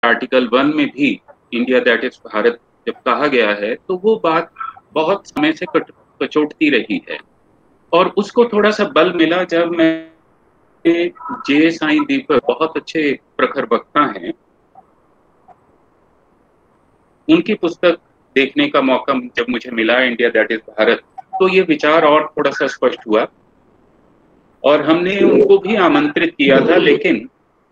Article 1 में भी India that is Bharat जब कहा गया है, तो वो बात बहुत समय से कचोटती रही है। और उसको थोड़ा सा बल मिला जब मैं जे साईं दीपक, बहुत अच्छे प्रखर वक्ता हैं, उनकी पुस्तक देखने का मौका जब मुझे मिला, इंडिया दैट इज भारत, तो ये विचार और थोड़ा सा स्पष्ट हुआ। और हमने उनको भी आमंत्रित किया था, लेकिन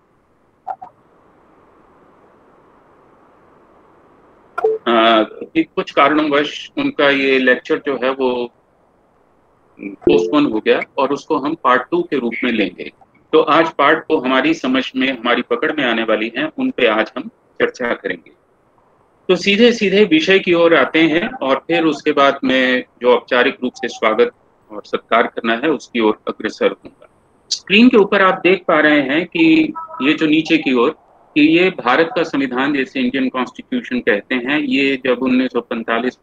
कुछ कारणवश उनका ये लेक्चर जो है वो पोस्टपोन हो गया, और उसको हम पार्ट 2 के रूप में लेंगे। तो आज पार्ट को हमारी समझ में, हमारी पकड़ में आने वाली हैं, उन पे आज हम चर्चा करेंगे। तो सीधे सीधे विषय की ओर आते हैं, और फिर उसके बाद में जो औपचारिक रूप से स्वागत और सत्कार करना है उसकी ओर अग्रसर होगा। स्क्रीन के ऊपर आप देख पा रहे हैं कि ये जो नीचे की ओर, कि ये भारत का संविधान, जैसे इंडियन कॉन्स्टिट्यूशन कहते हैं, ये जब 1945,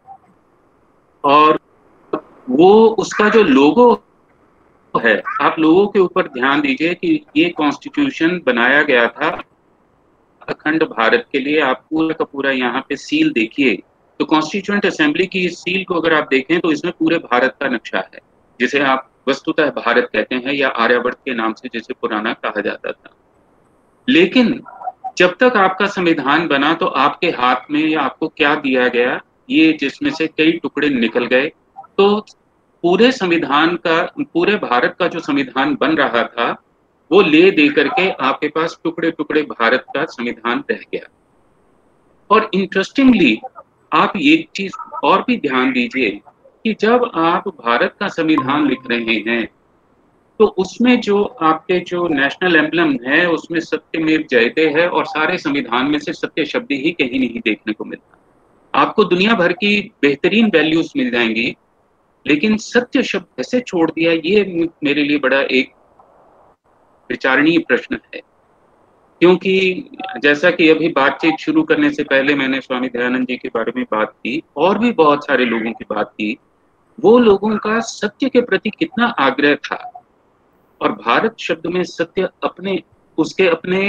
और वो उसका जो लोगो है, आप लोगों के ऊपर ध्यान दीजिए कि ये कॉन्स्टिट्यूशन बनाया गया था अखंड भारत के लिए। आप पूरा का पूरा यहाँ पे सील देखिए, तो कॉन्स्टिट्यूएंट असेंबली की इस सील को अगर आप देखें तो इसमें पूरे भारत का नक्शा है, जिसे आप वस्तुतः भारत कहते हैं, या आर्यावर्त के नाम से जिसे पुराना कहा जाता था। लेकिन जब तक आपका संविधान बना तो आपके हाथ में या आपको क्या दिया गया, ये जिसमें से कई टुकड़े निकल गए, तो पूरे संविधान का, पूरे भारत का जो संविधान बन रहा था, वो ले दे करके आपके पास टुकड़े टुकड़े भारत का संविधान रह गया। और इंटरेस्टिंगली आप ये चीज और भी ध्यान दीजिए कि जब आप भारत का संविधान लिख रहे हैं, तो उसमें जो आपके जो नेशनल एम्बलम है उसमें सत्यमेव जयते है, और सारे संविधान में से सत्य शब्द ही कहीं नहीं देखने को मिलता। आपको दुनिया भर की बेहतरीन वैल्यूज मिल जाएंगी, लेकिन सत्य शब्द कैसे छोड़ दिया, ये मेरे लिए बड़ा एक विचारणीय प्रश्न है। क्योंकि जैसा कि अभी बातचीत शुरू करने से पहले मैंने स्वामी दयानंद जी के बारे में बात की, और भी बहुत सारे लोगों की बात की, वो लोगों का सत्य के प्रति कितना आग्रह था, और भारत शब्द में सत्य अपने, उसके अपने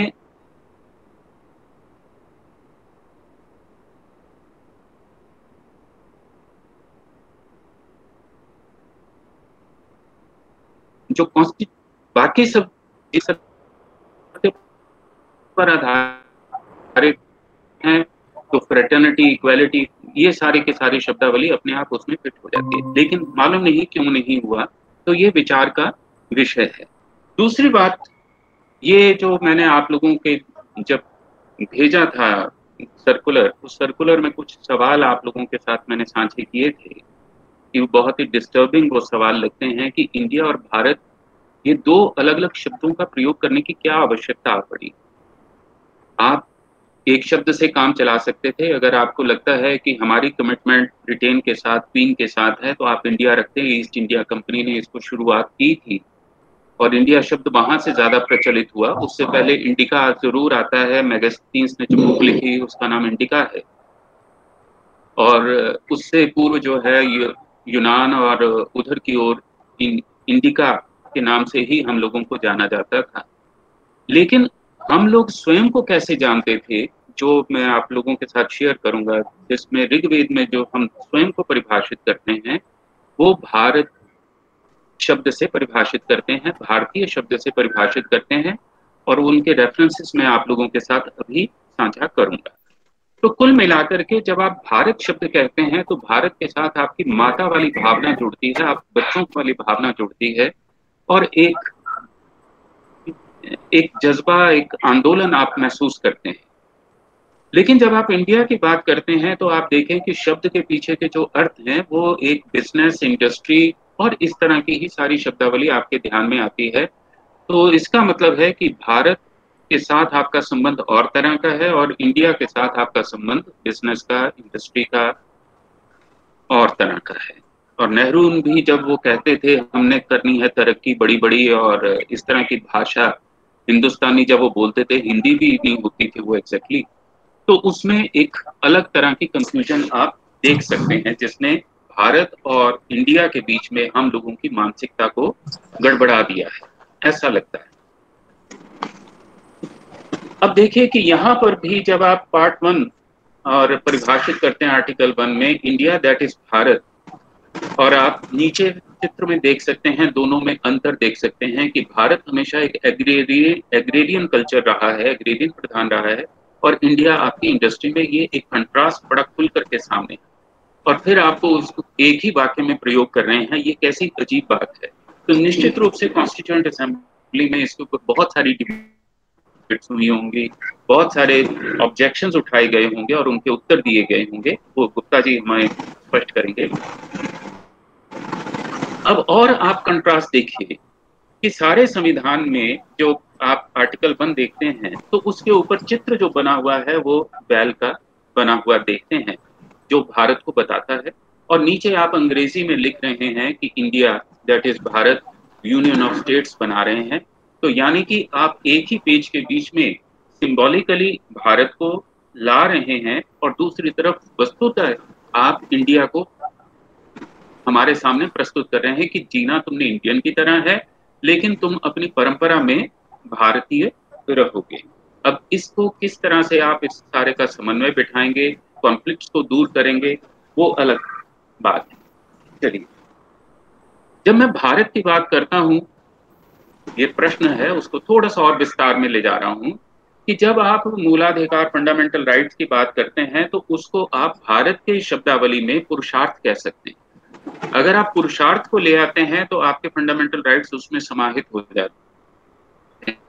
जो बाकी सब इस सत्य पर आधारित हैं, तो फ्रेटर्निटी, इक्वालिटी, ये सारे के सारे शब्दावली अपने आप उसमें फिट हो जाती है। लेकिन मालूम नहीं क्यों नहीं हुआ, तो ये विचार का विषय है। दूसरी बात, ये जो मैंने आप लोगों के जब भेजा था सर्कुलर, उस सर्कुलर में कुछ सवाल आप लोगों के साथ मैंने साझे किए थे, कि वो बहुत ही डिस्टर्बिंग वो सवाल लगते हैं कि इंडिया और भारत, ये दो अलग अलग शब्दों का प्रयोग करने की क्या आवश्यकता पड़ी। आप एक शब्द से काम चला सकते थे। अगर आपको लगता है कि हमारी कमिटमेंट ब्रिटेन के साथ, क्वीन के साथ है, तो आप इंडिया रखते हैं। ईस्ट इंडिया कंपनी ने इसको शुरुआत की थी, और इंडिया शब्द वहां से ज्यादा प्रचलित हुआ। उससे पहले इंडिका जरूर आता है, मैगजीन्स ने जो बुक लिखी उसका नाम इंडिका है, और उससे पूर्व जो है यूनान और उधर की ओर इंडिका के नाम से ही हम लोगों को जाना जाता था। लेकिन हम लोग स्वयं को कैसे जानते थे, जो मैं आप लोगों के साथ शेयर करूंगा, जिसमें ऋग्वेद में जो हम स्वयं को परिभाषित करते हैं, वो भारत शब्द से परिभाषित करते हैं, भारतीय शब्द से परिभाषित करते हैं, और उनके रेफरेंसेस मैं आप लोगों के साथ अभी साझा करूंगा। तो कुल मिलाकर के जब आप भारत शब्द कहते हैं, तो भारत के साथ आपकी माता वाली भावना जुड़ती है, आप बच्चों वाली भावना जुड़ती है, और एक जज्बा, एक आंदोलन आप महसूस करते हैं। लेकिन जब आप इंडिया की बात करते हैं, तो आप देखें कि शब्द के पीछे के जो अर्थ हैं, वो एक बिजनेस, इंडस्ट्री और इस तरह की ही सारी शब्दावली आपके ध्यान में आती है। तो इसका मतलब है कि भारत के साथ आपका संबंध और तरह का है, और इंडिया के साथ आपका संबंध बिजनेस का, इंडस्ट्री का और तरह का है। और नेहरू भी जब वो कहते थे हमने करनी है तरक्की बड़ी बड़ी, और इस तरह की भाषा हिंदुस्तानी जब वो बोलते थे, हिंदी भी नहीं होती थी वो एग्जैक्टली, तो उसमें एक अलग तरह की कंफ्यूजन आप देख सकते हैं, जिसने भारत और इंडिया के बीच में हम लोगों की मानसिकता को गड़बड़ा दिया है, ऐसा लगता है। अब देखिए कि यहाँ पर भी जब आप पार्ट 1 और परिभाषित करते हैं आर्टिकल 1 में इंडिया दैट इज भारत, और आप नीचे चित्र में देख सकते हैं, दोनों में अंतर देख सकते हैं कि भारत हमेशा एक एग्रेरियन कल्चर रहा है, एग्रेरियन प्रधान रहा है, और इंडिया आपकी इंडस्ट्री में ये एक कंट्रास्ट बड़ा खुल करके सामने, और फिर आपको उसको एक ही वाक्य में प्रयोग कर रहे हैं, ये कैसी अजीब बात है। तो निश्चित रूप से कॉन्स्टिट्यूएंट असेंबली में इसके ऊपर बहुत सारी डिबेट्स हुई होंगी, बहुत सारे ऑब्जेक्शंस उठाए गए होंगे और उनके उत्तर दिए गए होंगे, वो गुप्ता जी हमें स्पष्ट करेंगे। अब और आप कंट्रास्ट देखिए कि सारे संविधान में जो आप आर्टिकल 1 देखते हैं तो उसके ऊपर चित्र जो बना हुआ है वो बैल का बना हुआ देखते हैं, जो भारत को बताता है, और नीचे आप अंग्रेजी में लिख रहे हैं कि India that is Bharat union of states बना रहे हैं। तो यानी कि आप एक ही पेज के बीच में सिंबॉलिकली भारत को ला रहे हैं और दूसरी तरफ वस्तुतः आप इंडिया को हमारे सामने प्रस्तुत कर रहे हैं कि जीना तुमने इंडियन की तरह है, लेकिन तुम अपनी परंपरा में भारतीय रहोगे। अब इसको किस तरह से आप इस सारे का समन्वय बिठाएंगे, कॉन्फ्लिक्ट्स को दूर करेंगे, वो अलग बात है। चलिए, जब मैं भारत की बात करता हूं, ये प्रश्न है उसको थोड़ा सा और विस्तार में ले जा रहा हूं कि जब आप मूलाधिकार फंडामेंटल राइट्स की बात करते हैं तो उसको आप भारत के शब्दावली में पुरुषार्थ कह सकते हैं। अगर आप पुरुषार्थ को ले आते हैं तो आपके फंडामेंटल राइट्स उसमें समाहित हो जाते हैं।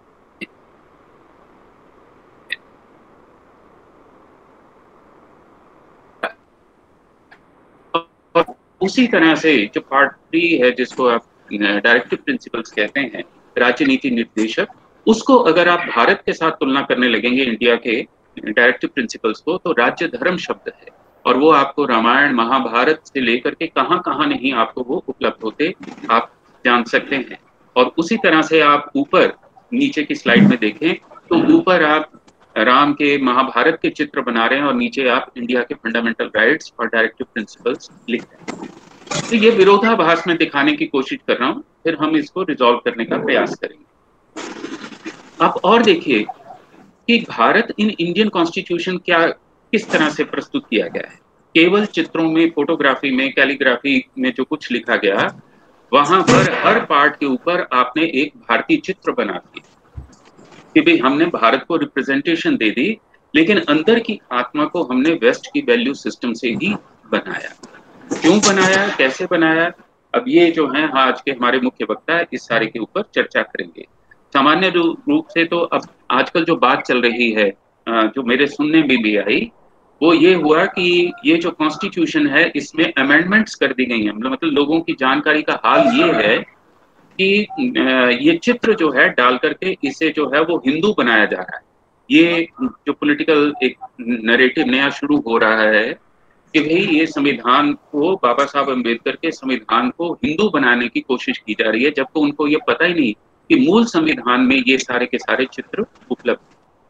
और उसी तरह से जो पार्ट 3 है, जिसको आप डायरेक्टिव प्रिंसिपल्स कहते हैं, राजनीति निर्देशक, उसको अगर आप भारत के साथ तुलना करने लगेंगे इंडिया के डायरेक्टिव प्रिंसिपल्स को, तो राज्य धर्म शब्द है, और वो आपको रामायण महाभारत से लेकर के कहां कहां नहीं आपको वो उपलब्ध होते आप जान सकते हैं। और उसी तरह से आप ऊपर नीचे की स्लाइड में देखें तो ऊपर आप राम के महाभारत के चित्र बना रहे हैं और नीचे आप इंडिया के फंडामेंटल राइट्स और डायरेक्टिव प्रिंसिपल्स लिख रहे हैं। तो ये विरोधाभास में दिखाने की कोशिश कर रहा हूं, फिर हम इसको रिजॉल्व करने का प्रयास करेंगे। आप और देखिए कि भारत इन इंडियन कॉन्स्टिट्यूशन क्या किस तरह से प्रस्तुत किया गया है। केवल चित्रों में, फोटोग्राफी में, कैलीग्राफी में जो कुछ लिखा गया, वहां पर हर पार्ट के ऊपर आपने एक भारतीय चित्र बना दिया कि भाई हमने भारत को रिप्रेजेंटेशन दे दी, लेकिन अंदर की आत्मा को हमने वेस्ट की वैल्यू सिस्टम से ही बनाया। क्यों बनाया, कैसे बनाया, अब ये जो है आज के हमारे मुख्य वक्ता इस सारे के ऊपर चर्चा करेंगे। सामान्य रूप से तो अब आजकल जो बात चल रही है, जो मेरे सुनने में भी आई, वो ये हुआ कि ये जो कॉन्स्टिट्यूशन है इसमें अमेंडमेंट्स कर दी गई हैं। मतलब लोगों की जानकारी का हाल ये है कि ये चित्र जो है डाल करके इसे जो है वो हिंदू बनाया जा रहा है। ये जो पॉलिटिकल एक नैरेटिव नया शुरू हो रहा है कि भाई ये संविधान को, बाबा साहब अम्बेडकर के संविधान को हिंदू बनाने की कोशिश की जा रही है, जबकि उनको ये पता ही नहीं कि मूल संविधान में ये सारे के सारे चित्र उपलब्ध।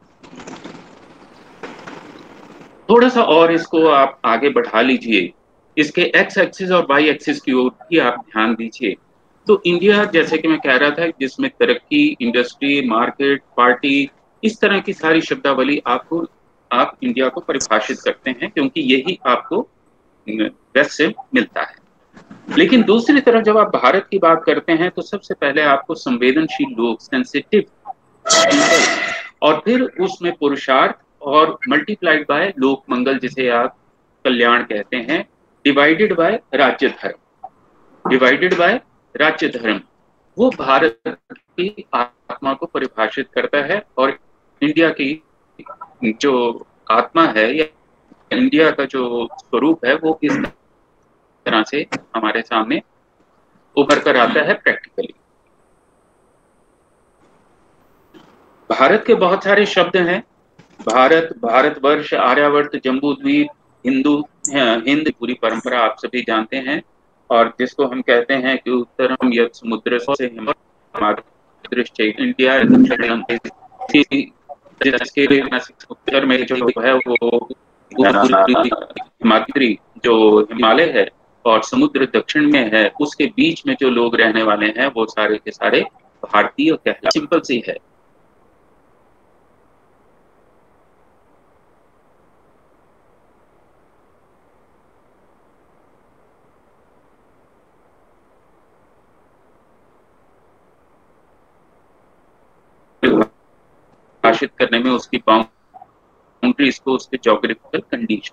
थोड़ा सा और इसको आप आगे बढ़ा लीजिए, इसके एक्स एक्सिस और वाई एक्सिस की ओर भी आप ध्यान दीजिए। तो इंडिया, जैसे कि मैं कह रहा था, जिसमें तरक्की, इंडस्ट्री, मार्केट, पार्टी, इस तरह की सारी शब्दावली आप इंडिया को परिभाषित करते हैं, क्योंकि यही आपको वेस्ट से मिलता है। लेकिन दूसरी तरफ जब आप भारत की बात करते हैं तो सबसे पहले आपको संवेदनशील लोग, सेंसिटिव, और फिर उसमें पुरुषार्थ और मल्टीप्लाइड बाय लोक मंगल, जिसे आप कल्याण कहते हैं, डिवाइडेड बाय राज्य धर्म, डिवाइडेड बाय राज्य धर्म, वो भारत की आत्मा को परिभाषित करता है। और इंडिया की जो आत्मा है या इंडिया का जो स्वरूप है वो इस तरह से हमारे सामने उभर कर आता है प्रैक्टिकली। भारत के बहुत सारे शब्द हैं, भारत, भारतवर्ष, आर्यावर्त, जम्बूद्वीप, हिंदू, हिंद पूरी परंपरा आप सभी जानते हैं, और जिसको हम कहते हैं कि उत्तरम यत् समुद्र से दृष्टि इंडिया, जिसके उत्तर में जो है वो हिमाद्री जो हिमालय है और समुद्र दक्षिण में है, उसके बीच में जो लोग रहने वाले हैं वो सारे के सारे भारतीय कहलाते हैं। सिंपल सी है। परिभाषित करने में उसकी बाउंड्रीज को, उसके ज्योग्राफिकल कंडीशन।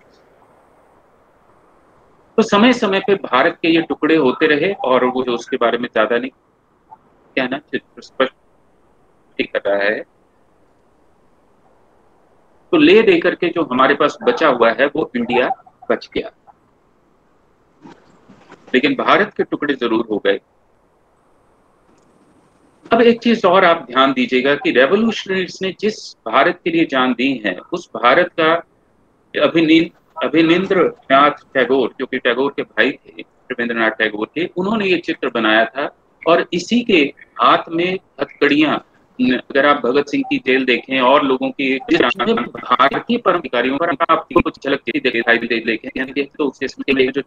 तो समय समय पे भारत के ये टुकड़े होते रहे और वो उसके बारे में ज्यादा नहीं कहना, चित्र स्पष्ट कर रहा है। तो ले देकर के जो हमारे पास बचा हुआ है वो इंडिया बच गया, लेकिन भारत के टुकड़े जरूर हो गए। अब एक चीज और आप ध्यान दीजिएगा कि रेवोल्यूशनरीज ने जिस भारत के लिए जान दी है, उस भारत का अभिनिन्द्रनाथ टैगोर, जो कि टैगोर के भाई थे, रविंद्रनाथ टैगोर के, उन्होंने ये चित्र बनाया था। और इसी के हाथ में हथकड़ियां, अगर आप भगत सिंह की जेल देखें और लोगों की भारतीय परम अधिकारियों पर आप कुछ झलक देखें तो उसके जो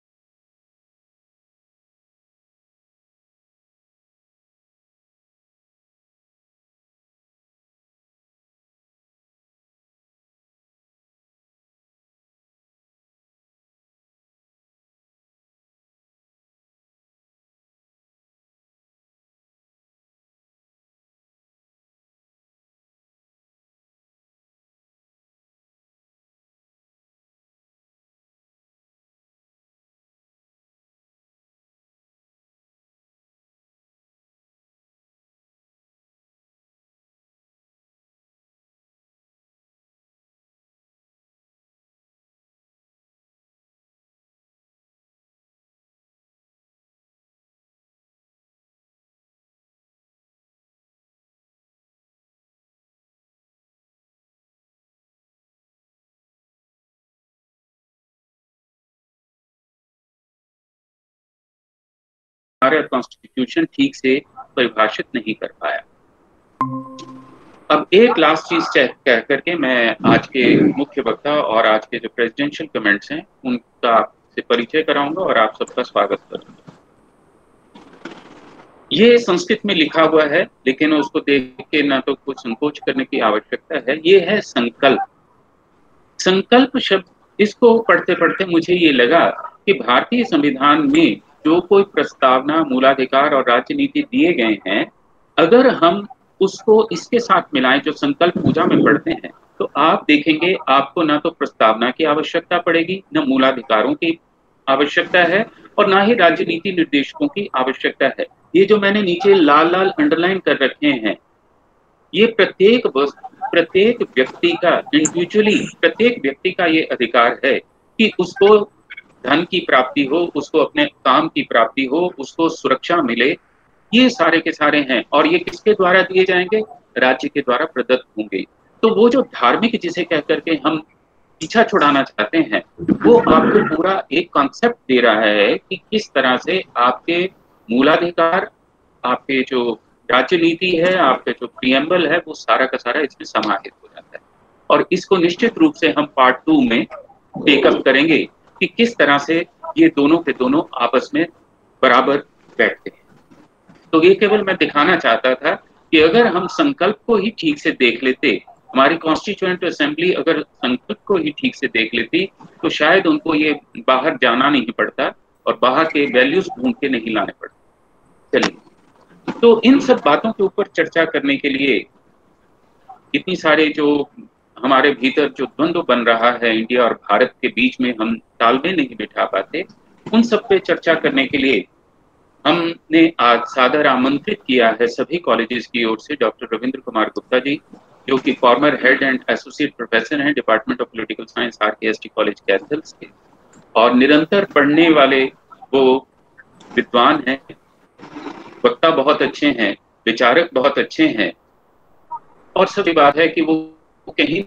हमारा कॉन्स्टिट्यूशन ठीक से परिभाषित नहीं कर पाया। अब एक लास्ट चीज कह करके मैं आज के मुख्य वक्ता और आज के जो प्रेसिडेंशियल कमेंट्स हैं उनका आपसे परिचय कराऊंगा और आप सबका स्वागत करूंगा। ये संस्कृत में लिखा हुआ है, लेकिन उसको देख के ना तो कुछ संकोच करने की आवश्यकता है। ये है संकल्प। संकल्प शब्द, इसको पढ़ते पढ़ते मुझे ये लगा कि भारतीय संविधान में जो कोई प्रस्तावना, मूलाधिकार और राजनीति दिए गए हैं, अगर हम उसको इसके साथ मिलाएं जो संकल्प पूजा में पढ़ते हैं, तो आप देखेंगे आपको ना तो प्रस्तावना की आवश्यकता पड़ेगी, न मूलाधिकारों की आवश्यकता है, और ना ही राजनीति निर्देशकों की आवश्यकता है। ये जो मैंने नीचे लाल लाल अंडरलाइन कर रखे हैं, ये प्रत्येक व्यक्ति का इंडिविजुअली, प्रत्येक व्यक्ति का ये अधिकार है कि उसको धन की प्राप्ति हो, उसको अपने काम की प्राप्ति हो, उसको सुरक्षा मिले। ये सारे के सारे हैं, और ये किसके द्वारा दिए जाएंगे? राज्य के द्वारा प्रदत्त होंगे। तो वो जो धार्मिक जिसे कह करके हम पीछा छुड़ाना चाहते हैं, वो आपको पूरा एक कॉन्सेप्ट दे रहा है कि किस तरह से आपके मूलाधिकार, आपके जो राज्य नीति है, आपके जो प्रियम्बल है, वो सारा का सारा इसमें समाहित हो जाता है। और इसको निश्चित रूप से हम पार्ट 2 में टेकअप करेंगे कि किस तरह से ये दोनों के दोनों आपस में बराबर बैठते हैं। तो ये केवल मैं दिखाना चाहता था कि अगर हम संकल्प को ही ठीक से देख लेते, हमारी कॉन्स्टिट्यूएंट असेंबली अगर संकल्प को ही ठीक से देख लेती, तो शायद उनको ये बाहर जाना नहीं पड़ता और बाहर के वैल्यूज ढूंढ के नहीं लाने पड़ते। चलिए, तो इन सब बातों के ऊपर चर्चा करने के लिए, इतनी सारे जो हमारे भीतर जो द्वंद्व बन रहा है इंडिया और भारत के बीच में, हम तालमेल नहीं बिठा पाते, उन सब पे चर्चा करने के लिए हमने आज सादर आमंत्रित किया है सभी कॉलेजेस की ओर से डॉक्टर रविंद्र कुमार गुप्ता जी, जो कि former head and associate professor हैं department of political science, RKSD college कैथल्स के, और निरंतर पढ़ने वाले वो विद्वान हैं, वक्ता बहुत अच्छे हैं, विचारक बहुत अच्छे हैं, और सभी बात है कि वो कहीं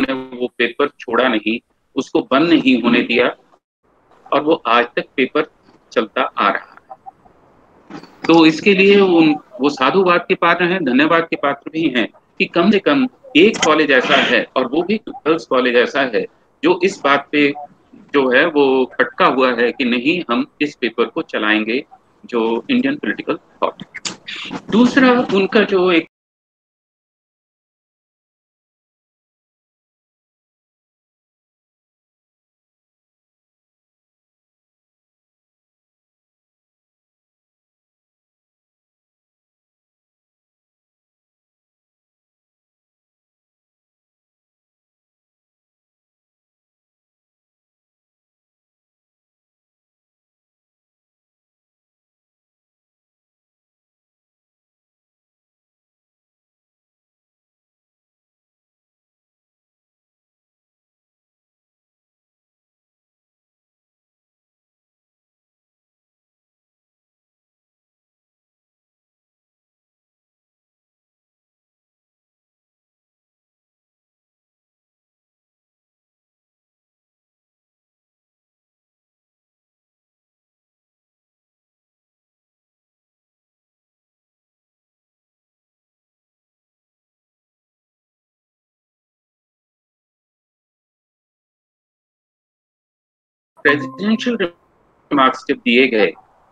उन्होंने वो पेपर छोड़ा नहीं, उसको बंद नहीं होने दिया, और वो आज तक पेपर चलता आ रहा है। तो इसके लिए वो साधुवाद के पात्र हैं, धन्यवाद के पात्र भी हैं कि कम से कम एक कॉलेज ऐसा है, और वो भी गर्ल्स कॉलेज ऐसा है, जो इस बात पे जो है वो खटका हुआ है कि नहीं, हम इस पेपर को चलाएंगे, जो इंडियन पॉलिटिकल थॉट। दूसरा उनका जो एक प्रेसिडेंशियल रिमार्क्स जब दिए गए,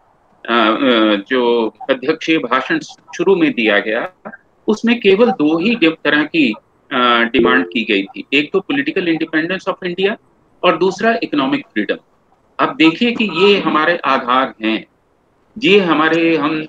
जो अध्यक्षीय भाषण शुरू में दिया गया, उसमें केवल दो ही तरह की डिमांड की गई थी। एक तो पॉलिटिकल इंडिपेंडेंस ऑफ इंडिया, और दूसरा इकोनॉमिक फ्रीडम। अब देखिए कि ये हमारे आधार हैं, ये हमारे हम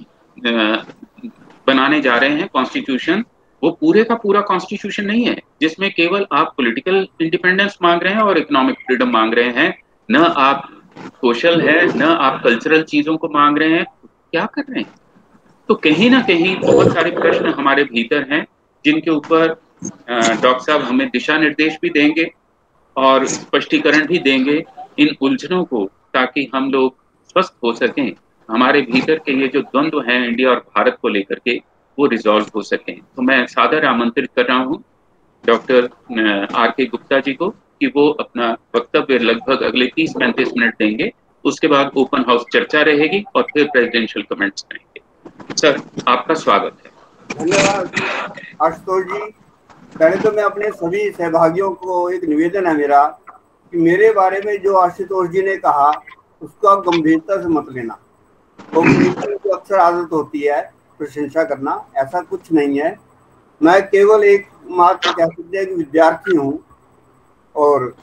बनाने जा रहे हैं कॉन्स्टिट्यूशन। वो पूरे का पूरा कॉन्स्टिट्यूशन नहीं है जिसमें केवल आप पॉलिटिकल इंडिपेंडेंस मांग रहे हैं और इकोनॉमिक फ्रीडम मांग रहे हैं, न आप सोशल है, न आप कल्चरल चीजों को मांग रहे हैं। क्या कर रहे हैं? तो कहीं ना कहीं बहुत सारे प्रश्न हमारे भीतर हैं, जिनके ऊपर डॉक्टर साहब हमें दिशा निर्देश भी देंगे और स्पष्टीकरण भी देंगे इन उलझनों को, ताकि हम लोग स्वस्थ हो सकें, हमारे भीतर के ये जो द्वंद्व हैं इंडिया और भारत को लेकर के, वो रिजॉल्व हो सकें। तो मैं सादर आमंत्रित कर रहा हूँ डॉक्टर R.K. गुप्ता जी को कि वो अपना वक्तव्य लगभग अगले 30-35 मिनट देंगे। उसके बाद ओपन हाउस चर्चा रहेगी और फिर प्रेसिडेंशियल कमेंट्स रहेंगे। सर, आपका स्वागत है। धन्यवाद आशुतोष जी। पहले तो मैं अपने सभी सहभागियों को एक निवेदन है मेरा कि मेरे बारे में जो आशुतोष जी ने कहा उसको आप गंभीरता से मत लेना, क्योंकि अक्सर आदत होती है प्रशंसा करना, ऐसा कुछ नहीं है। मैं केवल एक मात्र कह सकते हैं कि विद्यार्थी हूँ, और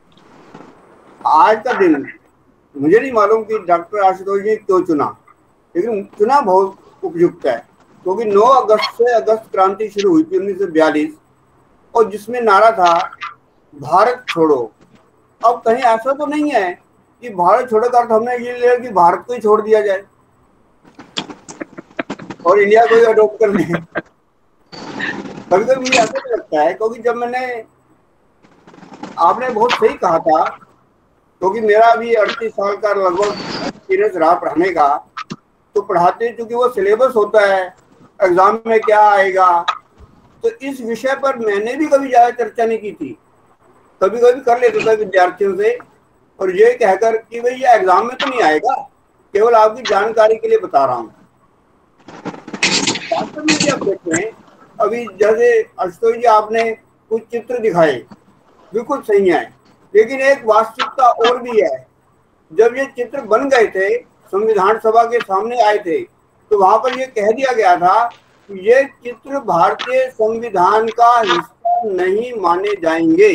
आज का दिन मुझे नहीं मालूम कि डॉक्टर आशुतोष जी क्यों चुना, लेकिन चुना बहुत उपयुक्त है, क्योंकि 9 अगस्त से अगस्त क्रांति शुरू हुई थी 1942, और जिसमें नारा था भारत छोड़ो। अब कहीं ऐसा तो नहीं है कि भारत छोड़ो का अर्थ हमने ये लिया कि भारत को ही छोड़ दिया जाए और इंडिया को ही अडॉप्ट कर लें। कभी कभी मुझे ऐसा लगता है, क्योंकि जब आपने बहुत सही कहा था, क्योंकि मेरा भी 38 साल का लगभग एक्सपीरियंस रहा पढ़ाने का, तो पढ़ाते चूंकि वो सिलेबस होता है एग्जाम में क्या आएगा, तो इस विषय पर मैंने भी कभी ज्यादा चर्चा नहीं की थी। कभी कभी कर लेता था विद्यार्थियों से, और ये कहकर कि भाई ये एग्जाम में तो नहीं आएगा, केवल आपकी जानकारी के लिए बता रहा हूँ। वास्तव में आप देखें, अभी जैसे आशुतोष जी आपने कुछ चित्र दिखाए, बिल्कुल सही है, लेकिन एक वास्तविकता और भी है। जब ये चित्र बन गए थे, संविधान सभा के सामने आए थे, तो वहां पर ये कह दिया गया था कि ये चित्र भारतीय संविधान का हिस्सा नहीं माने जाएंगे।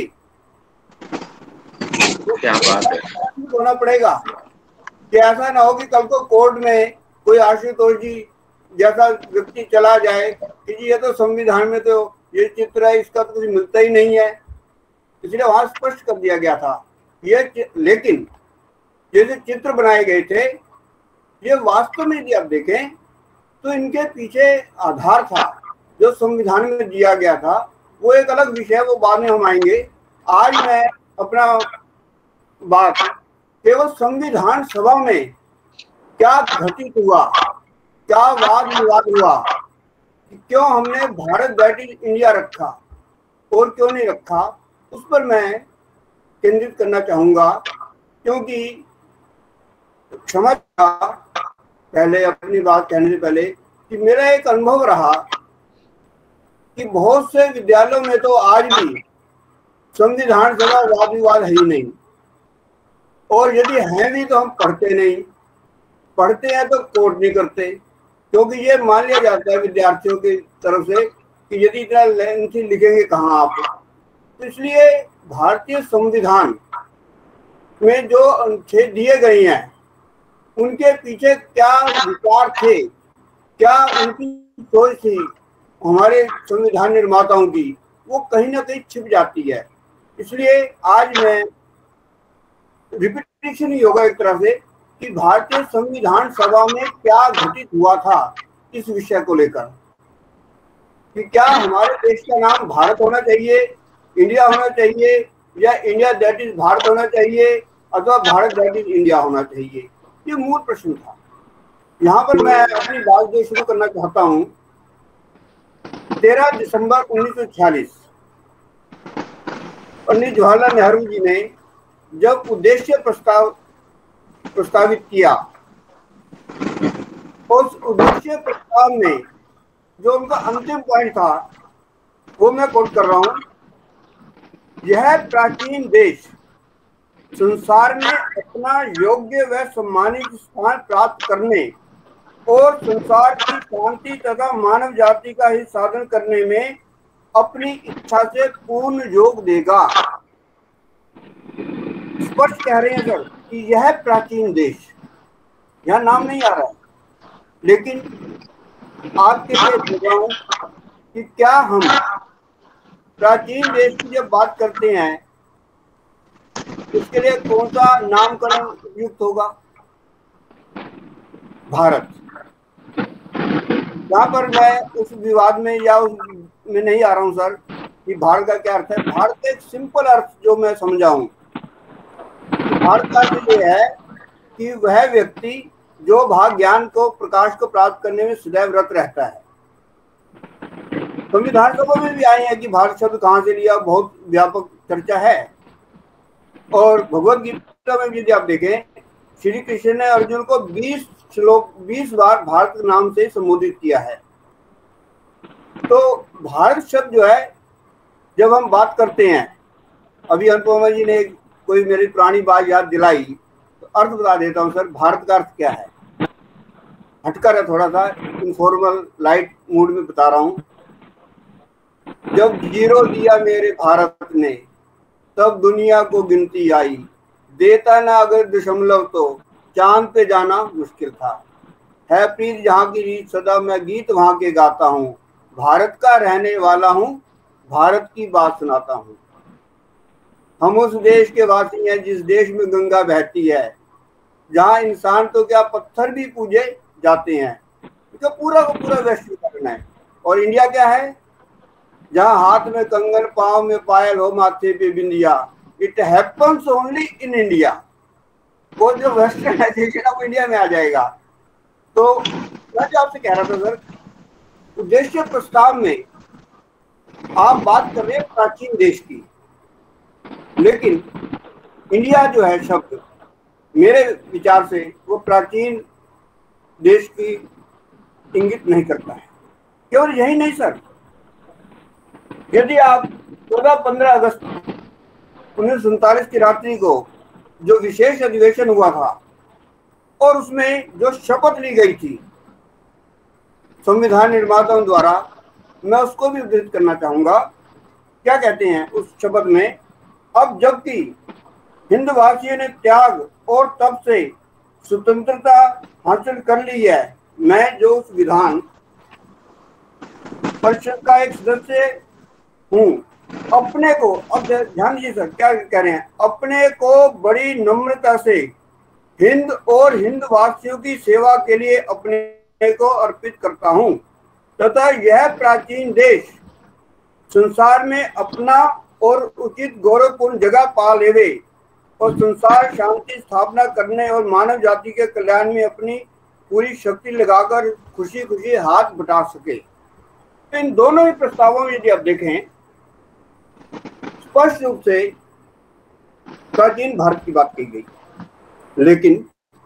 तो क्या बात है, होना पड़ेगा कि ऐसा ना हो कि कल को कोर्ट में कोई आशुतोष जी जैसा व्यक्ति चला जाए कि ये तो संविधान में तो ये चित्र है, इसका तो कुछ मिलता ही नहीं है। इसलिए वहां स्पष्ट कर दिया गया था ये, लेकिन ये जो चित्र बनाए गए थे, ये वास्तव में यदि आप देखें तो इनके पीछे आधार था जो संविधान में दिया गया था। वो एक अलग विषय, वो बाद में हम आएंगे। आज मैं अपना बात केवल संविधान सभा में क्या घटित हुआ, क्या वाद विवाद हुआ, क्यों हमने भारत दैट इज इंडिया रखा और क्यों नहीं रखा, उस पर मैं केंद्रित करना चाहूंगा, क्योंकि क्षमा पहले अपनी बात कहने से पहले कि मेरा एक अनुभव रहा कि बहुत से विद्यालयों में तो आज भी संविधान सभा वाद विवाद है ही नहीं, और यदि हैं भी तो हम पढ़ते नहीं, पढ़ते हैं तो कोट नहीं करते, क्योंकि ये मान लिया जाता है विद्यार्थियों की तरफ से कि यदि इतना लेंथी लिखेंगे कहाँ आप। तो इसलिए भारतीय संविधान में जो अनुच्छेद दिए गए हैं उनके पीछे क्या विचार थे, क्या उनकी सोच थी हमारे संविधान निर्माताओं की, वो कहीं ना कहीं छिप जाती है। इसलिए आज मैं रिपीटेशन ही होगा एक तरह से कि भारतीय संविधान सभा में क्या घटित हुआ था इस विषय को लेकर, कि क्या हमारे देश का नाम भारत होना चाहिए, इंडिया होना चाहिए, या इंडिया दैट इज भारत होना चाहिए, अथवा भारत दैट इज इंडिया होना चाहिए। ये मूल प्रश्न था। यहाँ पर मैं अपनी बात जो शुरू करना चाहता हूँ, 13 दिसंबर 1946 पंडित जवाहरलाल नेहरू जी ने जब उद्देश्य प्रस्तावित किया, उस उद्देश्य प्रस्ताव में जो उनका अंतिम पॉइंट था वो मैं कोट कर रहा हूं, यह प्राचीन देश संसार में अपना योग्य व सम्मानित स्थान प्राप्त करने और संसार की शांति तथा मानव जाति का हित साधन करने में अपनी इच्छा से पूर्ण योग देगा। स्पष्ट कह रहे हैं सर कि यह प्राचीन देश, यहाँ नाम नहीं आ रहा है, लेकिन आपके लिए बताऊं कि क्या हम प्राचीन देश की जब बात करते हैं उसके लिए कौन सा नामकरण उपयुक्त होगा? भारत। यहाँ पर मैं उस विवाद में या उस में नहीं आ रहा हूँ सर कि भारत का क्या अर्थ है। भारत का एक सिंपल अर्थ जो मैं समझाऊं, भारत का अर्थ ये है कि वह व्यक्ति जो भाग ज्ञान को प्रकाश को प्राप्त करने में सदैव रत रहता है। संविधान सभा में भी आए हैं कि भारत शब्द कहाँ से लिया, बहुत व्यापक चर्चा है। और भगवत गीता में यदि आप देखें, श्री कृष्ण ने अर्जुन को 20 बार भारत नाम से संबोधित किया है। तो भारत शब्द जो है, जब हम बात करते हैं, अभी अनुपमा जी ने कोई मेरी पुरानी बात याद दिलाई, तो अर्थ बता देता हूँ सर। भारत का अर्थ क्या है, हटकर है, थोड़ा सा इनफॉर्मल लाइट मूड में बता रहा हूँ। जब जीरो दिया मेरे भारत ने, तब दुनिया को गिनती आई, देता ना अगर दशमलव तो चांद पे जाना मुश्किल था। है प्रीत जहाँ की रीत सदा मैं गीत वहाँ के गाता हूँ, भारत का रहने वाला हूँ, भारत की बात सुनाता हूँ। हम उस देश के वासी हैं जिस देश में गंगा बहती है, जहाँ इंसान तो क्या पत्थर भी पूजे जाते हैं। तो पूरा का पूरा वैश्वीकरण है। और इंडिया क्या है, जहाँ हाथ में कंगन, पाँव में पायल हो, माथे पे बिंदिया। It happens only in India. वो जो वेस्टर्नाइजेशन है वो इंडिया में आ जाएगा। तो मैं जो आपसे कह रहा था सर, उद्देश्य प्रस्ताव में आप बात कर रहे हैं प्राचीन देश की, लेकिन इंडिया जो है शब्द मेरे विचार से वो प्राचीन देश की इंगित नहीं करता है। केवल यही नहीं सर, यदि आप 14-15 अगस्त 1947 की रात्रि को जो विशेष अधिवेशन हुआ था और उसमें जो शपथ ली गई थी संविधान निर्माताओं द्वारा, मैं उसको भी उद्धृत करना चाहूंगा। क्या कहते हैं उस शपथ में, अब जबकि हिंदवासियों ने त्याग और तप से स्वतंत्रता हासिल कर ली है, मैं जो उस विधान परिषद का एक सदस्य हूँ, अपने को, अब ध्यान दीजिए सर क्या कह रहे हैं, अपने को बड़ी नम्रता से हिंद और हिंदवासियों की सेवा के लिए अपने को अर्पित करता हूँ तथा यह प्राचीन देश संसार में अपना और उचित गौरवपूर्ण जगह पा लेवे और संसार शांति स्थापना करने और मानव जाति के कल्याण में अपनी पूरी शक्ति लगाकर खुशी खुशी हाथ बटा सके। इन दोनों ही प्रस्तावों में यदि आप देखें, स्पष्ट रूप से प्राचीन भारत की बात कही गई। लेकिन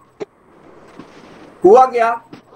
हुआ क्या,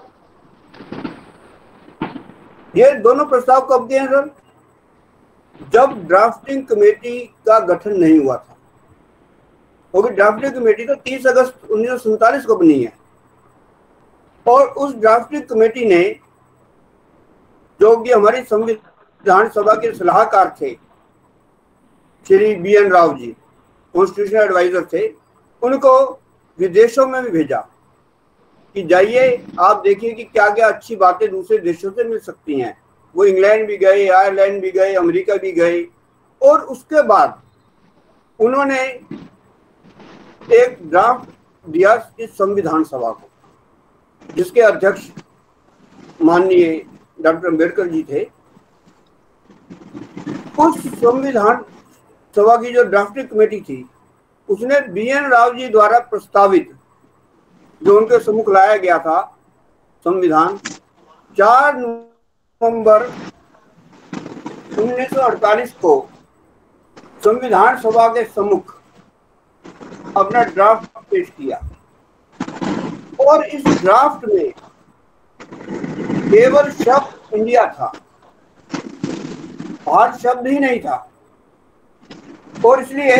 ये दोनों प्रस्ताव कब दिए हैं सर? जब ड्राफ्टिंग कमेटी का गठन नहीं हुआ था, क्योंकि ड्राफ्टिंग कमेटी तो 30 अगस्त 1947 को बनी है। और उस ड्राफ्टिंग कमेटी ने, जो कि हमारी संविधान सभा के सलाहकार थे Shri BN Rao ji, constitutional advisor थे, उनको विदेशों में भी भेजा कि जाइए आप देखिए कि क्या क्या अच्छी बातें दूसरे देशों से मिल सकती हैं। वो इंग्लैंड भी गए, आयरलैंड भी गए, अमेरिका भी गए। और उसके बाद उन्होंने एक ड्राफ्ट दिया इस संविधान सभा को, जिसके अध्यक्ष माननीय डॉक्टर अम्बेडकर जी थे। उस संविधान सभा की जो ड्राफ्टिंग कमेटी थी, उसने BN राव जी द्वारा प्रस्तावित, जो उनके सम्मुख लाया गया था संविधान, 4 नवंबर 1948 को संविधान सभा के सम्मुख अपना ड्राफ्ट पेश किया। और इस ड्राफ्ट में केवल शब्द इंडिया था, भारत शब्द ही नहीं था। और इसलिए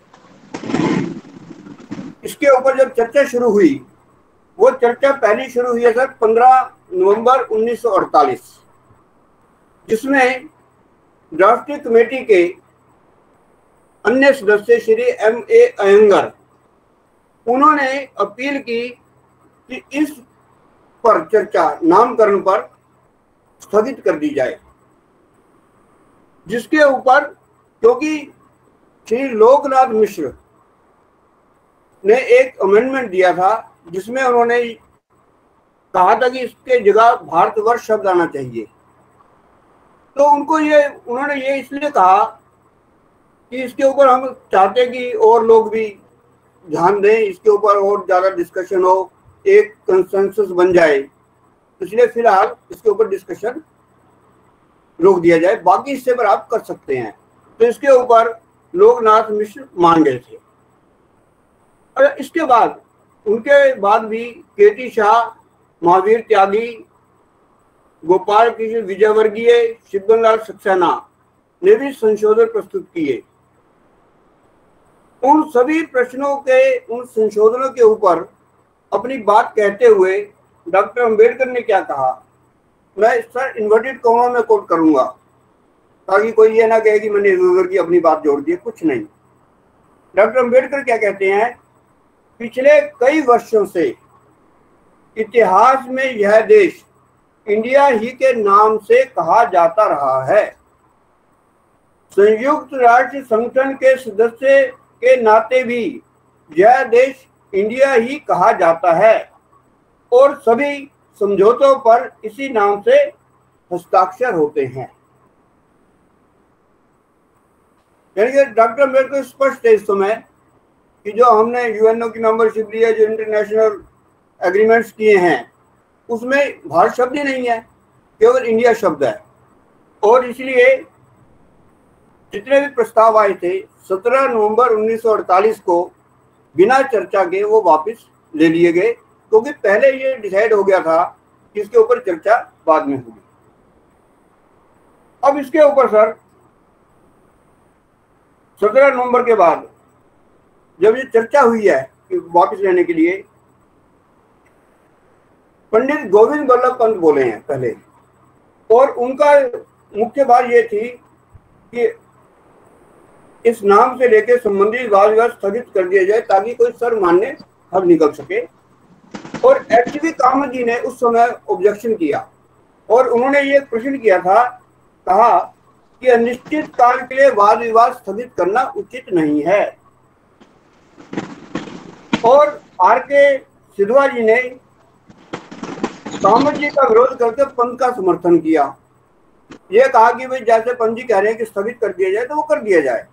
इसके ऊपर जब चर्चा शुरू हुई, वो चर्चा पहली शुरू हुई है सर 15 नवंबर 1948, जिसमें ड्राफ्टिंग कमेटी के अन्य सदस्य श्री MA अयंगर, उन्होंने अपील की कि इस पर चर्चा नामकरण पर स्थगित कर दी जाए, जिसके ऊपर, क्योंकि श्री लोकनाथ मिश्र ने एक अमेंडमेंट दिया था जिसमें उन्होंने कहा था कि इसके जगह भारतवर्ष शब्द आना चाहिए। तो उन्होंने ये इसलिए कहा कि इसके ऊपर हम चाहते कि और लोग भी ध्यान दें, इसके ऊपर और ज्यादा डिस्कशन हो, एक कंसेंसस बन जाए। इसलिए फिलहाल इसके ऊपर डिस्कशन रोक दिया जाए, बाकी हिस्से पर आप कर सकते हैं। तो इसके ऊपर लोकनाथ मिश्र मान गए थे। और इसके बाद उनके बाद भी KT शाह, महावीर त्यागी, गोपाल कृष्ण विजयवर्गीय, शिवगन सक्सेना ने भी संशोधन प्रस्तुत किए। उन सभी प्रश्नों के, उन संशोधनों के ऊपर अपनी बात कहते हुए डॉक्टर अम्बेडकर ने क्या कहा, मैं सर इन्वर्टेड कॉमा में कोट करूंगा ताकि कोई ये ना कहे कि मैंने इधर की अपनी बात जोड़ दी, कुछ नहीं। डॉक्टर अम्बेडकर क्या कहते हैं, पिछले कई वर्षों से इतिहास में यह देश इंडिया ही के नाम से कहा जाता रहा है। संयुक्त राष्ट्र संगठन के सदस्य के नाते भी यह देश इंडिया ही कहा जाता है और सभी समझौतों पर इसी नाम से हस्ताक्षर होते हैं। यानी कि डॉक्टर अम्बेडकर स्पष्ट है इस समय कि जो हमने UNO की मेंबरशिप ली है, जो इंटरनेशनल एग्रीमेंट्स किए हैं, उसमें भारत शब्द ही नहीं है, केवल इंडिया शब्द है। और इसलिए जितने भी प्रस्ताव आए थे 17 नवंबर 1948 को बिना चर्चा के वो वापस ले लिए गए, क्योंकि पहले ये डिसाइड हो गया था कि इसके ऊपर चर्चा बाद में होगी। अब इसके ऊपर सर 17 नवंबर के बाद जब ये चर्चा हुई है कि वापस लेने के लिए, पंडित गोविंद बल्लभ पंत बोले हैं पहले, और उनका मुख्य बात ये थी कि इस नाम से लेकर संबंधित वाद विवाद स्थगित कर दिया जाए ताकि कोई सर्वमान्य हल निकल सके। और HV कामत जी ने उस समय ऑब्जेक्शन किया और उन्होंने ये प्रश्न किया था, कहा कि अनिश्चित काल के लिए वाद विवाद स्थगित करना उचित नहीं है। और RK सिद्धवा जी ने कामत जी का विरोध करके पंत का समर्थन किया। ये कहा कि भाई जैसे पंत जी कह रहे हैं कि स्थगित कर दिया जाए तो वो कर दिया जाए।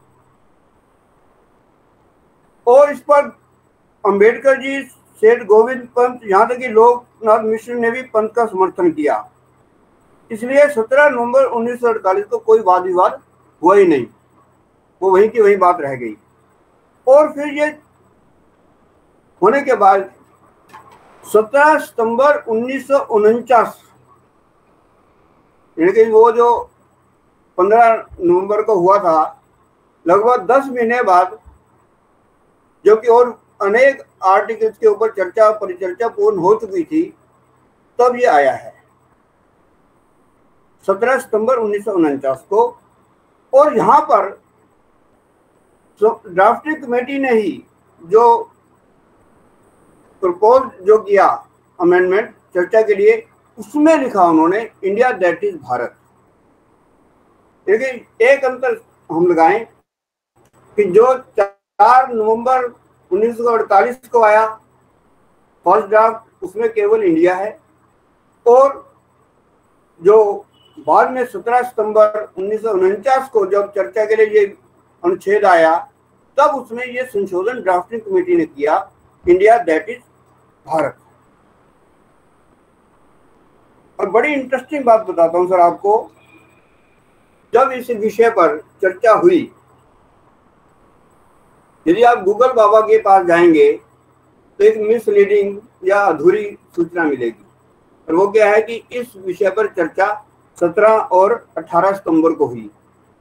और इस पर अंबेडकर जी, सेठ गोविंद पंत, यहाँ तक कि लोकनाथ मिश्र ने भी पंत का समर्थन किया। इसलिए 17 नवंबर 1948 को कोई वाद विवाद हुआ ही नहीं। वो वहीं की वहीं बात रह गई। और फिर ये होने के बाद 17 सितंबर 1949, यानी कि वो जो 15 नवंबर को हुआ था, लगभग 10 महीने बाद, जो कि और अनेक आर्टिकल्स के ऊपर चर्चा परिचर्चा पूर्ण हो चुकी थी, तब ये आया है 17 सितंबर 1949 को। और यहाँ पर ड्राफ्टिंग कमेटी ने ही जो प्रपोज जो किया अमेंडमेंट चर्चा के लिए, उसमें लिखा उन्होंने इंडिया दैट इज भारत। लेकिन एक अंतर हम लगाएं कि जो 4 नवंबर 1948 को आया फर्स्ट ड्राफ्ट, उसमें केवल इंडिया है, और जो बाद में 17 सितंबर 1949 को जब चर्चा के लिए ये अनुच्छेद आया, तब उसमें ये संशोधन ड्राफ्टिंग कमेटी ने किया, इंडिया दैट इज भारत। और बड़ी इंटरेस्टिंग बात बताता हूं सर आपको, जब इस विषय पर चर्चा हुई, यदि आप गूगल बाबा के पास जाएंगे तो एक मिसलीडिंग या अधूरी सूचना मिलेगी, और वो क्या है कि इस विषय पर चर्चा 17 और 18 सितंबर को हुई।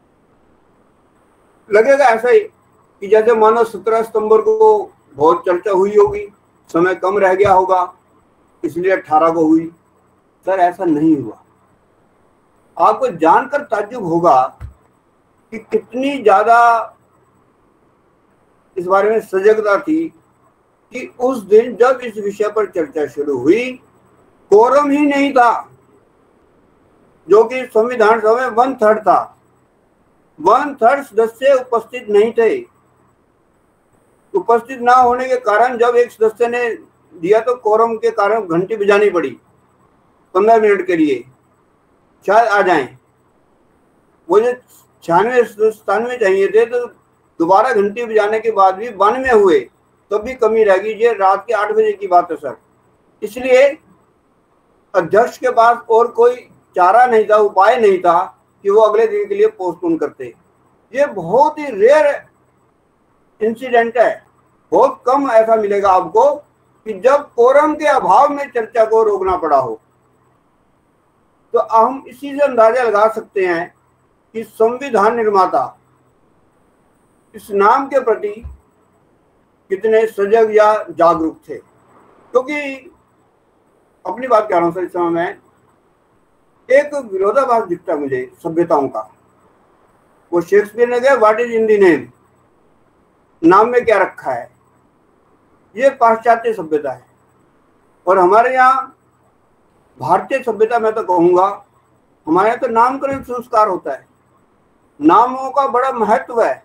लगेगा ऐसा ही कि जैसे मानो 17 सितंबर को बहुत चर्चा हुई होगी, समय कम रह गया होगा, इसलिए 18 को हुई। सर ऐसा नहीं हुआ। आपको जानकर ताज्जुब होगा कि कितनी ज्यादा इस बारे में सजगता थी कि उस दिन जब इस विषय पर चर्चा शुरू हुई, कोरम ही नहीं था, जो कि संविधान सभा में 1/3 था। 1/3 सदस्य उपस्थित नहीं थे। उपस्थित ना होने के कारण जब एक सदस्य ने दिया तो कोरम के कारण घंटी बजानी पड़ी 15 मिनट के लिए, शायद आ जाएं। वो जो 96-97 चाहिए थे, तो दोबारा घंटी बजाने के बाद भी 92 हुए, तब भी कमी रह गई। ये रात के 8 बजे की बात है सर। इसलिए अध्यक्ष के पास और कोई चारा नहीं था, उपाय नहीं था कि वो अगले दिन के लिए पोस्टपोन करते। ये बहुत ही रेयर इंसिडेंट है, बहुत कम ऐसा मिलेगा आपको कि जब कोरम के अभाव में चर्चा को रोकना पड़ा हो। तो हम इसी से अंदाजा लगा सकते हैं कि संविधान निर्माता इस नाम के प्रति कितने सजग या जागरूक थे। क्योंकि अपनी बात कर रहा हूं सर, इस समय में एक विरोधाभास दिखता मुझे सभ्यताओं का। वो शेक्सपियर ने कहा what is in the name, नाम में क्या रखा है। ये पाश्चात्य सभ्यता है, और हमारे यहाँ भारतीय सभ्यता में तो कहूंगा, हमारे यहाँ तो नामकरण संस्कार होता है, नामों का बड़ा महत्व है।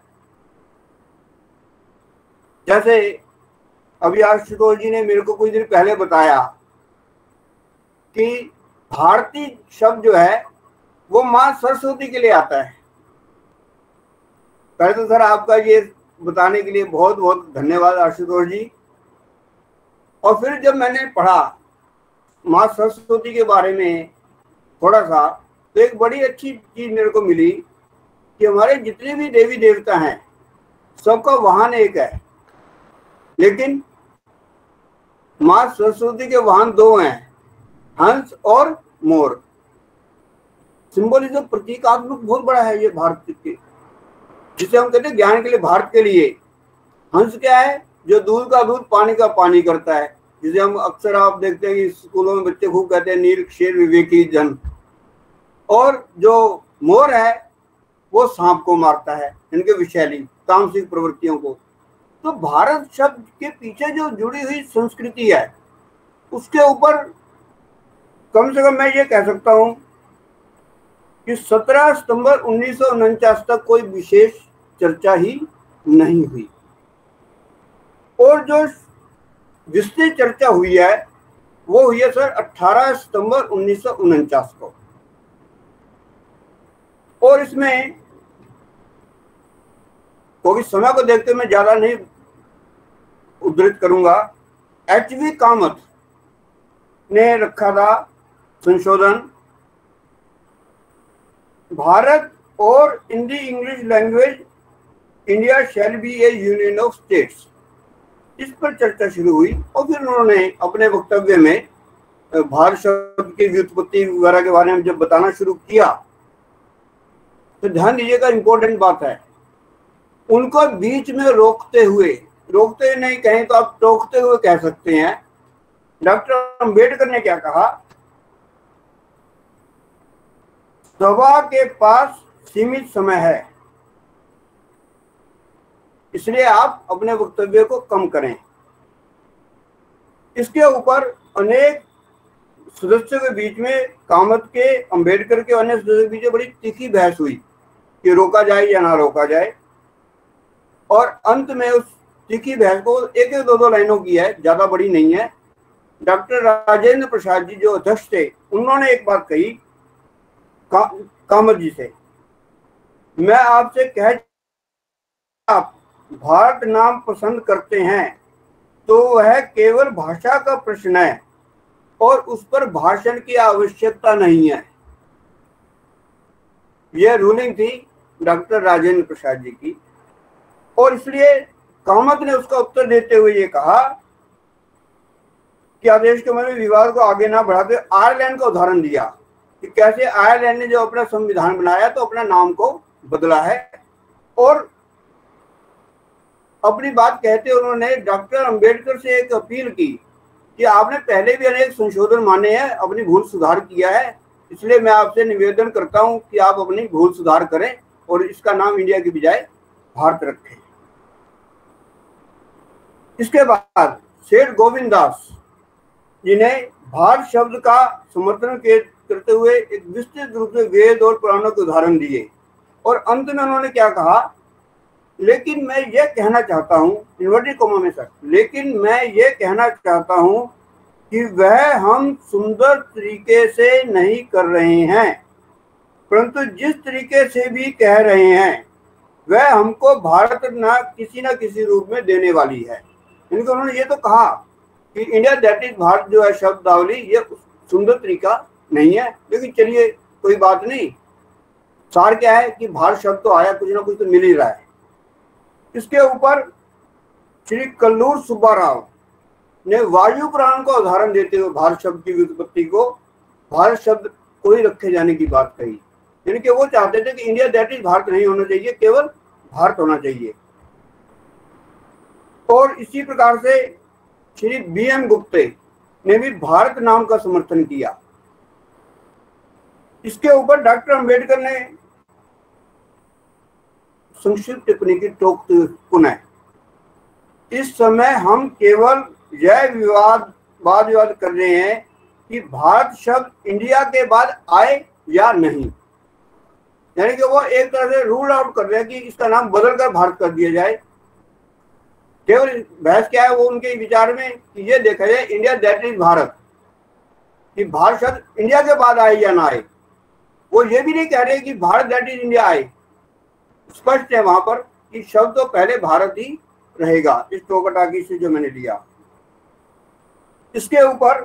जैसे अभी आशुतोष जी ने मेरे को कुछ दिन पहले बताया कि भारती शब्द जो है वो मां सरस्वती के लिए आता है। पहले तो सर आपका ये बताने के लिए बहुत बहुत धन्यवाद आशुतोष जी। और फिर जब मैंने पढ़ा मां सरस्वती के बारे में थोड़ा सा, तो एक बड़ी अच्छी चीज मेरे को मिली कि हमारे जितने भी देवी देवता हैं सबका वाहन एक है, लेकिन मां सरस्वती के वाहन 2 हैं, हंस और मोर। सिंबलिज्म प्रतीकात्मक बहुत बड़ा है ये भारत के, जिसे हम कहते हैं ज्ञान के लिए भारत के लिए। हंस क्या है, जो दूध का दूध पानी का पानी करता है, जिसे हम अक्सर आप देखते हैं कि स्कूलों में बच्चे खूब कहते हैं निरक्षर विवेकी जन। और जो मोर है वो सांप को मारता है, इनके विषैली तामसिक प्रवृत्तियों को। तो भारत शब्द के पीछे जो जुड़ी हुई संस्कृति है, उसके ऊपर कम से कम मैं ये कह सकता हूं कि 17 सितंबर 1949 तक कोई विशेष चर्चा ही नहीं हुई। और जो विस्तृत चर्चा हुई है वो हुई है सर 18 सितंबर 1949 को। और इसमें क्योंकि समय को देखते मैं ज्यादा नहीं उद्धृत करूंगा, एच.वी. कामत ने रखा था संशोधन, भारत और Hindi English language India shall be a union of states, इस पर चर्चा शुरू हुई और फिर उन्होंने अपने वक्तव्य में भारत शब्द की व्युत्पत्ति वगैरह के बारे में जब बताना शुरू किया तो ध्यान दीजिएगा, इंपॉर्टेंट बात है, उनको बीच में रोकते हुए नहीं कहें तो आप टोकते हुए कह सकते हैं, डॉक्टर अंबेडकर ने क्या कहा, सभा के पास सीमित समय है, इसलिए आप अपने वक्तव्य को कम करें। इसके ऊपर अनेक सदस्यों के बीच में, कामत के, अंबेडकर के, अन्य सदस्यों के बीच में बड़ी तीखी बहस हुई कि रोका जाए या ना रोका जाए, और अंत में उस तीखी बहस को एक एक दो लाइनों की है, ज्यादा बड़ी नहीं है। डॉक्टर राजेंद्र प्रसाद जी जो अध्यक्ष थे, उन्होंने एक बात कही कामत जी से, मैं आपसे कह, आप भारत नाम पसंद करते हैं तो वह केवल भाषा का प्रश्न है और उस पर भाषण की आवश्यकता नहीं है। यह रूलिंग थी डॉक्टर राजेंद्र प्रसाद जी की, और इसलिए कामत ने उसका उत्तर देते हुए ये कहा कि आदेश के में विवाद को आगे ना बढ़ाते आयरलैंड का उदाहरण दिया कि कैसे आयरलैंड ने जो अपना संविधान बनाया तो अपना नाम को बदला है, और अपनी बात कहते उन्होंने डॉक्टर अंबेडकर से एक अपील की कि आपने पहले भी अनेक संशोधन माने हैं, अपनी भूल सुधार किया है, इसलिए मैं आपसे निवेदन करता हूं कि आप अपनी भूल सुधार करें और इसका नाम इंडिया की बजाय भारत रखें। इसके बाद सेठ गोविंद दास जिन्हें भारत शब्द का समर्थन करते हुए एक विस्तृत रूप से वेद और पुराणों के उदाहरण दिए, और अंत में उन्होंने क्या कहा, लेकिन मैं ये कहना चाहता हूं, इन्वर्टेड कॉमा में सर, लेकिन मैं ये कहना चाहता हूं कि वह हम सुंदर तरीके से नहीं कर रहे हैं, परंतु जिस तरीके से भी कह रहे हैं वह हमको भारत ना किसी रूप में देने वाली है। इनके उन्होंने ये तो कहा कि इंडिया दैट इज भारत जो है शब्दावली, ये सुंदर तरीका नहीं है, लेकिन चलिए कोई बात नहीं, सार क्या है कि भारत शब्द तो आया, कुछ ना कुछ तो मिल ही रहा है। इसके ऊपर श्री कल्लूर सुब्बा राव ने वायु पुराण का उदाहरण देते हुए भारत शब्द की व्युत्पत्ति को भारत शब्द को ही रखे जाने की बात कही, यानी कि वो चाहते थे कि इंडिया दैट इज भारत नहीं होना चाहिए, केवल भारत होना चाहिए। और इसी प्रकार से श्री BM गुप्ते ने भी भारत नाम का समर्थन किया। इसके ऊपर डॉक्टर अंबेडकर ने संक्षिप्त टिप्पणी की टोकते हुए पुनः, इस समय हम केवल यह वाद विवाद कर रहे हैं कि भारत शब्द इंडिया के बाद आए या नहीं, यानी कि वो एक तरह से रूल आउट कर रहे हैं कि इसका नाम बदलकर भारत कर दिया जाए। केवल बहस क्या है वो उनके विचार में कि ये देखा जाए इंडिया दैट इज भारत, कि भारत शब्द इंडिया के बाद आए या ना आए। वो ये भी नहीं कह रहे कि भारत दैट इज इंडिया आए, स्पष्ट है वहां पर कि शब्द तो पहले भारत ही रहेगा, इस टोकटाकी से जो मैंने लिया। इसके ऊपर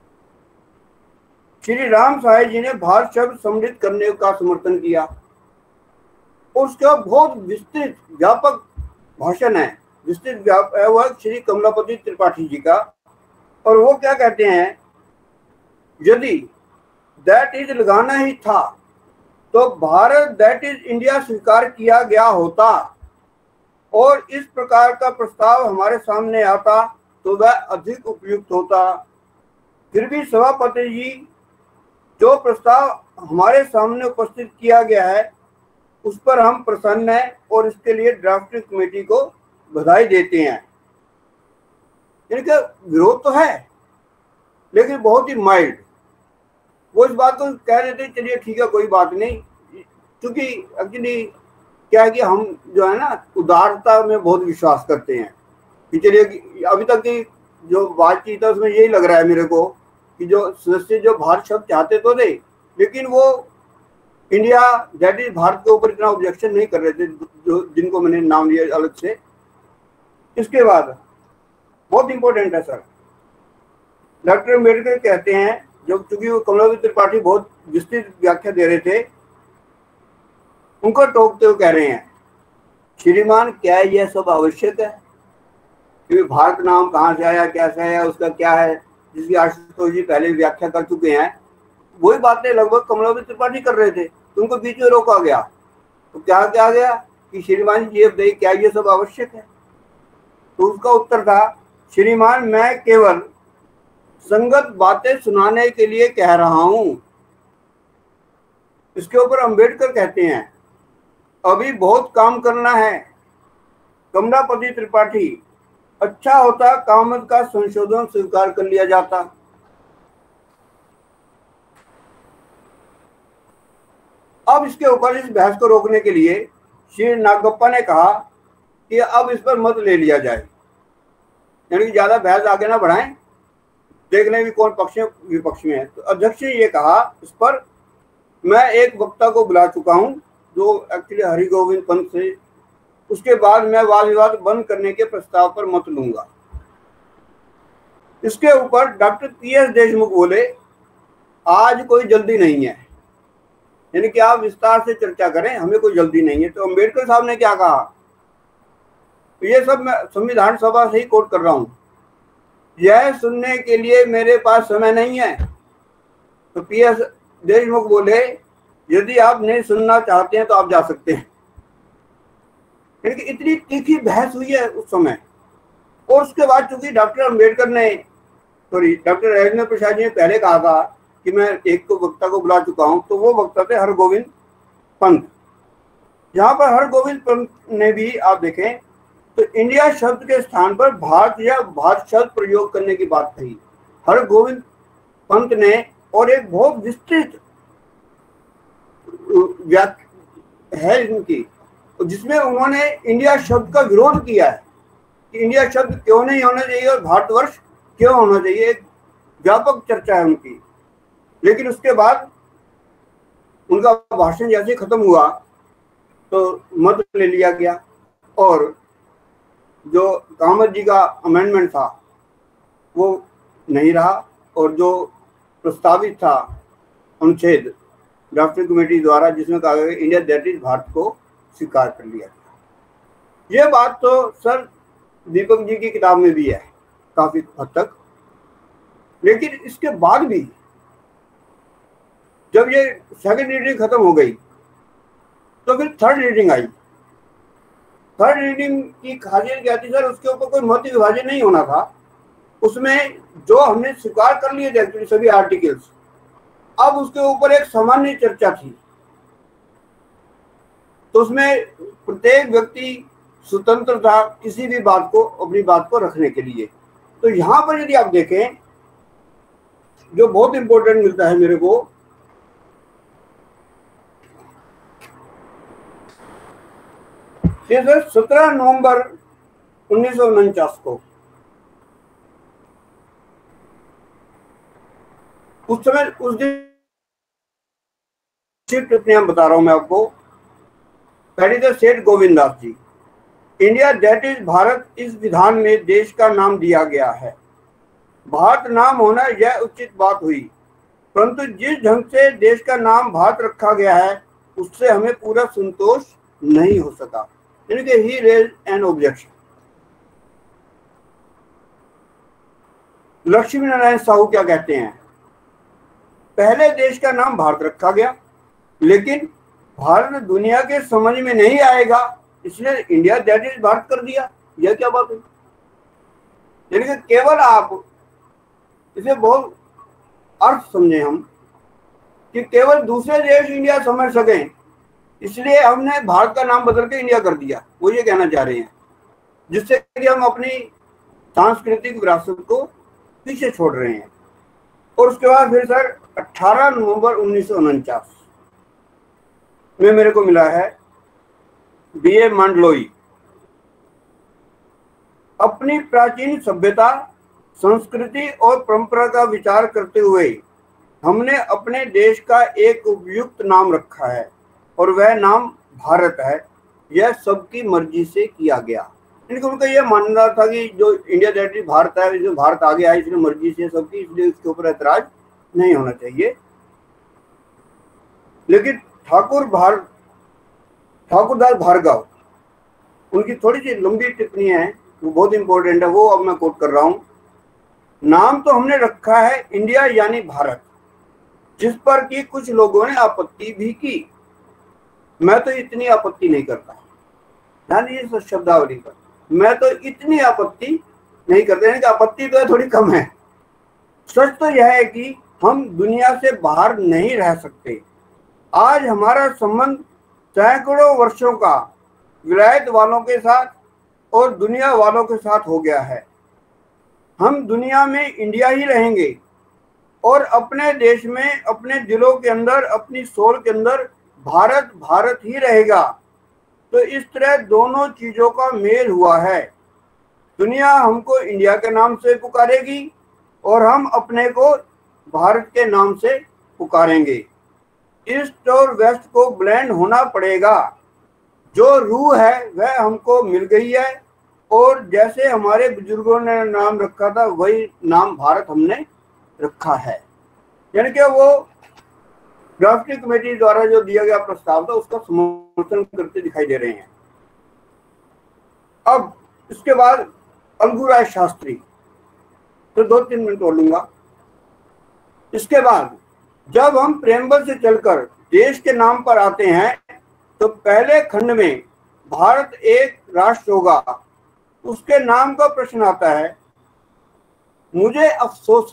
श्री राम साहेब जी ने भारत शब्द सम्मिलित करने का समर्थन किया, उसका बहुत विस्तृत व्यापक भाषण है, विस्तृत वह श्री कमलापति त्रिपाठी जी का, और वो क्या कहते हैं, यदि दैट इज लगाना ही था तो भारत दैट इज इंडिया स्वीकार किया गया होता और इस प्रकार का प्रस्ताव हमारे सामने आता तो वह अधिक उपयुक्त होता। फिर भी सभापति जी जो प्रस्ताव हमारे सामने उपस्थित किया गया है उस पर हम प्रसन्न हैं और इसके लिए ड्राफ्टिंग कमेटी को बधाई देते हैं। इनका विरोध तो है लेकिन बहुत ही माइल्ड, वो इस बात को कह रहे थे चलिए ठीक है कोई बात नहीं, क्योंकि एक्चुअली क्या है कि हम जो है ना उदारता में बहुत विश्वास करते हैं कि चलिए अभी तक की जो बातचीत है उसमें यही लग रहा है मेरे को कि जो सदस्य जो भारत शब्द चाहते तो थे लेकिन वो इंडिया दैट इज भारत के ऊपर इतना ऑब्जेक्शन नहीं कर रहे थे जो जिनको मैंने नाम लिया अलग से। इसके बाद बहुत इंपॉर्टेंट है सर, डॉक्टर अम्बेडकर कहते हैं, जो चूंकि वो कमलापति त्रिपाठी बहुत विस्तृत व्याख्या दे रहे थे, उनको टोकते हुए कह रहे हैं श्रीमान क्या यह सब आवश्यक है? क्योंकि भारत नाम कहाँ से आया, कैसे आया, उसका क्या है, जिसकी आशुतोष जी पहले व्याख्या कर चुके हैं। वही बातें लगभग कमलापति त्रिपाठी कर रहे थे, तो उनको बीच में रोका गया। तो क्या क्या गया कि श्रीमान जी ये बताइए क्या ये सब आवश्यक है? तो उसका उत्तर था, श्रीमान मैं केवल संगत बातें सुनाने के लिए कह रहा हूं। इसके ऊपर अंबेडकर कहते हैं, अभी बहुत काम करना है। कमलापति त्रिपाठी, अच्छा होता कामत का संशोधन स्वीकार कर लिया जाता। अब इसके ऊपर इस बहस को रोकने के लिए श्री नागप्पा ने कहा कि अब इस पर मत ले लिया जाए, यानी कि ज्यादा बहस आगे ना बढ़ाएं, देखने भी कौन पक्ष में विपक्ष में है। तो अध्यक्ष ने ये कहा, इस पर मैं एक वक्ता को बुला चुका हूं जो एक्चुअली हरिगोविंद पंत से, उसके बाद मैं वाद विवाद बंद करने के प्रस्ताव पर मत लूंगा। इसके ऊपर डॉक्टर PS देशमुख बोले, आज कोई जल्दी नहीं है, यानी कि आप विस्तार से चर्चा करें, हमें कोई जल्दी नहीं है। तो अंबेडकर साहब ने क्या कहा, तो ये सब मैं संविधान सभा से ही कोट कर रहा हूं, यह सुनने के लिए मेरे पास समय नहीं है। तो PS देशमुख बोले, यदि आप नहीं सुनना चाहते हैं तो आप जा सकते हैं। यानी कि इतनी तीखी बहस हुई है उस समय। और उसके बाद चूंकि डॉक्टर राजेंद्र प्रसाद जी ने पहले कहा था कि मैं एक को वक्ता को बुला चुका हूं, तो वो वक्ता थे हरगोविंद पंत। जहां पर हरगोविंद पंत ने भी आप देखें तो इंडिया शब्द के स्थान पर भारत या भारत शब्द प्रयोग करने की बात कही हरगोविंद पंत ने, और एक बहुत विस्तृत व्याख्या है इनकी, जिसमें उन्होंने इंडिया शब्द का विरोध किया है कि इंडिया शब्द क्यों नहीं होना चाहिए और भारतवर्ष क्यों होना चाहिए। एक व्यापक चर्चा है उनकी। लेकिन उसके बाद उनका भाषण जैसे खत्म हुआ तो मत ले लिया गया, और जो कामत जी का अमेंडमेंट था वो नहीं रहा, और जो प्रस्तावित था अनुच्छेद ड्राफ्टिंग कमेटी द्वारा, जिसमें कहा गया इंडिया दैट इज भारत, को स्वीकार कर लिया गया। ये बात तो सर दीपक जी की किताब में भी है काफी हद तक। लेकिन इसके बाद भी जब ये सेकंड रीडिंग खत्म हो गई तो फिर थर्ड रीडिंग आई। थर्ड रीडिंग की खासियत क्या थी सर, उसके ऊपर कोई मत विभाजन नहीं होना था। उसमें जो हमने स्वीकार कर लिए थे एक्चुअली सभी आर्टिकल्स, अब उसके ऊपर एक सामान्य चर्चा थी। तो उसमें प्रत्येक व्यक्ति स्वतंत्र था किसी भी बात को, अपनी बात को रखने के लिए। तो यहां पर यदि आप देखें, जो बहुत इंपॉर्टेंट मिलता है मेरे को, ये सर 17 नवंबर 1949 को, उस समय उस दिन टिप्पणियां बता रहा हूं मैं आपको। पहली तो Seth Govind Das ji, India that is Bharat, इस विधान में देश का नाम दिया गया है। भारत नाम होना यह उचित बात हुई, परंतु जिस ढंग से देश का नाम भारत रखा गया है उससे हमें पूरा संतोष नहीं हो सका। यानी कि he raise an objection. Lakshmi Narayan Sahu क्या कहते हैं, पहले देश का नाम भारत रखा गया, लेकिन भारत दुनिया के समझ में नहीं आएगा, इसलिए इंडिया दैट इज भारत कर दिया। यह क्या बात है? यानी कि केवल आप इसे बहुत अर्थ समझे हम कि केवल दूसरे देश इंडिया समझ सकें, इसलिए हमने भारत का नाम बदल के इंडिया कर दिया। वो ये कहना चाह रहे हैं, जिससे कि हम अपनी सांस्कृतिक विरासत को पीछे छोड़ रहे हैं। और उसके बाद फिर सर 18 नवंबर 1949 में मेरे को मिला है BA मंडलोई, अपनी प्राचीन सभ्यता, संस्कृति और परंपरा का विचार करते हुए हमने अपने देश का एक उपयुक्त नाम रखा है और वह नाम भारत है। यह सबकी मर्जी से किया गया। इनका उनका यह मानना था कि जो इंडिया दैट इज भारत है, जो भारत आ गया है इसलिए मर्जी से सबकी, इसलिए इसके ऊपर ऐतराज नहीं होना चाहिए। लेकिन ठाकुरदास भार्गव उनकी थोड़ी सी लंबी टिप्पणी है, वो बहुत इंपॉर्टेंट है, वो अब मैं कोट कर रहा हूं। नाम तो हमने रखा है इंडिया यानी भारत, जिस पर कि कुछ लोगों ने आपत्ति भी की। मैं तो इतनी आपत्ति नहीं करता, ध्यान दीजिए शब्दावली पर, मैं तो इतनी आपत्ति नहीं करते, यानी कि आपत्ति तो थोड़ी कम है। सच तो यह है कि हम दुनिया से बाहर नहीं रह सकते। आज हमारा संबंध सैकड़ों वर्षों का विलायत वालों के साथ और दुनिया वालों के साथ हो गया है। हम दुनिया में इंडिया ही रहेंगे और अपने देश में, अपने दिलों के अंदर, अपनी सोल के अंदर भारत भारत ही रहेगा। तो इस तरह दोनों चीजों का मेल हुआ है। दुनिया हमको इंडिया के नाम से पुकारेगी और हम अपने को भारत के नाम से पुकारेंगे। ईस्ट और वेस्ट को ब्लेंड होना पड़ेगा। जो रूह है वह हमको मिल गई है और जैसे हमारे बुजुर्गों ने नाम रखा था वही नाम भारत हमने रखा है। यानी कि वो ड्राफ्टिंग कमेटी द्वारा जो दिया गया प्रस्ताव था उसका समर्थन करते दिखाई दे रहे हैं। अब इसके बाद अलगूराय शास्त्री, तो 2-3 मिनट और लूंगा। इसके बाद जब हम प्रेमबल से चलकर देश के नाम पर आते हैं तो पहले खंड में भारत एक राष्ट्र होगा, उसके नाम का प्रश्न आता है। मुझे अफसोस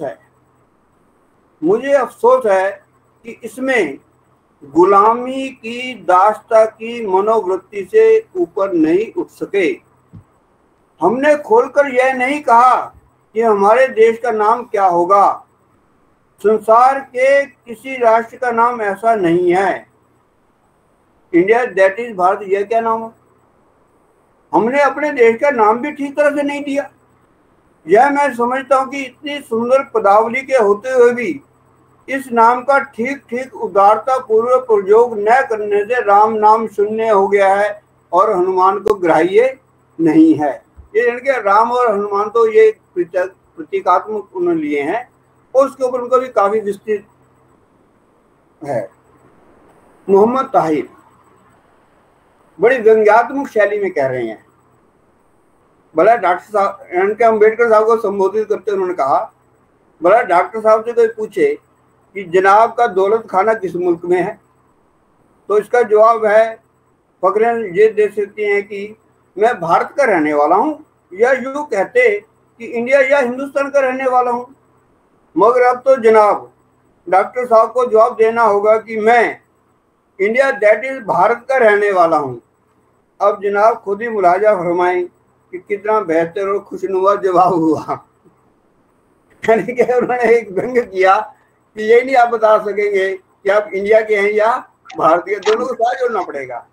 है कि इसमें गुलामी की, दास्ता की मनोवृत्ति से ऊपर नहीं उठ सके। हमने खोलकर यह नहीं कहा कि हमारे देश का नाम क्या होगा। संसार के किसी राष्ट्र का नाम ऐसा नहीं है। इंडिया दैट इज भारत, यह क्या नाम है? हमने अपने देश का नाम भी ठीक तरह से नहीं दिया। यह मैं समझता हूं कि इतनी सुंदर पदावली के होते हुए भी इस नाम का ठीक ठीक उदारता पूर्वक प्रयोग न करने से राम नाम शून्य हो गया है और हनुमान को ग्राह्य नहीं है। ये यानी कि राम और हनुमान तो ये प्रतीकात्मक उन्होंने लिए हैं और उसके ऊपर उनका भी काफी विस्तृत है। मोहम्मद ताहिर बड़ी व्यंग्यात्मक शैली में कह रहे हैं। भला डॉक्टर साहब, यानी कि अम्बेडकर साहब को संबोधित करते उन्होंने कहा, भला डॉक्टर साहब से कोई पूछे कि जनाब का दौलत खाना किस मुल्क में है, तो इसका जवाब है, फकरें ये दे सकती हैं कि मैं भारत का रहने वाला हूँ, या यूँ कहते कि इंडिया या हिंदुस्तान का रहने वाला हूँ। मगर अब तो जनाब डॉक्टर साहब को जवाब देना होगा कि मैं इंडिया दैट इज भारत का रहने वाला हूँ। अब जनाब खुद ही मुलाजा फरमाएं कि कितना बेहतर और खुशनुमा जवाब हुआ। यानी कि उन्होंने एक व्यंग किया कि ये नहीं आप बता सकेंगे कि आप इंडिया के हैं या भारतीय, दोनों को साथ जोड़ना पड़ेगा।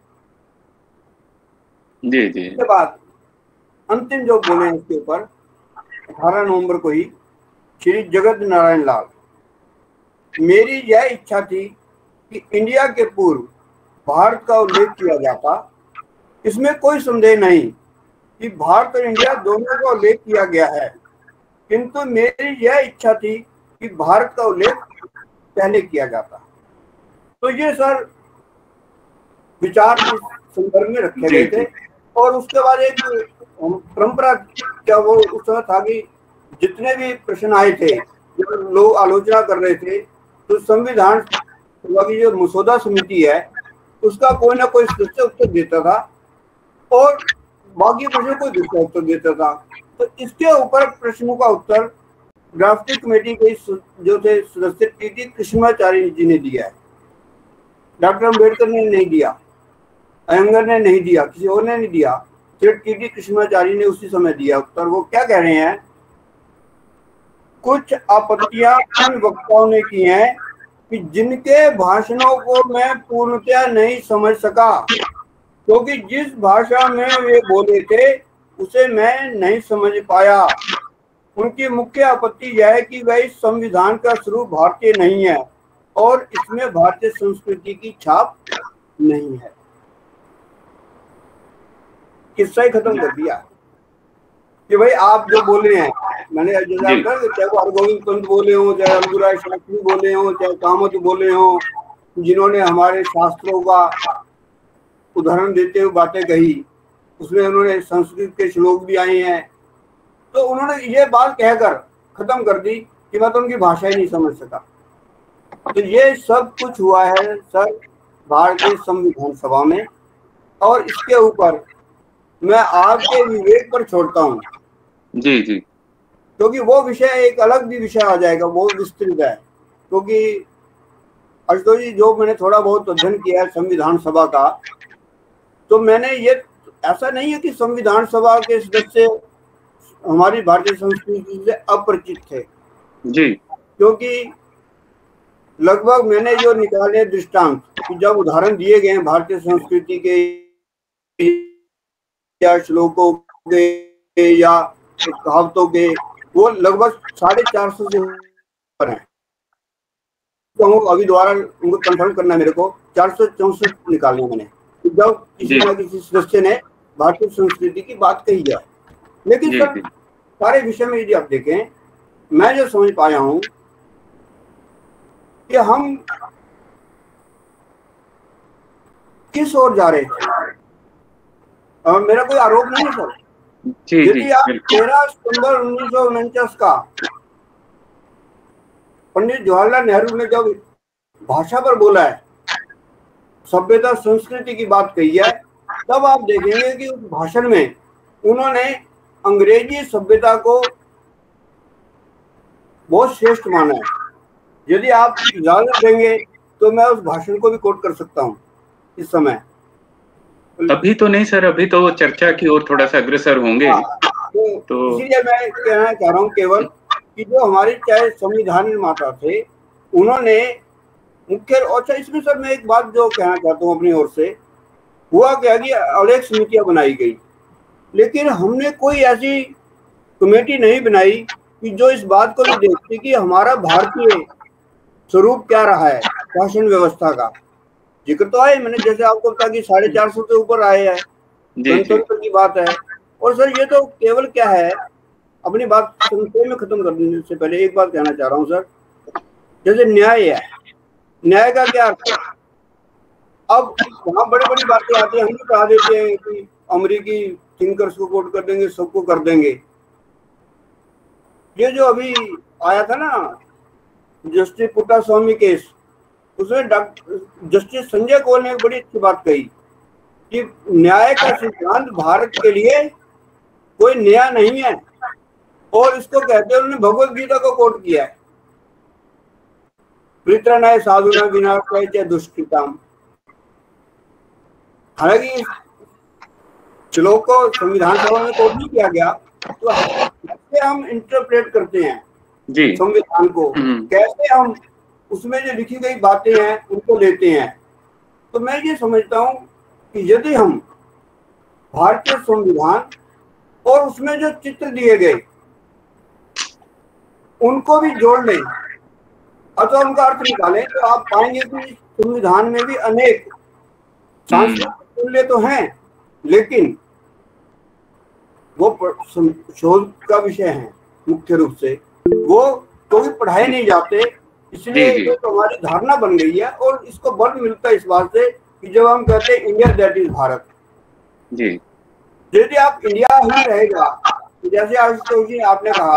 जी जी। इसके बाद अंतिम जो बोले इसके ऊपर 18 नवंबर को ही श्री जगत नारायण लाल, मेरी यह इच्छा थी कि इंडिया के पूर्व भारत का उल्लेख किया जाता। इसमें कोई संदेह नहीं कि भारत और इंडिया दोनों का उल्लेख किया गया है, किंतु मेरी यह इच्छा थी कि भारत का उल्लेख पहले किया जाता। तो ये सर विचार इस संदर्भ में रखे गए थे। और उसके बाद एक परंपरा क्या वो उस समय था कि जितने भी प्रश्न आए थे, जब लोग आलोचना कर रहे थे, तो संविधान सभा की जो मसौदा समिति है उसका कोई ना कोई सदस्य उत्तर देता था और बाकी प्रश्नों को दूसरा उत्तर देता था। तो इसके ऊपर प्रश्नों का उत्तर ड्राफ्टिंग कमेटी के जो थे सदस्य टी.टी. कृष्णाचार्य जी ने दिया है। डॉक्टर अम्बेडकर ने नहीं दिया, अयंगर ने नहीं दिया, किसी और ने नहीं दिया, सिर्फ टी.टी. कृष्णाचार्य ने उसी समय दिया उत्तर। वो क्या कह रहे हैं, कुछ आपत्तियां उन वक्ताओं ने की हैं कि जिनके भाषणों को मैं पूर्णतया नहीं समझ सका, क्योंकि जिस भाषा में वे बोले थे उसे मैं नहीं समझ पाया। उनकी मुख्य आपत्ति यह है कि वह इस संविधान का स्वरूप भारतीय नहीं है और इसमें भारतीय संस्कृति की छाप नहीं है। किस्सा ही खत्म कर दिया कि भाई आप जो बोले हैं, मैंने चाहे वो हरगोविंद पंत बोले हो, चाहे अलगूराय शास्त्री बोले हो, चाहे कामत बोले हो, जिन्होंने हमारे शास्त्रों का उदाहरण देते हुए बातें कही, उसमें उन्होंने संस्कृत के श्लोक भी आए हैं। तो उन्होंने ये बात कहकर खत्म कर दी कि मैं तो उनकी भाषा ही नहीं समझ सका। तो ये सब कुछ हुआ है सर भारतीय संविधान सभा में, और इसके ऊपर मैं आपके विवेक पर छोड़ता हूँ। जी जी। क्योंकि वो विषय एक अलग भी विषय आ जाएगा, वो विस्तृत है। क्योंकि आशुतोष जी, जो मैंने थोड़ा बहुत अध्ययन किया है संविधान सभा का, तो मैंने ये, ऐसा नहीं है कि संविधान सभा के सदस्य हमारी भारतीय संस्कृति से अपरिचित थे जी। क्योंकि लगभग मैंने जो निकाले दृष्टांत, कि जब उदाहरण दिए गए हैं भारतीय संस्कृति के या श्लोकों के या कहावतों के, वो लगभग 450 से ऊपर हैं। तो अभी दोबारा उनको कंफर्म करना है मेरे को, 464 निकालने मैंने, जब किसी न किसी सदस्य ने भारतीय संस्कृति की बात कही है। लेकिन सर सारे विषय में यदि आप देखें, मैं जो समझ पाया हूं कि हम किस ओर जा रहे थे, मेरा कोई आरोप नहीं है सर। यदि आप 13 सितंबर 1949 का पंडित जवाहरलाल नेहरू ने जब भाषा पर बोला है, सभ्यता संस्कृति की बात कही है, तब आप देखेंगे कि उस भाषण में उन्होंने अंग्रेजी सभ्यता को बहुत श्रेष्ठ माना है। यदि आप इजाजत देंगे तो मैं उस भाषण को भी कोट कर सकता हूं इस समय। अभी तो नहीं सर, अभी तो चर्चा की ओर थोड़ा सा अग्रसर होंगे। तो इसीलिए मैं कहना चाह रहा हूँ केवल कि जो हमारे चाहे संविधान निर्माता थे, उन्होंने मुख्य, अच्छा इसमें सर मैं एक बात जो कहना चाहता हूँ अपनी ओर से, हुआ क्या कि अनेक समितियां बनाई गई, लेकिन हमने कोई ऐसी कमेटी नहीं बनाई कि जो इस बात को भी देखती कि हमारा भारतीय स्वरूप क्या रहा है शासन व्यवस्था का। जिक्र तो आए मैंने, जैसे आपको बता कि 450 से ऊपर आए हैं, गणतंत्र की बात है। और सर ये तो केवल क्या है, अपनी बात संक्षेप में खत्म करने से पहले एक बात कहना चाह रहा हूँ सर, जैसे न्याय है, न्याय का क्या अर्थ है? अब वहाँ बड़ी बड़ी बातें आती है, हम भी कहा देते हैं कि अमेरिकी थिंकर्स को कोट कर देंगे, सबको कर देंगे। ये जो अभी आया था ना जस्टिस पुट्टास्वामी केस, उसमें जस्टिस संजय कौल ने एक बड़ी अच्छी बात कही कि न्याय का सिद्धांत भारत के लिए कोई नया नहीं है, और इसको कहते हैं, उन्होंने भगवत गीता को कोट किया है, परित्राणाय साधुनां विनाशाय च दुष्कृताम्। हालांकि श्लोक को संविधान सभा में कोट नहीं किया गया, तो कैसे हम इंटरप्रेट करते हैं संविधान को, कैसे हम उसमें जो लिखी गई बातें हैं उनको लेते हैं। तो मैं ये समझता हूं कि यदि हम भारतीय संविधान और उसमें जो चित्र दिए गए उनको भी जोड़ लें अथवा उनका अर्थ निकालें, तो आप पाएंगे कि संविधान में भी अनेक सांस्कृतिक मूल्य तो हैं, लेकिन वो शोध का विषय है मुख्य रूप से, वो तो भी पढ़ाए नहीं जाते। इसलिए ये तो हमारी धारणा बन गई है, और इसको बल मिलता है इस बात से कि जब हम कहते हैं India that is Bharat ji, यदि आप इंडिया ही रहेगा, जैसे आशुतोष जी आपने कहा,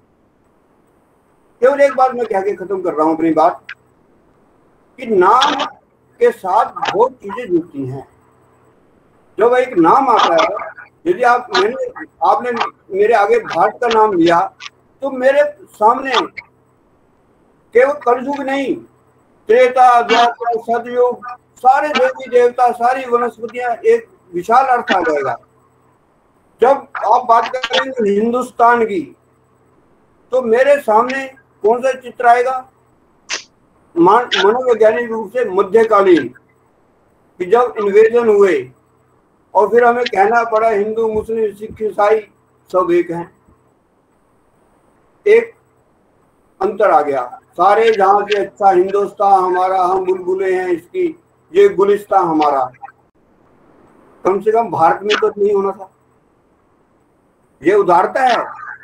केवल एक बात मैं कह के खत्म कर रहा हूं अपनी बात, कि नाम के साथ बहुत चीजें जुड़ती हैं। जब एक नाम आता है, यदि आपने मेरे आगे भारत का नाम लिया, तो मेरे सामने केवल कलयुग नहीं, त्रेता, द्वापर, सतयुग, सारे देवी देवता, सारी वनस्पतियां, एक विशाल अर्थ आ जाएगा। जब आप बात करेंगे हिंदुस्तान की, तो मेरे सामने कौन सा चित्र आएगा? मनोवैज्ञानिक रूप से मध्यकालीन, कि जब इन्वेजन हुए और फिर हमें कहना पड़ा हिंदू, मुस्लिम, सिख, ईसाई सब एक हैं, एक अंतर आ गया। सारे जहां से अच्छा हिंदुस्तान हमारा, हम बुलबुलें हैं इसकी, ये गुलिस्तान हमारा। कम से कम भारत में तो नहीं होना था, ये उदारता है।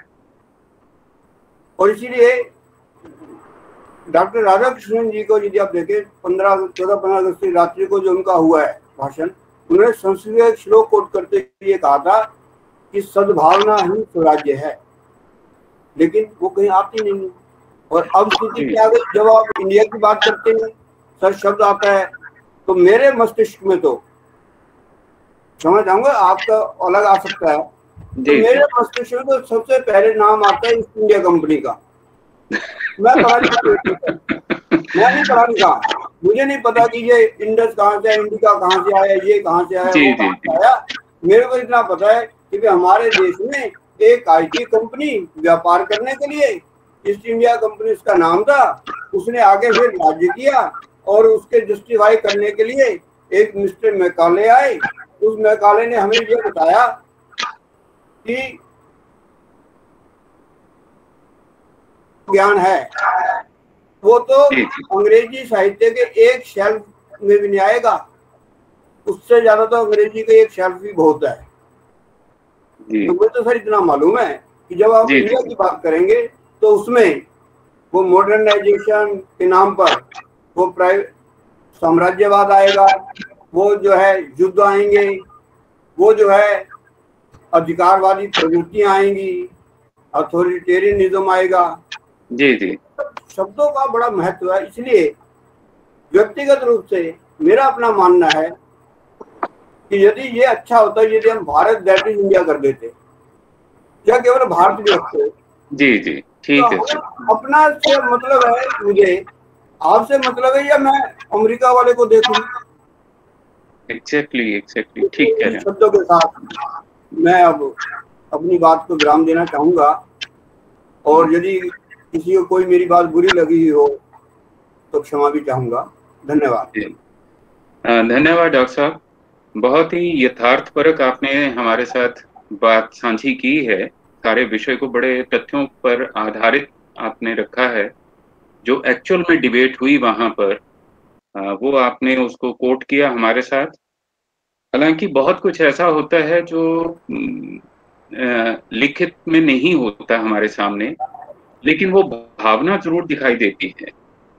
और इसीलिए डॉक्टर राधाकृष्णन जी को यदि आप देखें, 14-15 अगस्त की रात्रि को जो उनका हुआ है भाषण, उन्होंने संस्कृत का एक श्लोक कोट करते हुए कहा था कि सद्भावना ही स्वराज्य है, लेकिन वो कहीं आती नहीं है। और अब स्थिति क्या है, जब आप इंडिया की बात करते हैं, सर शब्द आता है, तो मेरे मस्तिष्क में तो समझ जाऊंगा, आपका अलग आ सकता है, तो मेरे मस्तिष्क में तो सबसे पहले नाम आता है ईस्ट इंडिया कंपनी का। मैं नहीं पढ़ा लिखा, मुझे नहीं पता कि ये इंडस कहाँ से आया, इंडिका कहाँ से आया, ये कहाँ से आया, वो कहाँ से आया। मेरे को इतना पता है कि हमारे देश में एक IT कंपनी व्यापार करने के लिए ईस्ट इंडिया कंपनी उसका नाम था, उसने आगे फिर राज्य किया और उसके जस्टिफाई करने के लिए एक मिस्टर मैकाले आए। उस मैकाले ने हमें ये बताया कि ज्ञान है वो तो अंग्रेजी साहित्य के एक शेल्फ में भी नहीं आएगा, उससे ज्यादा तो अंग्रेजी का एक शेल्फ भी बहुत है। तो मुझे तो सर इतना मालूम है कि जब आप इंडिया की बात करेंगे तो उसमें वो मॉडर्नाइजेशन के नाम पर वो प्राइवेट साम्राज्यवाद आएगा, वो जो है युद्ध आएंगे, वो जो है अधिकारवादी प्रवृत्तियां आएंगी, अथॉरिटेरियनिज्म आएगा। जी शब्दों का बड़ा महत्व है। इसलिए व्यक्तिगत रूप से मेरा अपना मानना है कि यदि ये अच्छा होता यदि हम भारत दैट इज इंडिया कर देते, क्या केवल भारत भी रखते। जी ठीक है। अपना से मतलब है, मुझे आपसे मतलब है या मैं अमेरिका वाले को देखूं। एग्जैक्टली ठीक है। शब्दों के साथ मैं अब अपनी बात को विराम देना चाहूंगा, और यदि किसी को कोई मेरी बात बुरी लगी हो तो क्षमा भी चाहूंगा। धन्यवाद। धन्यवाद डॉक्टर साहब, बहुत ही यथार्थपरक आपने हमारे साथ बात साझी की है। सारे विषय को बड़े तथ्यों पर आधारित आपने रखा है, जो एक्चुअल में डिबेट हुई वहां पर वो आपने उसको कोट किया हमारे साथ। हालांकि बहुत कुछ ऐसा होता है जो लिखित में नहीं होता हमारे सामने, लेकिन वो भावना जरूर दिखाई देती है।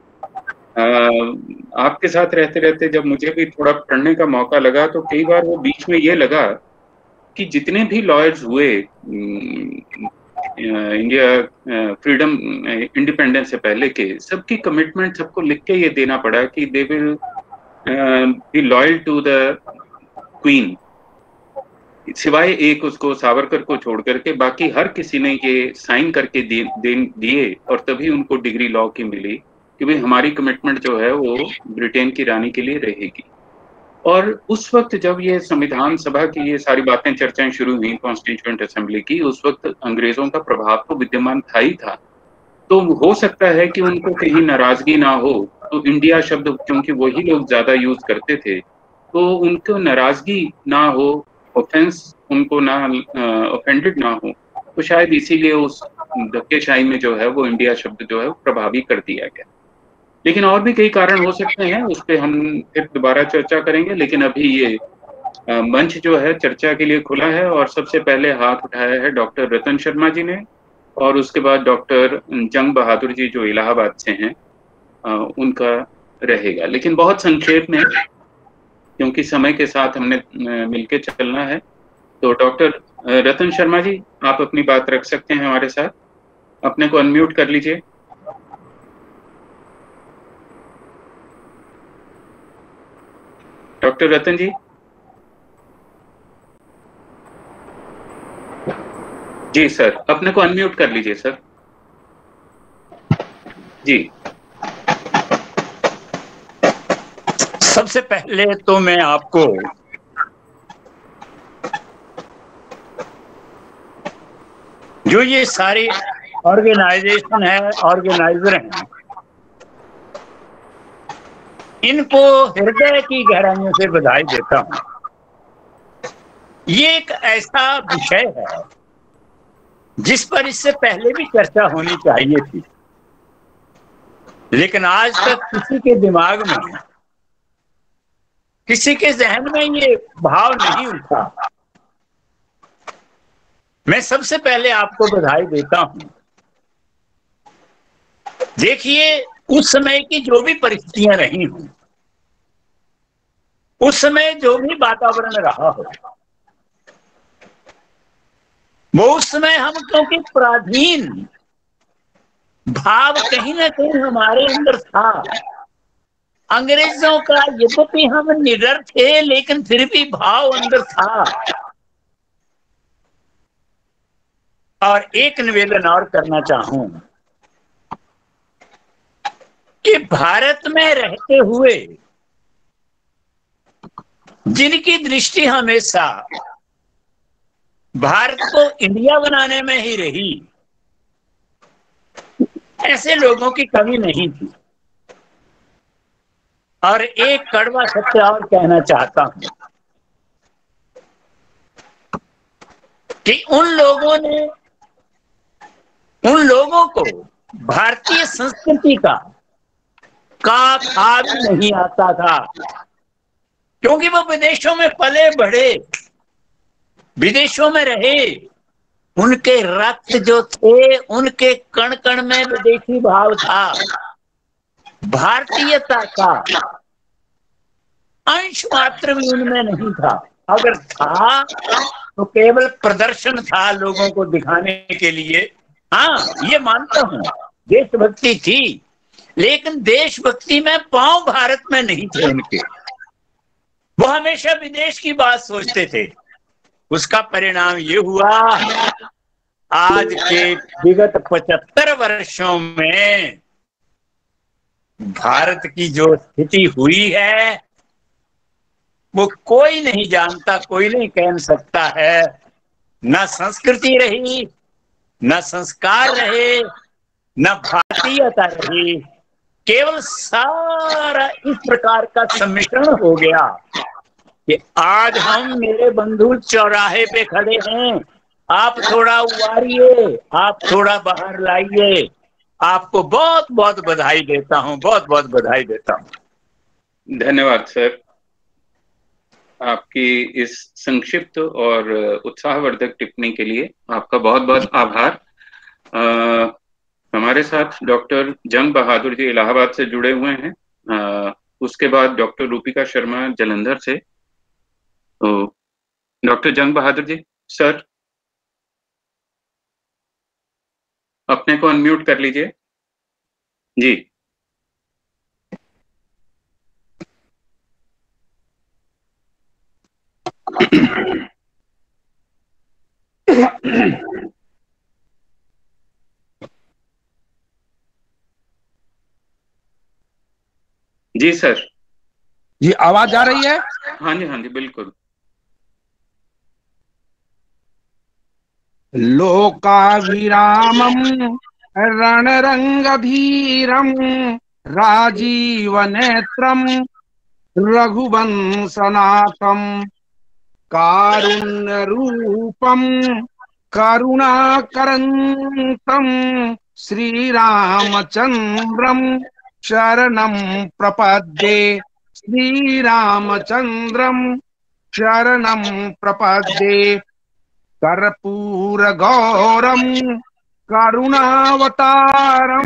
आपके साथ रहते रहते जब मुझे भी थोड़ा पढ़ने का मौका लगा तो कई बार वो बीच में ये लगा कि जितने भी लॉयर्स हुए इंडिया फ्रीडम इंडिपेंडेंस से पहले के, सबकी कमिटमेंट सबको लिख के ये देना पड़ा कि they will be loyal to the queen, सिवाय एक उसको सावरकर को छोड़ करके बाकी हर किसी ने ये साइन करके दिए, और तभी उनको डिग्री लॉ की मिली कि भाई हमारी कमिटमेंट जो है वो ब्रिटेन की रानी के लिए रहेगी। और उस वक्त जब ये संविधान सभा की ये सारी बातें चर्चाएं शुरू हुई कॉन्स्टिट्यूएंट असेंबली की, उस वक्त अंग्रेजों का प्रभाव तो विद्यमान था ही था। तो हो सकता है कि उनको कहीं नाराजगी ना हो, तो इंडिया शब्द क्योंकि वही लोग ज्यादा यूज करते थे, तो उनको नाराजगी ना हो, ऑफेंस उनको ना ऑफेंडेड ना हो, तो शायद इसीलिए उस धक्केशाही में जो है वो इंडिया शब्द जो है वो प्रभावी कर दिया गया। लेकिन और भी कई कारण हो सकते हैं, उस पर हम फिर दोबारा चर्चा करेंगे। लेकिन अभी ये मंच जो है चर्चा के लिए खुला है, और सबसे पहले हाथ उठाया है डॉक्टर रतन शर्मा जी ने, और उसके बाद डॉक्टर जंग बहादुर जी जो इलाहाबाद से हैं उनका रहेगा, लेकिन बहुत संक्षेप में, क्योंकि समय के साथ हमने मिलके चलना है। तो डॉक्टर रतन शर्मा जी, आप अपनी बात रख सकते हैं हमारे साथ, अपने को अनम्यूट कर लीजिए। डॉक्टर रतन जी। जी सर, अपने को अनम्यूट कर लीजिए सर। जी। सबसे पहले तो मैं आपको जो ये सारी ऑर्गेनाइजेशन है, ऑर्गेनाइजर हैं, इनको हृदय की गहराइयों से बधाई देता हूं। ये एक ऐसा विषय है जिस पर इससे पहले भी चर्चा होनी चाहिए थी, लेकिन आज तक किसी के दिमाग में, किसी के जहन में ये भाव नहीं उठा। मैं सबसे पहले आपको बधाई देता हूं। देखिए, उस समय की जो भी परिस्थितियां रही हों, उस समय जो भी वातावरण रहा हो, वो उस समय हम क्योंकि पराधीन भाव कहीं ना कहीं हमारे अंदर था। अंग्रेजों का यद्यपि हम निडर थे, लेकिन फिर भी भाव अंदर था। और एक निवेदन और करना चाहूं कि भारत में रहते हुए जिनकी दृष्टि हमेशा भारत को इंडिया बनाने में ही रही, ऐसे लोगों की कमी नहीं थी। और एक कड़वा सत्य और कहना चाहता हूं कि उन लोगों को भारतीय संस्कृति का खा भी नहीं आता था, क्योंकि वो विदेशों में पले बढ़े, विदेशों में रहे। उनके रक्त जो थे, उनके कण कण में विदेशी भाव था। भारतीयता का अंश मात्र भी उनमें नहीं था। अगर था तो केवल प्रदर्शन था लोगों को दिखाने के लिए। हाँ, ये मानता हूं, देशभक्ति थी, लेकिन देशभक्ति में पांव भारत में नहीं थे उनके। वो हमेशा विदेश की बात सोचते थे। उसका परिणाम ये हुआ, आज के विगत 75 वर्षों में भारत की जो स्थिति हुई है, वो कोई नहीं जानता, कोई नहीं कह सकता है। न संस्कृति रही, न संस्कार रहे, न भारतीयता रही। केवल सारा इस प्रकार का सम्मिश्रण हो गया कि आज हम, मेरे बंधु, चौराहे पे खड़े हैं। आप थोड़ा उबारिए, आप थोड़ा बाहर लाइए। आपको बहुत बहुत बधाई देता हूं, बहुत बहुत बधाई देता हूं। धन्यवाद सर, आपकी इस संक्षिप्त और उत्साहवर्धक टिप्पणी के लिए आपका बहुत बहुत आभार। हमारे साथ डॉक्टर जंग बहादुर जी इलाहाबाद से जुड़े हुए हैं। उसके बाद डॉक्टर रूपिका शर्मा जलंधर से। तो डॉक्टर जंग बहादुर जी, सर अपने को अनम्यूट कर लीजिए जी। जी सर। जी, आवाज आ रही है? हाँ जी, हाँ जी, बिल्कुल। लोकाभिरामं रणरंगधीरं राजीवनेत्रं रघुवंशनाथं कारुण्यरूपं करुणाकरन्तं श्रीरामचन्द्रं शरणं प्रपद्ये। श्रीरामचन्द्रं शरणं प्रपद्ये। कर्पूरगौरं करुणावतारं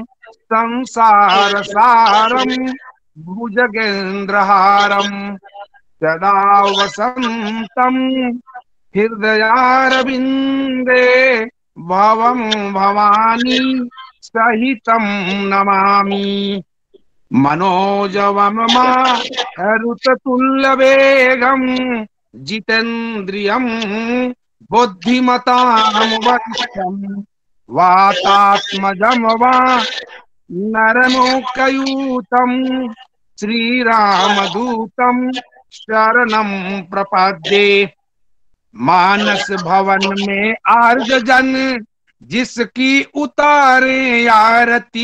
संसारसारं भुजगेन्द्रहारं सदा वसन्तं हृदयारविन्दे भवं भवानी सहितं नमामि। मनोजवं मारुततुल्यवेगं जितेन्द्रियं बुद्धिमतां वरिष्ठं वातात्मजं नरलोकयूतं श्रीरामदूतं शरणं प्रपद्ये। मानस भवन में आर्ज जन जिसकी उतारे आरती।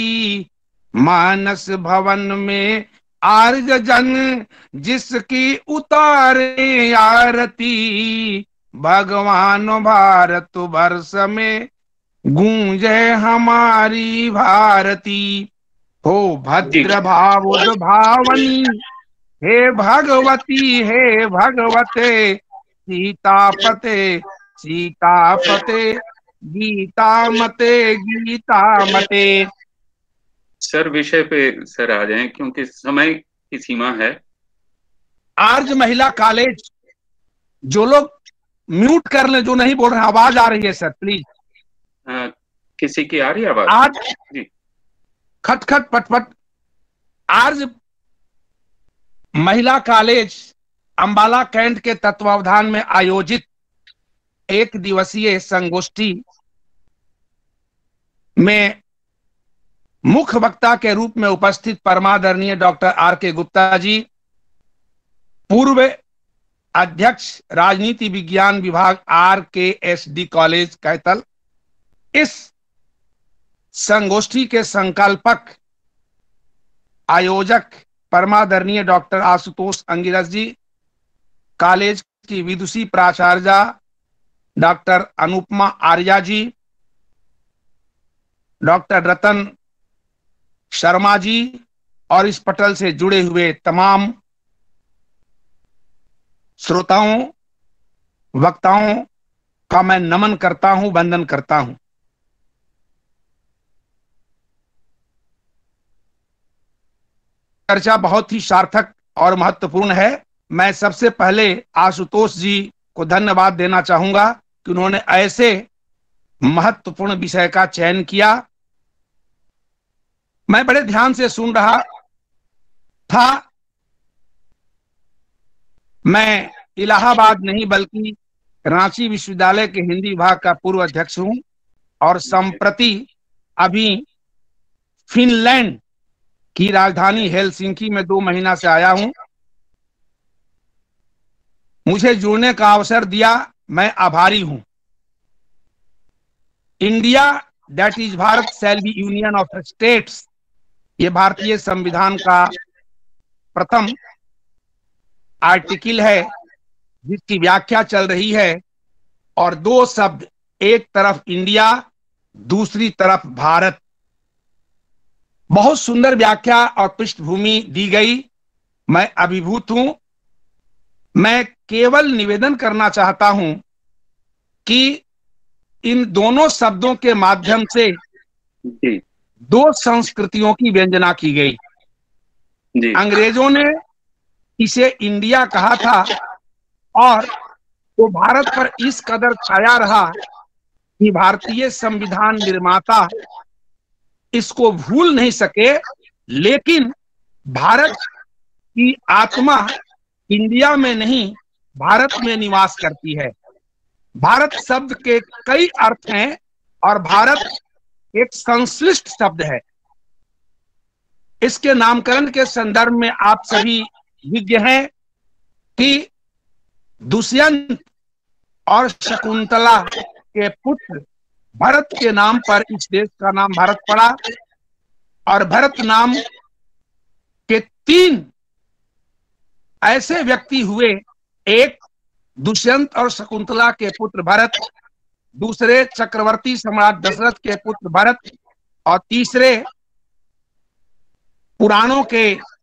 मानस भवन में आर्ज जन जिसकी उतारे आरती। भगवान भारत वर्ष में गूंजे हमारी भारती। हो भद्र भावुद भावनी हे भगवती, हे भगवते सीतापते सीतापते गीतामते गीतामते। सर विषय पे सर आ जाएं, क्योंकि समय की सीमा है। आर्य महिला कॉलेज, जो लोग म्यूट कर ले, जो नहीं बोल रहे, आवाज आ रही है सर प्लीज। किसी की आ रही है आवाज? आज जी। खटखट पटपट। आर्य महिला कॉलेज अंबाला कैंट के तत्वावधान में आयोजित एक दिवसीय संगोष्ठी में मुख्य वक्ता के रूप में उपस्थित परमादरणीय डॉक्टर आर के गुप्ता जी, पूर्व अध्यक्ष राजनीति विज्ञान विभाग RKSD कॉलेज कैथल, इस संगोष्ठी के संकल्पक आयोजक परमादरणीय डॉक्टर आशुतोष अंगिरस जी, कॉलेज की विदुषी प्राचार्य डॉक्टर अनुपमा आर्या जी, डॉक्टर रतन शर्मा जी और इस पटल से जुड़े हुए तमाम श्रोताओं वक्ताओं का मैं नमन करता हूं, वंदन करता हूं। चर्चा बहुत ही सार्थक और महत्वपूर्ण है। मैं सबसे पहले आशुतोष जी को धन्यवाद देना चाहूंगा कि उन्होंने ऐसे महत्वपूर्ण विषय का चयन किया। मैं बड़े ध्यान से सुन रहा था। मैं इलाहाबाद नहीं बल्कि रांची विश्वविद्यालय के हिंदी विभाग का पूर्व अध्यक्ष हूं और संप्रति अभी फिनलैंड की राजधानी हेलसिंकी में 2 महीना से आया हूं। मुझे जुड़ने का अवसर दिया, मैं आभारी हूं। India that is Bharat shall be union of states, ये भारतीय संविधान का प्रथम आर्टिकल है जिसकी व्याख्या चल रही है, और 2 शब्द, एक तरफ इंडिया दूसरी तरफ भारत। बहुत सुंदर व्याख्या और पृष्ठभूमि दी गई, मैं अभिभूत हूं। मैं केवल निवेदन करना चाहता हूं कि इन दोनों शब्दों के माध्यम से 2 संस्कृतियों की व्यंजना की गई। अंग्रेजों ने इसे इंडिया कहा था और वो भारत पर इस कदर छाया रहा कि भारतीय संविधान निर्माता इसको भूल नहीं सके, लेकिन भारत की आत्मा इंडिया में नहीं भारत में निवास करती है। भारत शब्द के कई अर्थ हैं और भारत एक संश्लिष्ट शब्द है। इसके नामकरण के संदर्भ में आप सभी विज्ञ हैं कि दुष्यंत और शकुंतला के पुत्र भरत के नाम पर इस देश का नाम भारत पड़ा, और भरत नाम के 3 ऐसे व्यक्ति हुए, एक दुष्यंत और शकुंतला के पुत्र भरत, दूसरे चक्रवर्ती सम्राट दशरथ के पुत्र भरत, और तीसरे पुराणों के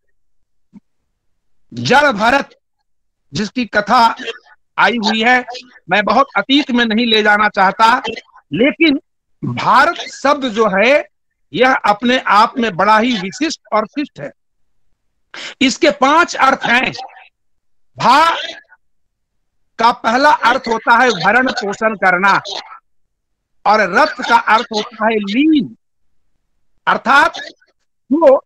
जड़ भरत जिसकी कथा आई हुई है। मैं बहुत अतीत में नहीं ले जाना चाहता, लेकिन भारत शब्द जो है यह अपने आप में बड़ा ही विशिष्ट और शिष्ट है। इसके 5 अर्थ हैं। भा का पहला अर्थ होता है भरण पोषण करना, और रथ का अर्थ होता है लीन, अर्थात जो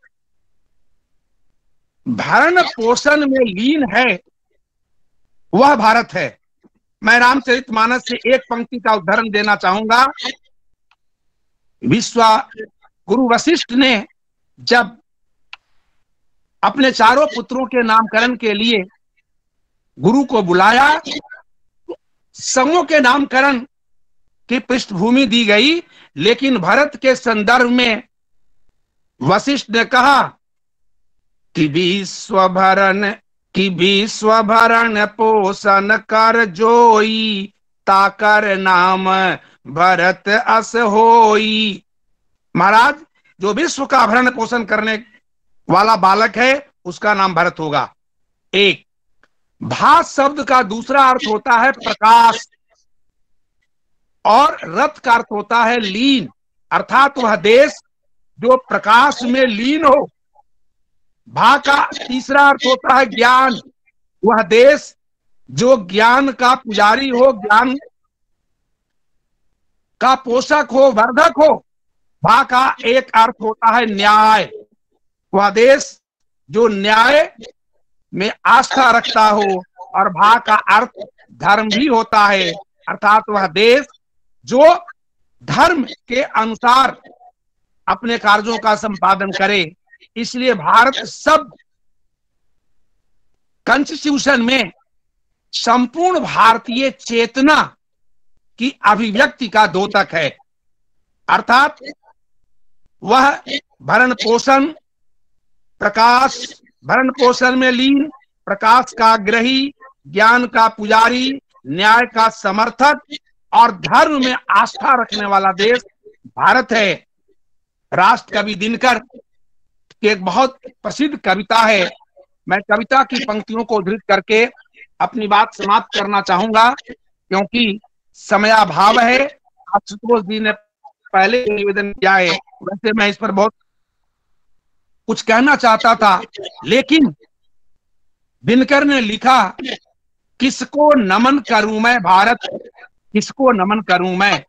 भरण पोषण में लीन है वह भारत है। मैं रामचरितमानस से एक पंक्ति का उदाहरण देना चाहूंगा। गुरु वशिष्ठ ने जब अपने 4 पुत्रों के नामकरण के लिए गुरु को बुलाया, समूह के नामकरण की पृष्ठभूमि दी गई, लेकिन भरत के संदर्भ में वशिष्ठ ने कहा कि विश्व भरण पोषण कर जोई, ताकर नाम भरत अस होई। महाराज, जो विश्व का भरण पोषण करने वाला बालक है उसका नाम भरत होगा। एक भा शब्द का दूसरा अर्थ होता है प्रकाश, और रथ का अर्थ होता है लीन, अर्थात वह देश जो प्रकाश में लीन हो। भा का तीसरा अर्थ होता है ज्ञान, वह देश जो ज्ञान का पुजारी हो, ज्ञान का पोषक हो, वर्धक हो। भा का एक अर्थ होता है न्याय। वह देश जो न्याय में आस्था रखता हो, और भा का अर्थ धर्म भी होता है, अर्थात वह देश जो धर्म के अनुसार अपने कार्यों का संपादन करे। इसलिए भारत सब कॉन्स्टिट्यूशन में संपूर्ण भारतीय चेतना की अभिव्यक्ति का द्योतक है, अर्थात वह भरण पोषण प्रकाश, भरण पोषण में लीन, प्रकाश का ग्रही, ज्ञान का पुजारी, न्याय का समर्थक और धर्म में आस्था रखने वाला देश भारत है। राष्ट्र कवि दिनकर की एक बहुत प्रसिद्ध कविता है। मैं कविता की पंक्तियों को उद्धृत करके अपनी बात समाप्त करना चाहूंगा, क्योंकि समयाभाव है। आशुतोष जी ने पहले निवेदन किया है, वैसे मैं इस पर बहुत कुछ कहना चाहता था, लेकिन दिनकर ने लिखा, किसको नमन करूं मैं भारत, किसको नमन करूं मैं।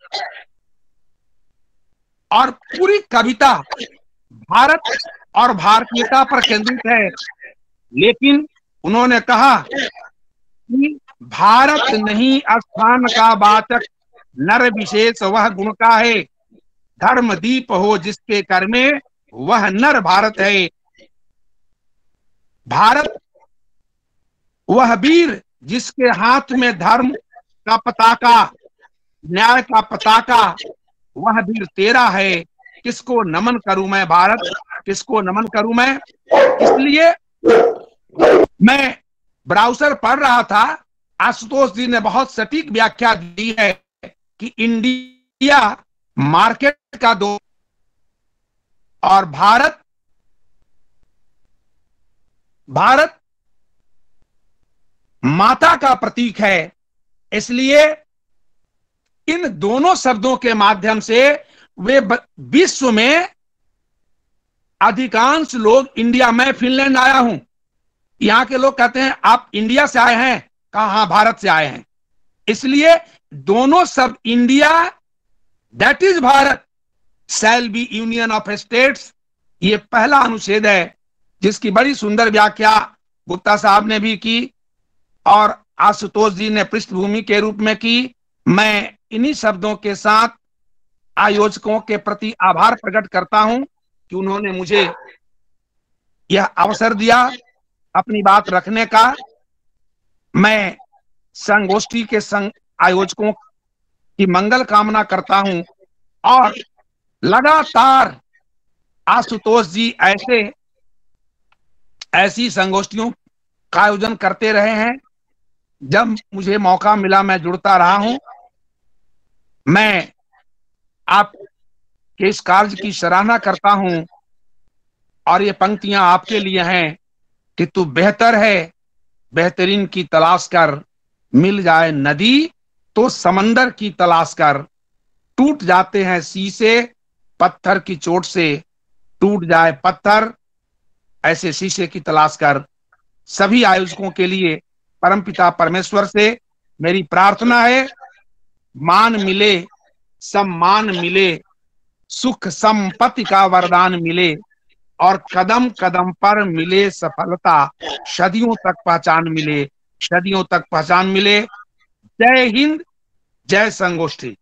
और पूरी कविता भारत और भारतीयता पर केंद्रित है, लेकिन उन्होंने कहा कि भारत नहीं स्थान का वाचक, नर विशेष वह गुण का है, धर्म दीप हो जिसके कर में वह नर भारत है। भारत वह वीर जिसके हाथ में धर्म का पताका, न्याय का पताका, वह वीर तेरा है। किसको नमन करूं मैं भारत, किसको नमन करूं मैं। इसलिए मैं ब्राउजर पढ़ रहा था, आशुतोष जी ने बहुत सटीक व्याख्या दी है कि इंडिया मार्केट का दो और भारत माता का प्रतीक है। इसलिए इन दोनों शब्दों के माध्यम से वे विश्व में अधिकांश लोग, इंडिया, मैं फिनलैंड आया हूं, यहां के लोग कहते हैं आप इंडिया से आए हैं, कहा हाँ भारत से आए हैं। इसलिए दोनों शब्द India that is Bharat shall be union of states, ये पहला अनुच्छेद है, जिसकी बड़ी सुंदर व्याख्या गुप्ता साहब ने भी की और आशुतोष जी ने पृष्ठभूमि के रूप में की। मैं इन्हीं शब्दों के साथ आयोजकों के प्रति आभार प्रकट करता हूं कि उन्होंने मुझे यह अवसर दिया अपनी बात रखने का। मैं संगोष्ठी के संग आयोजकों की मंगल कामना करता हूं और लगातार आशुतोष जी ऐसी संगोष्ठियों का आयोजन करते रहे हैं। जब मुझे मौका मिला मैं जुड़ता रहा हूं। मैं आपके इस कार्य की सराहना करता हूं और ये पंक्तियां आपके लिए हैं कि तू बेहतर है, बेहतरीन की तलाश कर, मिल जाए नदी तो समंदर की तलाश कर, टूट जाते हैं शीशे पत्थर की चोट से, टूट जाए पत्थर ऐसे शीशे की तलाश कर। सभी आयोजकों के लिए परमपिता परमेश्वर से मेरी प्रार्थना है, मान मिले, सम्मान मिले, सुख संपत्ति का वरदान मिले और कदम कदम पर मिले सफलता, सदियों तक पहचान मिले, सदियों तक पहचान मिले। जय हिंद, जय संगोष्ठी।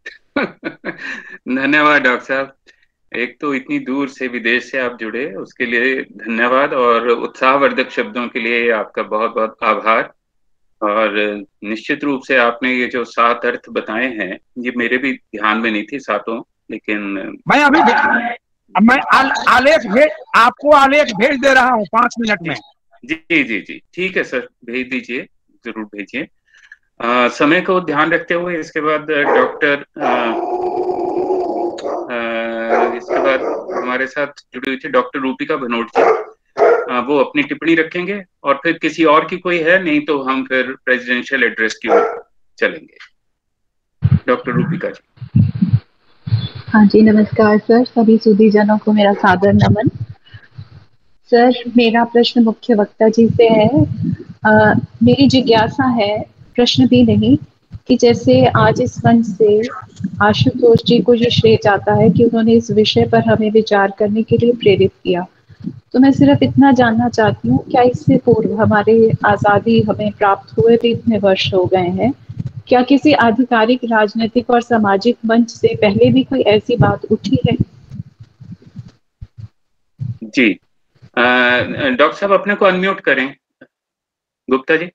धन्यवाद डॉक्टर साहब। एक तो इतनी दूर से विदेश से आप जुड़े, उसके लिए धन्यवाद और उत्साहवर्धक शब्दों के लिए आपका बहुत बहुत आभार। और निश्चित रूप से आपने ये जो 7 अर्थ बताए हैं, ये मेरे भी ध्यान में नहीं थी सातों, लेकिन मैं अभी आपको आलेख भेज दे रहा हूँ 5 मिनट में। जी जी जी ठीक है सर, भेज दीजिए, जरूर भेजिए। समय को ध्यान रखते हुए इसके बाद इसके बाद हमारे साथ जुड़ी हुई थी डॉक्टर रूपिका भनोट जी, वो अपनी टिप्पणी रखेंगे और फिर किसी और की कोई है नहीं तो हम फिर प्रेसिडेंशियल एड्रेस की ओर चलेंगे। डॉक्टर रूपिका जी। हाँ जी, नमस्कार सर। सभी सुधीजनों को मेरा सादर नमन। सर, मेरा प्रश्न मुख्य वक्ता जी से है। मेरी जिज्ञासा है, प्रश्न भी नहीं, कि जैसे आज इस मंच से आशुतोष जी को ये श्रेय जाता है कि उन्होंने इस विषय पर हमें विचार करने के लिए प्रेरित किया। तो मैं सिर्फ इतना जानना चाहती हूँ, क्या इससे पूर्व हमारे आजादी हमें प्राप्त हुए भी इतने वर्ष हो गए हैं, क्या किसी आधिकारिक राजनीतिक और सामाजिक मंच से पहले भी कोई ऐसी बात उठी है? जी, डॉक्टर साहब अपने को अनम्यूट करें, गुप्ता जी।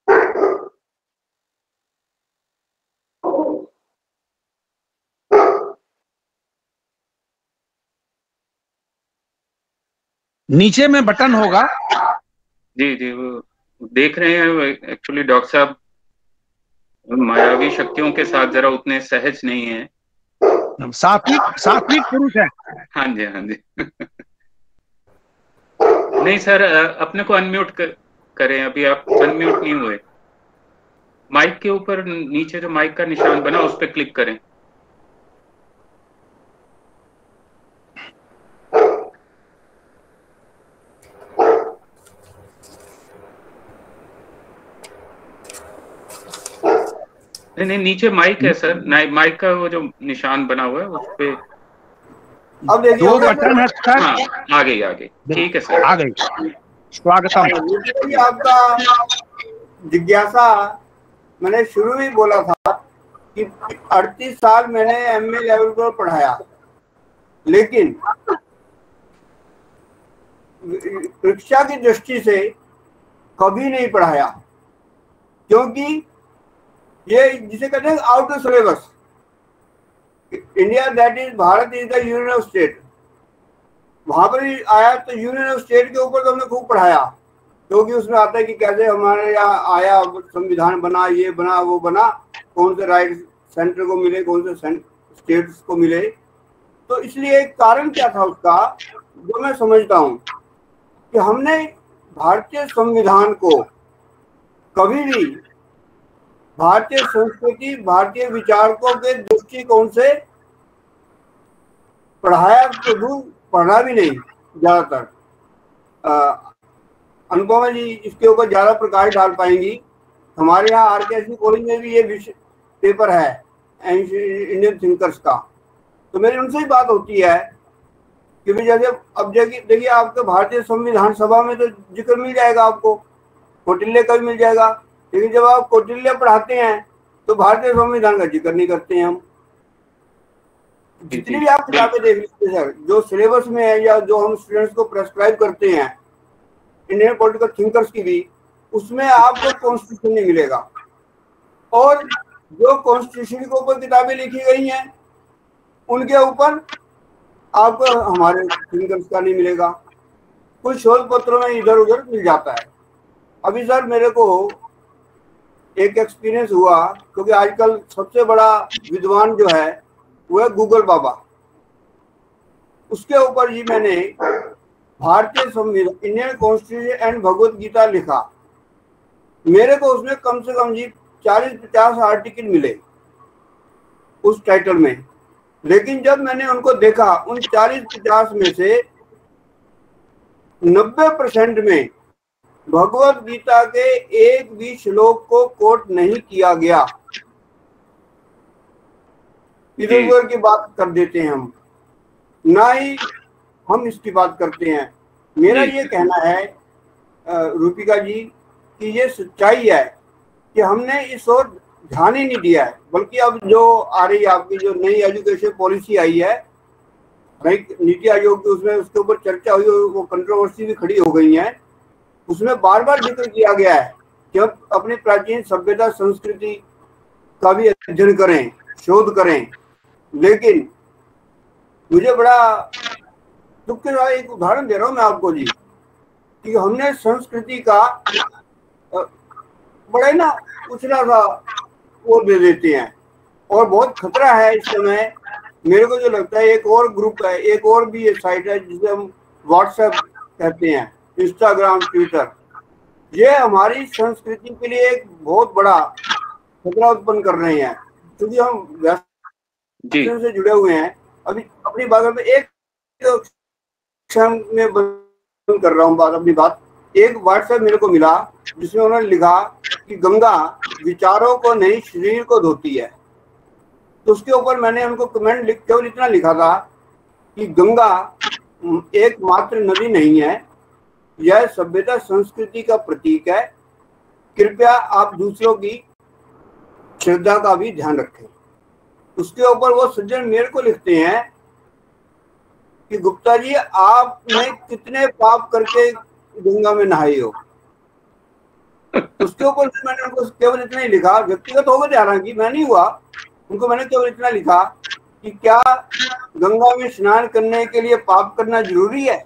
नीचे में बटन होगा। जी जी, वो देख रहे हैं। एक्चुअली डॉक्टर साहब मायावी शक्तियों के साथ जरा उतने सहज नहीं है। सात्विक पुरुष है। हाँ जी, हाँ जी। नहीं सर, अपने को अनम्यूट करें, अभी आप अनम्यूट नहीं हुए। माइक के ऊपर नीचे जो माइक का निशान बना उस पर क्लिक करें। नहीं, नीचे माइक है सर, माइक का वो जो निशान बना हुआ है उस पे अब देखिए, दो बटन है सर। हाँ, आ गई। ठीक है सर, आ गई। स्वागतम। आपका जिज्ञासा मैंने शुरू में बोला था कि 38 साल मैंने एमए लेवल पर पढ़ाया, लेकिन परीक्षा की दृष्टि से कभी नहीं पढ़ाया, क्योंकि ये जिसे कहते हैं out of syllabus. India that is Bharat is the union of state, वहां पर ही आया तो यूनियन ऑफ स्टेट के ऊपर तो हमने खूब पढ़ाया, क्योंकि उसमें आता है कि कैसे हमारे यहाँ आया, संविधान बना, ये बना, वो बना, कौन से राइट सेंटर को मिले, कौन से स्टेट्स को मिले। तो इसलिए एक कारण क्या था उसका, जो मैं समझता हूँ कि हमने भारतीय संविधान को कभी भी भारतीय संस्कृति, भारतीय विचारकों के दृष्टिकोण से पढ़ाया तो दूर, पढ़ना भी नहीं ज्यादातर। अनुपमा जी इसके ऊपर ज्यादा प्रकाश डाल पाएंगी। हमारे यहाँ आरकेएससी कॉलेज में भी ये विषय पेपर है इंडियन थिंकर्स का, तो मेरी उनसे ही बात होती है कि भाई जैसे अब देखिए आपके भारतीय संविधान सभा में तो जिक्र मिल जाएगा आपको, कौटिल्य का भी मिल जाएगा, लेकिन जब आप कौटिल्य पढ़ाते हैं तो भारतीय संविधान का जिक्र नहीं करते हैं हम। जितनी भी आप किताबें देख लीजिए सर, जो सिलेबस में है या जो हम स्टूडेंट्स को प्रेस्क्राइब करते हैं इंडियन पॉलिटिकल थिंकर्स की भी, उसमें आपको कॉन्स्टिट्यूशन नहीं मिलेगा। और जो कॉन्स्टिट्यूशन के ऊपर किताबें लिखी गई हैं उनके ऊपर आपको हमारे थिंकर्स का नहीं मिलेगा। कुछ शोध पत्रों में इधर उधर मिल जाता है। अभी सर मेरे को एक एक्सपीरियंस हुआ, क्योंकि आजकल सबसे बड़ा विद्वान जो है वो है गूगल बाबा, उसके ऊपर ही मैंने भारतीय संविधान, Indian constitution and Bhagavad Gita लिखा। मेरे को उसमें कम से कम जी 40-50 आर्टिकल मिले उस टाइटल में, लेकिन जब मैंने उनको देखा उन 40-50 में से 90% में भगवत गीता के एक भी श्लोक को कोट नहीं किया गया। इधर उधर की बात कर देते हैं हम, ना ही हम इसकी बात करते हैं। मेरा ये कहना है रूपिका जी कि ये सच्चाई है कि हमने इस ओर ध्यान ही नहीं दिया है, बल्कि अब जो आ रही है आपकी जो नई एजुकेशन पॉलिसी आई है, नीति आयोग की, उसमें उसके ऊपर चर्चा हुई, वो कंट्रोवर्सी भी खड़ी हो गई है। उसमें बार बार जिक्र किया गया है कि अब अपनी प्राचीन सभ्यता संस्कृति का भी अध्ययन करें, शोध करें। लेकिन मुझे बड़ा दुख के साथ एक उदाहरण दे रहा हूं मैं आपको जी, कि हमने संस्कृति का बड़ा ना उछला सा वो दे देते हैं, और बहुत खतरा है इस समय। मेरे को जो लगता है एक और ग्रुप है, एक और भी ये साइट है जिसे हम व्हाट्सएप कहते हैं, इंस्टाग्राम, ट्विटर, ये हमारी संस्कृति के लिए एक बहुत बड़ा खतरा उत्पन्न कर रहे हैं, क्योंकि हम वेस्टर्न से जुड़े हुए हैं। अभी अपनी बात में एक में बंद कर रहा हूँ बात, अपनी बात एक व्हाट्सएप मेरे को मिला जिसमें उन्होंने लिखा कि गंगा विचारों को नहीं शरीर को धोती है। तो उसके ऊपर मैंने उनको कमेंट केवल इतना लिखा था कि गंगा एकमात्र नदी नहीं है, यह सभ्यता संस्कृति का प्रतीक है, कृपया आप दूसरों की श्रद्धा का भी ध्यान रखें। उसके ऊपर वो सज्जन मेरे को लिखते हैं कि गुप्ता जी आपने कितने पाप करके गंगा में नहाई हो। उसके ऊपर मैंने उनको केवल इतना ही लिखा, व्यक्तिगत होकर हालांकि मैं नहीं हुआ, उनको मैंने केवल इतना लिखा कि क्या गंगा में स्नान करने के लिए पाप करना जरूरी है।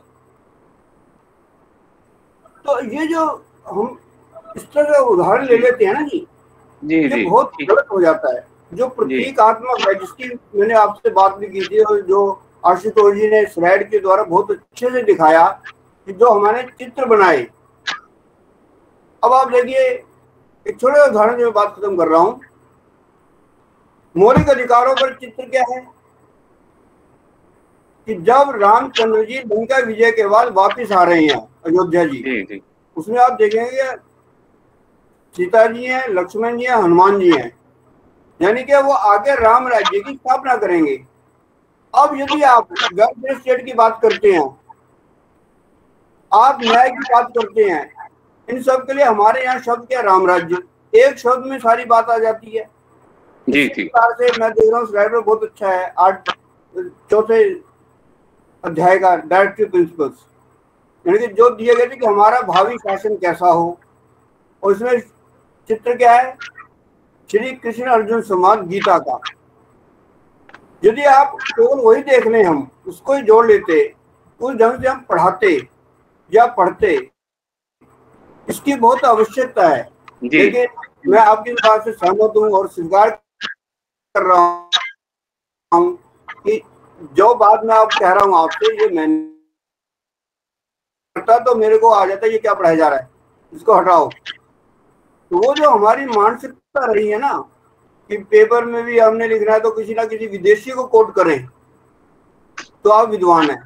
तो ये जो हम इस तरह का उदाहरण ले लेते हैं ना जी, ये बहुत गलत हो जाता है। जो प्रतीकात्मक है, जिसकी मैंने आपसे बात भी की थी और जो आशुतोष जी ने स्लाइड के द्वारा बहुत अच्छे से दिखाया कि जो हमारे चित्र बनाए। अब आप देखिए एक छोटे उदाहरण से मैं बात खत्म कर रहा हूं। मौलिक अधिकारों पर चित्र क्या है कि जब रामचंद्र जी लंका विजय के बाद वापस आ रहे हैं अयोध्या जी, उसमें आप देखेंगे सीता जी हैं, लक्ष्मण जी हैं, हनुमान जी हैं, यानी कि वो आगे राम राज्य की स्थापना करेंगे। अब यदि आप वेलफेयर स्टेट की बात करते हैं, आप न्याय की बात करते हैं, इन सब के लिए हमारे यहाँ शब्द क्या, राम राज्य, एक शब्द में सारी बात आ जाती है। जी इस प्रकार से मैं देख रहा हूँ स्लाइड में बहुत अच्छा है 4 अध्याय का डायरेक्टिव प्रिंसिपल्स, यानी कि जो दिए गए थे कि हमारा भावी शासन कैसा हो, और इसमें चित्र क्या है, श्री कृष्ण अर्जुन संवाद गीता का। यदि आप केवल वही देख लें, हम उसको ही जोड़ लेते, उस ढंग से हम पढ़ाते या पढ़ते, इसकी बहुत आवश्यकता है। लेकिन मैं आपकी बात से सहमत हूँ और स्वीकार कर रहा हूँ कि जो बात मैं अब कह रहा हूँ आपसे, ये मैंने करता तो मेरे को आ जाता है ये क्या पढ़ाया जा रहा है, इसको हटाओ। तो वो जो हमारी मानसिकता रही है ना कि पेपर में भी हमने लिखना है तो किसी ना किसी विदेशी को कोट करें तो आप विद्वान हैं,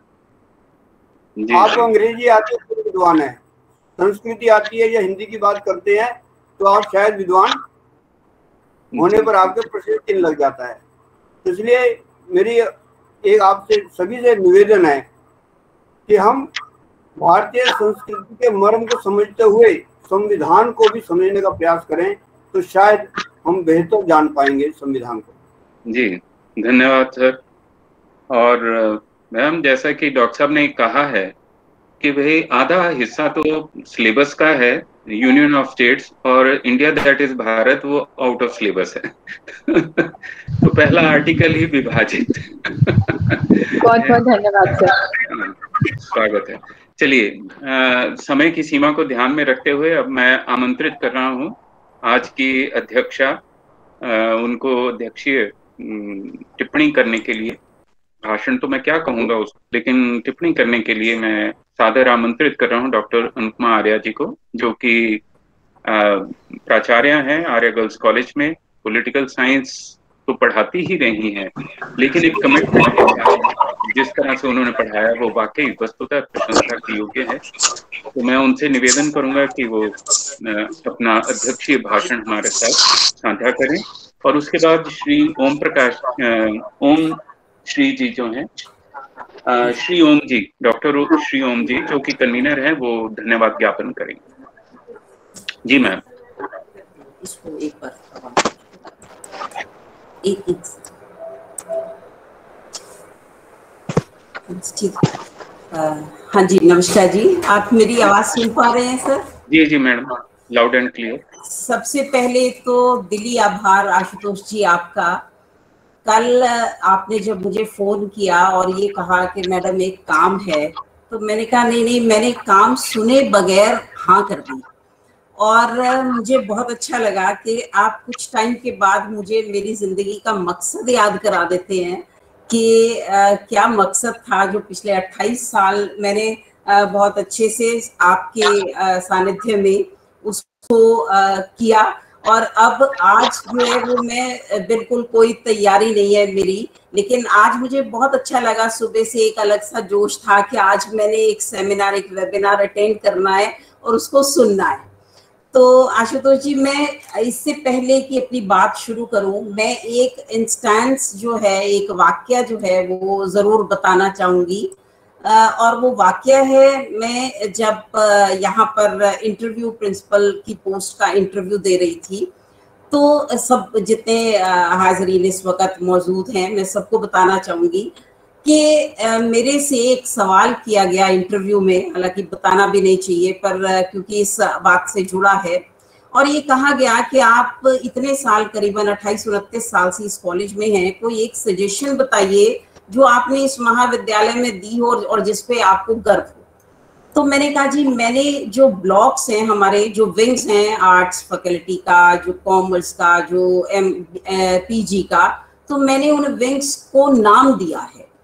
आपको अंग्रेजी आती है तो विद्वान है, संस्कृति आती है या हिंदी की बात करते हैं तो आप शायद विद्वान होने पर आपके प्रश्न चिन्ह लग जाता है। तो इसलिए मेरी एक आपसे सभी से निवेदन है कि हम भारतीय संस्कृति के मर्म को समझते हुए संविधान को भी समझने का प्रयास करें, तो शायद हम बेहतर जान पाएंगे संविधान को। जी धन्यवाद सर। और मैम जैसा कि डॉक्टर साहब ने कहा है कि भाई आधा हिस्सा तो सिलेबस का है यूनियन ऑफ स्टेट्स, और इंडिया दैट इज भारत वो आउट ऑफ सिलेबस है। तो पहला आर्टिकल ही विभाजित। बहुत बहुत धन्यवाद सर, स्वागत है। चलिए समय की सीमा को ध्यान में रखते हुए अब मैं आमंत्रित कर रहा हूँ आज की अध्यक्षा, उनको अध्यक्षीय टिप्पणी करने के लिए, भाषण तो मैं क्या कहूँगा उसको, लेकिन टिप्पणी करने के लिए मैं सादर आमंत्रित कर रहा हूँ डॉक्टर अनुपमा आर्या जी को, जो कि प्राचार्य हैं आर्या गर्ल्स कॉलेज में। पॉलिटिकल साइंस तो पढ़ाती ही रही हैं, लेकिन एक कमिटमेंट जिस तरह से उन्होंने पढ़ाया वो वाकई वस्तुतः प्रशंसा की योग्य है। तो मैं उनसे निवेदन करूंगा कि वो अपना अध्यक्षीय भाषण हमारे साथ साझा करें, और उसके बाद श्री ओम प्रकाश ओम श्री जी जो हैं, श्री ओम जी, डॉक्टर श्री ओम जी जो कि कन्वीनर हैं, वो धन्यवाद ज्ञापन करेंगे। जी मैम। इसको एक बार हाँ जी, नमस्कार जी। आप मेरी आवाज सुन पा रहे हैं सर? जी जी मैडम, लाउड एंड क्लियर। सबसे पहले तो दिली आभार आशुतोष जी आपका। कल आपने जब मुझे फोन किया और ये कहा कि मैडम एक काम है, तो मैंने कहा नहीं, मैंने काम सुने बगैर हाँ कर दी। और मुझे बहुत अच्छा लगा कि आप कुछ टाइम के बाद मुझे मेरी जिंदगी का मकसद याद करा देते हैं कि क्या मकसद था जो पिछले 28 साल मैंने बहुत अच्छे से आपके सानिध्य में उसको किया। और अब आज जो है वो मैं बिल्कुल कोई तैयारी नहीं है मेरी, लेकिन आज मुझे बहुत अच्छा लगा, सुबह से एक अलग सा जोश था कि आज मैंने एक सेमिनार, एक वेबिनार अटेंड करना है और उसको सुनना है। तो आशुतोष जी, मैं इससे पहले कि अपनी बात शुरू करूं, मैं एक इंस्टेंस जो है, एक वाक्य जो है वो जरूर बताना चाहूंगी। और वो वाक्य है, मैं जब यहाँ पर इंटरव्यू प्रिंसिपल की पोस्ट का इंटरव्यू दे रही थी, तो सब जितने हाजिरीन इस वक्त मौजूद हैं, मैं सबको बताना चाहूंगी कि मेरे से एक सवाल किया गया इंटरव्यू में, हालांकि बताना भी नहीं चाहिए पर क्योंकि इस बात से जुड़ा है, और ये कहा गया कि आप इतने साल, करीबन 28-29 साल से इस कॉलेज में हैं, कोई एक सजेशन बताइए जो आपने इस महाविद्यालय में दी हो और जिस पे आपको गर्व हो। तो मैंने कहा जी, मैंने जो ब्लॉक्स हैं हमारे, जो विंग्स हैं आर्ट्स फैकल्टी का, जो कॉमर्स का, जो पीजी का, तो मैंने उन विंग्स को नाम दिया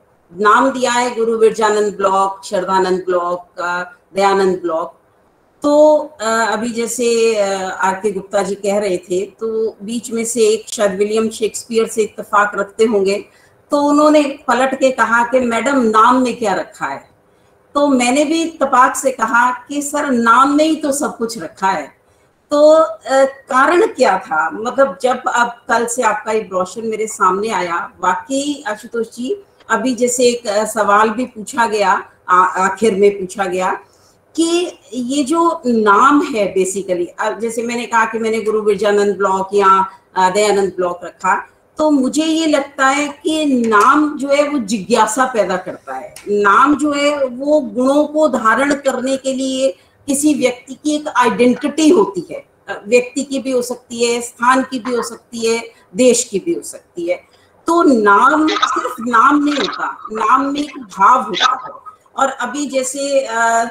है Guru Virjanand block, Shraddhanand block, Dayanand block. तो अभी जैसे आर.के. गुप्ता जी कह रहे थे, तो बीच में से एक शायद विलियम शेक्सपियर से इत्तेफाक रखते होंगे, तो उन्होंने पलट के कहा कि मैडम नाम में क्या रखा है। तो मैंने भी इत्तेफाक से कहा कि सर नाम में ही तो सब कुछ रखा है। तो कारण क्या था, मतलब जब अब कल से आपका ये ब्रोशर मेरे सामने आया, वाकई आशुतोष जी, अभी जैसे एक सवाल भी पूछा गया, आखिर में पूछा गया कि ये जो नाम है बेसिकली, जैसे मैंने कहा कि मैंने गुरु विरजानंद ब्लॉक या दयानंद ब्लॉक रखा, तो मुझे ये लगता है कि नाम जो है वो जिज्ञासा पैदा करता है। नाम जो है वो गुणों को धारण करने के लिए किसी व्यक्ति की एक आइडेंटिटी होती है, व्यक्ति की भी हो सकती है, स्थान की भी हो सकती है, देश की भी हो सकती है। तो नाम सिर्फ नाम नहीं होता, नाम में एक भाव होता है। और अभी जैसे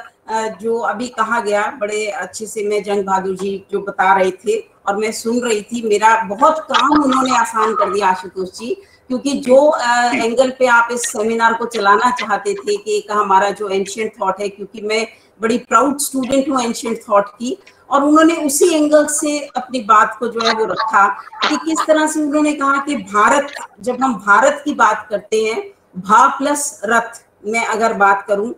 जो अभी कहा गया, बड़े अच्छे से मैं जंग बहादुर जी जो बता रहे थे और मैं सुन रही थी, मेरा बहुत काम उन्होंने आसान कर दिया आशुतोष जी, क्योंकि जो एंगल पे आप इस सेमिनार को चलाना चाहते थे कि एक हमारा जो एंशिएंट थॉट है, क्योंकि मैं बड़ी प्राउड स्टूडेंट हूँ एंशिएंट थॉट की, और उन्होंने उसी एंगल से अपनी बात को जो है वो रखा कि किस तरह से उन्होंने कहा कि भारत, जब हम भारत की बात करते हैं, भा प्लस रथ में अगर बात करूं,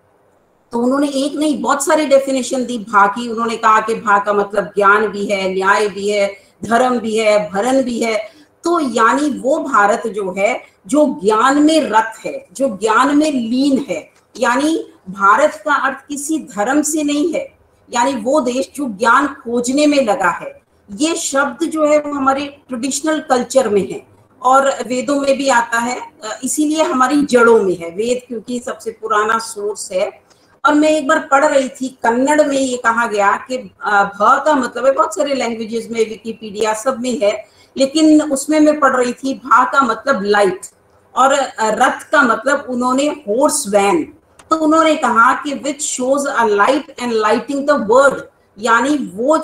तो उन्होंने एक नहीं बहुत सारी डेफिनेशन दी भा की। उन्होंने कहा कि भा का मतलब ज्ञान भी है, न्याय भी है, धर्म भी है, भरण भी है। तो यानी वो भारत जो है जो ज्ञान में रत है, जो ज्ञान में लीन है, यानी भारत का अर्थ किसी धर्म से नहीं है, यानी वो देश जो ज्ञान खोजने में लगा है। ये शब्द जो है वो हमारे ट्रेडिशनल कल्चर में है और वेदों में भी आता है, इसीलिए हमारी जड़ों में है वेद, क्योंकि सबसे पुराना सोर्स है। और मैं एक बार पढ़ रही थी, कन्नड़ में ये कहा गया कि भ का मतलब है, बहुत सारे लैंग्वेजेस में, विकिपीडिया सब में है, लेकिन उसमें मैं पढ़ रही थी भा का मतलब लाइट, और रथ का मतलब उन्होंने हॉर्स वैन। तो उन्होंने कहा कि which shows a light and lighting the world, यानी वो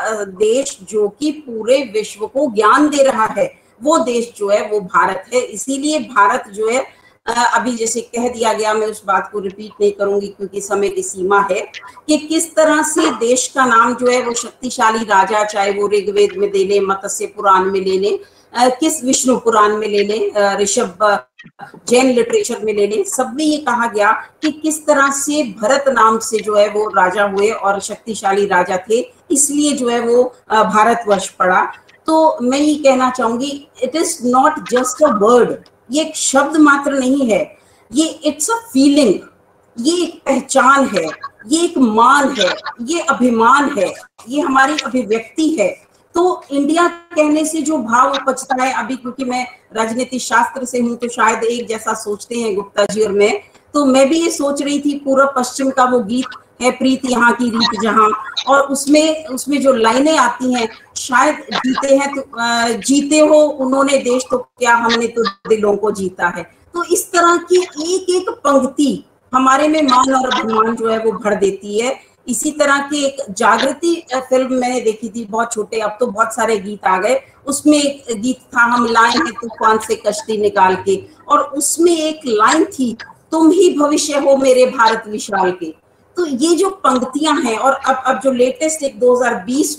देश जो कि पूरे विश्व को ज्ञान दे रहा है, वो देश जो है वो भारत है। इसीलिए भारत जो है, अभी जैसे कह दिया गया, मैं उस बात को रिपीट नहीं करूंगी क्योंकि समय की सीमा है, कि किस तरह से देश का नाम जो है वो शक्तिशाली राजा, चाहे वो ऋग्वेद में ले लें, मत्स्य पुराण में ले लें, किस विष्णु पुराण में ले लें, ऋषभ जैन लिटरेचर में ले लें, सब में ये कहा गया कि किस तरह से भरत नाम से जो है वो राजा हुए और शक्तिशाली राजा थे, इसलिए जो है वो भारतवर्ष पड़ा। तो मैं ये कहना चाहूंगी, it is not just a word, ये एक शब्द मात्र नहीं है, ये इट्स अ फीलिंग, ये एक पहचान है, ये एक मान है, ये अभिमान है, ये हमारी अभिव्यक्ति है। तो इंडिया कहने से जो भाव उपजता है, अभी क्योंकि मैं राजनीति शास्त्र से हूं तो शायद एक जैसा सोचते हैं गुप्ता जी और मैं भी ये सोच रही थी, पूर्व पश्चिम का वो गीत है, प्रीत यहाँ की रीत जहाँ, और उसमें जो लाइनें आती हैं, शायद जीते हैं तो जीते हो उन्होंने देश तो क्या हमने तो दिलों को जीता है। तो इस तरह की एक एक पंक्ति हमारे में मान और अभिमान जो है वो भर देती है। इसी तरह की एक जागृति फिल्म मैंने देखी थी, बहुत छोटे, अब तो बहुत सारे गीत आ गए, उसमें एक गीत था, हम लाए हैं तूफान से कश्ती निकाल के, और उसमें एक लाइन थी, तुम ही भविष्य हो मेरे भारत विशाल के। तो ये जो पंक्तियां हैं, और अब जो लेटेस्ट एक 2020 में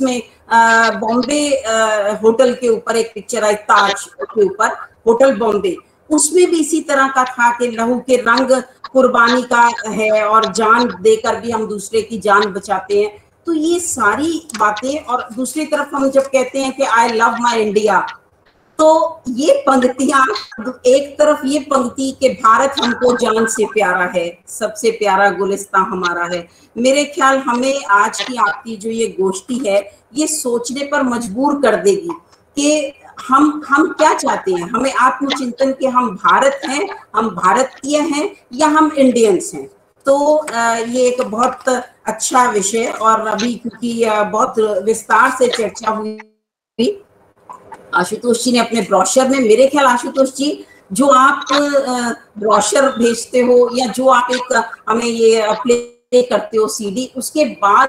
बॉम्बे होटल के ऊपर एक पिक्चर आई, ताज के ऊपर होटल बॉम्बे, उसमें भी इसी तरह का था कि लहू के रंग कुर्बानी का है और जान देकर भी हम दूसरे की जान बचाते हैं। तो ये सारी बातें, और दूसरी तरफ हम जब कहते हैं कि आई लव माई इंडिया, तो ये पंक्तियां, एक तरफ ये पंक्ति कि भारत हमको जान से प्यारा है, सबसे प्यारा गुलिस्तां हमारा है। मेरे ख्याल हमें आज की आपकी जो ये गोष्ठी है ये सोचने पर मजबूर कर देगी कि हम क्या चाहते हैं। हमें आत्मचिंतन के हम भारत हैं, हम भारतीय हैं या हम इंडियंस हैं। तो ये एक बहुत अच्छा विषय, और अभी क्योंकि बहुत विस्तार से चर्चा हुई, आशुतोष जी ने अपने ब्रोशर में, मेरे ख्याल आशुतोष जी जो आप ब्रोशर भेजते हो या जो आप एक हमें ये प्ले करते हो सीडी, उसके बाद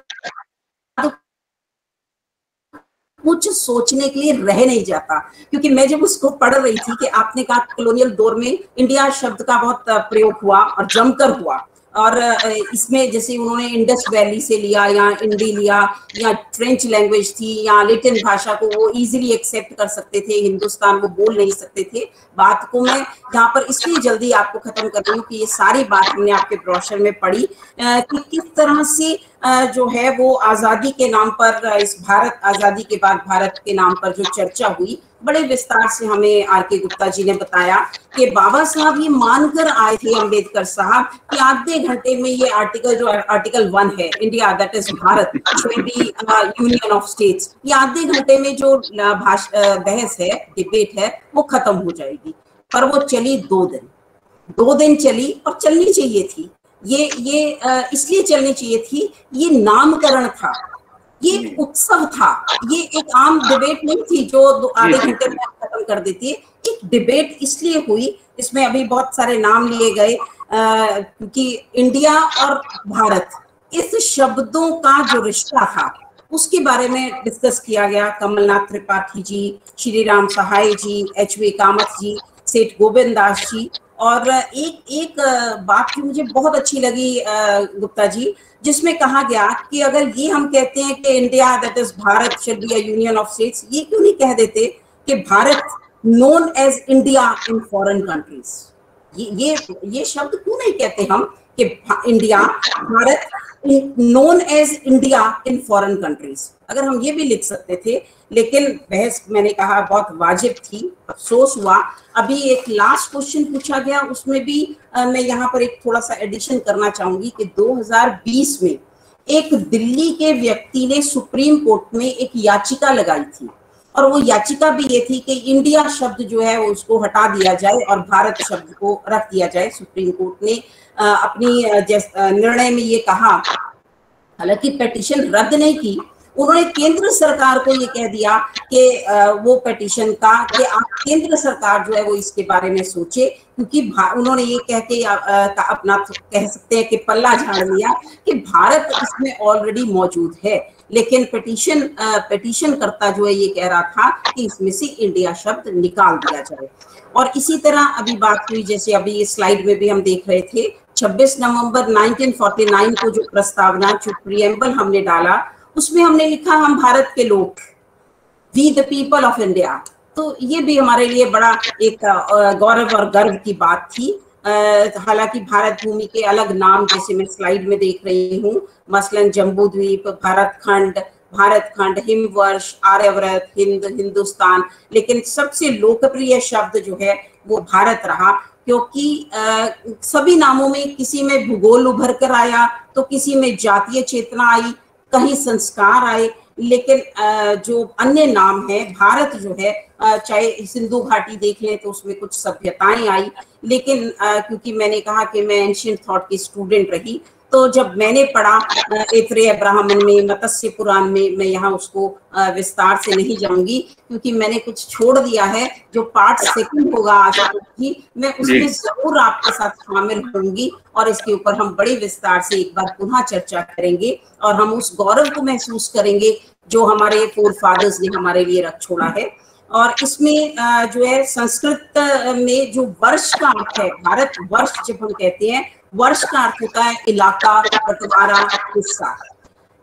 कुछ सोचने के लिए रह नहीं जाता। क्योंकि मैं जब उसको पढ़ रही थी कि आपने कहा कॉलोनियल दौर में इंडिया शब्द का बहुत प्रयोग हुआ और जमकर हुआ, और इसमें जैसे उन्होंने इंडस वैली से लिया या इंडी लिया या फ्रेंच लैंग्वेज थी या लैटिन भाषा को वो इजीली एक्सेप्ट कर सकते थे, हिंदुस्तान वो बोल नहीं सकते थे। बात को मैं यहाँ पर इसलिए जल्दी आपको खत्म कर रही हूँ कि ये सारी बात हमने आपके ब्रोशर में पढ़ी कि किस तरह से जो है वो आजादी के नाम पर, इस भारत आजादी के बाद भारत के नाम पर जो चर्चा हुई, बड़े विस्तार से हमें आर.के. गुप्ता जी ने बताया कि बाबा साहब ये मानकर आए थे, अम्बेडकर साहब, कि आधे घंटे में ये आर्टिकल, जो आर्टिकल 1 है, India that is Bharat should be union of states, ये आधे घंटे में जो बहस है, डिबेट है, वो खत्म हो जाएगी। पर वो चली 2 दिन चली, और चलनी चाहिए थी। ये इसलिए चलनी चाहिए थी, ये नामकरण था, ये उत्सव था, ये एक आम डिबेट नहीं थी जो आधे घंटे में खत्म कर देती है। एक डिबेट इसलिए हुई, इसमें अभी बहुत सारे नाम लिए गए क्योंकि इंडिया और भारत, इस शब्दों का जो रिश्ता था उसके बारे में डिस्कस किया गया। कमलनाथ त्रिपाठी जी, श्री राम सहाय जी, एच.वी. कामत जी, सेठ गोविंद दास जी, और एक बात की मुझे बहुत अच्छी लगी गुप्ता जी, जिसमें कहा गया कि अगर ये हम कहते हैं कि India that is Bharat should be a union of states, ये क्यों नहीं कह देते कि Bharat known as India in foreign countries. ये शब्द क्यों नहीं कहते हम कि India, Bharat known as India in foreign countries, अगर हम ये भी लिख सकते थे। लेकिन बहस, मैंने कहा, बहुत वाजिब थी, अफसोस हुआ। अभी एक लास्ट क्वेश्चन पूछा गया, उसमें भी मैं यहाँ पर एक थोड़ा सा एडिशन करना चाहूंगी कि 2020 में एक दिल्ली के व्यक्ति ने सुप्रीम कोर्ट में एक याचिका लगाई थी, और वो याचिका भी ये थी कि इंडिया शब्द जो है वो उसको हटा दिया जाए और भारत शब्द को रख दिया जाए। सुप्रीम कोर्ट ने अपनी निर्णय में ये कहा, हालांकि पिटीशन रद्द नहीं की, उन्होंने केंद्र सरकार को ये कह दिया कि वो पिटीशन का, कि आप केंद्र सरकार जो है वो इसके बारे में सोचे, क्योंकि उन्होंने ये कह के अपना कह सकते हैं कि पल्ला झाड़ लिया कि भारत इसमें ऑलरेडी मौजूद है। लेकिन पिटीशन करता जो है ये कह रहा था कि इसमें से इंडिया शब्द निकाल दिया जाए। और इसी तरह अभी बात हुई, जैसे अभी स्लाइड में भी हम देख रहे थे, 26 नवंबर 1949 को जो प्रस्तावना, जो प्रीएम्बल हमने डाला, उसमें हमने लिखा हम भारत के लोग, we the people of India. तो ये भी हमारे लिए बड़ा एक गौरव और गर्व की बात थी। हालांकि भारत भूमि के अलग नाम, जैसे मैं स्लाइड में देख रही हूँ, मसलन जम्बू द्वीप, भारत खंड, हिमवर्ष, आर्यव्रत, हिंदुस्तान, लेकिन सबसे लोकप्रिय शब्द जो है वो भारत रहा, क्योंकि सभी नामों में किसी में भूगोल उभर कर आया, तो किसी में जातीय चेतना आई, कहीं संस्कार आए, लेकिन जो अन्य नाम है, भारत जो है, चाहे सिंधु घाटी देख लें तो उसमें कुछ सभ्यताएं आई, लेकिन क्योंकि मैंने कहा कि मैं एंशिएंट थॉट की स्टूडेंट रही, तो जब मैंने पढ़ा ऐतरेय ब्राह्मण में, मत्स्य पुराण में, मैं यहाँ उसको विस्तार से नहीं जाऊंगी क्योंकि मैंने कुछ छोड़ दिया है। जो पार्ट सेकंड होगा आज की, मैं उसमें जरूर आपके साथ शामिल होंगी और इसके ऊपर हम बड़े विस्तार से एक बार पुनः चर्चा करेंगे और हम उस गौरव को महसूस करेंगे जो हमारे फोर फादर्स ने हमारे लिए रख छोड़ा है। और इसमें जो है संस्कृत में जो वर्ष का अर्थ है, भारत वर्ष जब हम कहते हैं, वर्ष का अर्थ होता है इलाका, बंटवारा, हिस्सा।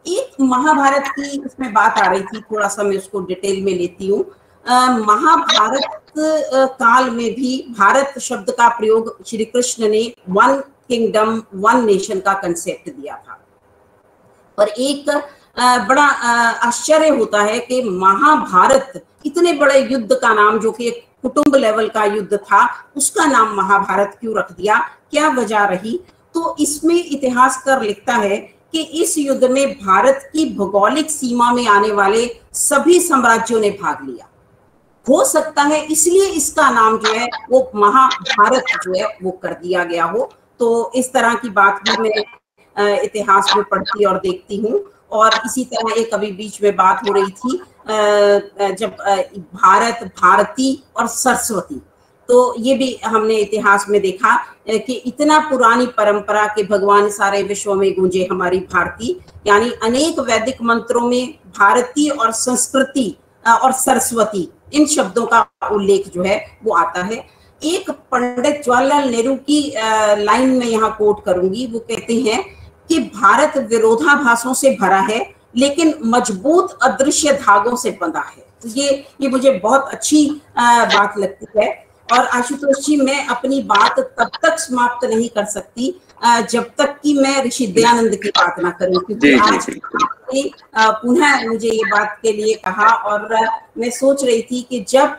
एक महाभारत की इसमें बात आ रही थी, थोड़ा सा मैं उसको डिटेल में लेती हूँ। महाभारत काल में भी भारत शब्द का प्रयोग श्री कृष्ण ने वन किंगडम वन नेशन का कंसेप्ट दिया था। और एक बड़ा आश्चर्य होता है कि महाभारत, इतने बड़े युद्ध का नाम जो कि एक कुटुंब लेवल का युद्ध था, उसका नाम महाभारत क्यों रख दिया, क्या वजह रही? तो इसमें इतिहासकार लिखता है कि इस युद्ध में भारत की भौगोलिक सीमा में आने वाले सभी साम्राज्यों ने भाग लिया। हो सकता है इसलिए इसका नाम जो है वो महाभारत जो है वो कर दिया गया हो। तो इस तरह की बात भी मैं इतिहास में पढ़ती और देखती हूँ। और इसी तरह एक अभी बीच में बात हो रही थी जब भारत, भारती और सरस्वती, तो ये भी हमने इतिहास में देखा कि इतना पुरानी परंपरा के भगवान सारे विश्व में गूंजे हमारी भारती, यानी अनेक वैदिक मंत्रों में भारती और संस्कृति और सरस्वती इन शब्दों का उल्लेख जो है वो आता है। एक पंडित जवाहरलाल नेहरू की लाइन में यहाँ कोट करूंगी, वो कहते हैं कि भारत विरोधाभासों से भरा है लेकिन मजबूत अदृश्य धागों से बंधा है। तो ये मुझे बहुत अच्छी बात लगती है। और आशुतोष जी, मैं अपनी बात तब तक समाप्त नहीं कर सकती जब तक कि मैं ऋषि दयानंद की बात ना करूं, क्योंकि आज पुनः मुझे ये बात के लिए कहा। और मैं सोच रही थी कि जब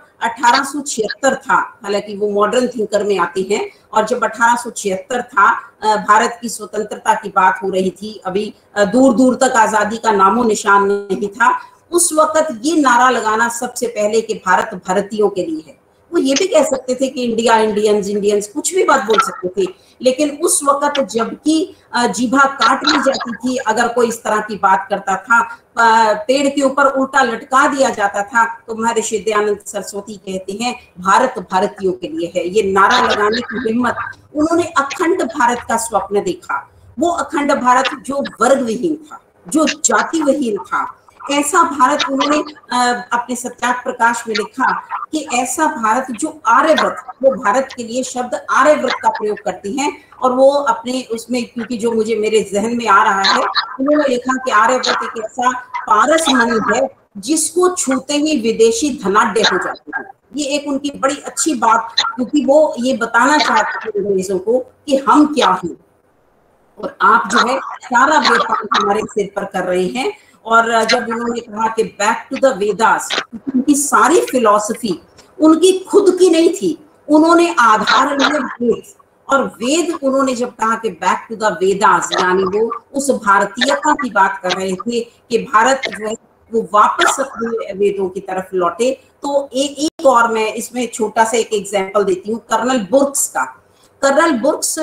1876 था, हालांकि वो मॉडर्न थिंकर में आती हैं, और जब 1876 था भारत की स्वतंत्रता की बात हो रही थी, अभी दूर दूर तक आजादी का नामो निशान नहीं था, उस वक्त ये नारा लगाना सबसे पहले कि भारत भारतीयों के लिए है। वो ये भी कह सकते थे कि इंडिया इंडियंस, इंडियंस, कुछ भी बात बोल सकते थे, लेकिन उस वक्त जबकि जीभा काट ली जाती थी अगर कोई इस तरह की बात करता था, पेड़ के ऊपर उल्टा लटका दिया जाता था, तो महर्षि दयानंद सरस्वती कहते हैं भारत भारतीयों के लिए है। ये नारा लगाने की हिम्मत, उन्होंने अखंड भारत का स्वप्न देखा। वो अखंड भारत जो वर्ग विहीन था, जो जाति विहीन था, ऐसा भारत उन्होंने अपने सत्याग्रह प्रकाश में लिखा कि ऐसा भारत जो आर्यव्रत, वो भारत के लिए शब्द आर्यव्रत का प्रयोग करती हैं। और वो अपने उसमें, क्योंकि जो मुझे मेरे जहन में आ रहा है, उन्होंने लिखा कि आर्यव्रत एक ऐसा पारस मणि है जिसको छूते ही विदेशी धनाढ्य हो जाते हैं। ये एक उनकी बड़ी अच्छी बात, क्योंकि वो ये बताना चाहते थे अंग्रेजों को कि हम क्या हैं और आप जो है सारा व्यापार हमारे सिर पर कर रहे हैं। और जब उन्होंने कहा कि बैक टू द वेदास, उनकी सारी फिलॉसफी उनकी खुद की नहीं थी, उन्होंने आधार लिया वेद। और वेद उन्होंने जब कहा कि बैक टू द वेदास, यानी वो उस भारतीयता की बात कर रहे थे कि भारत जो है वो वापस अपने वेदों की तरफ लौटे। तो एक और मैं इसमें छोटा सा एक एग्जाम्पल देती हूँ कर्नल बुर्क्स का। कर्नल बुर्क्स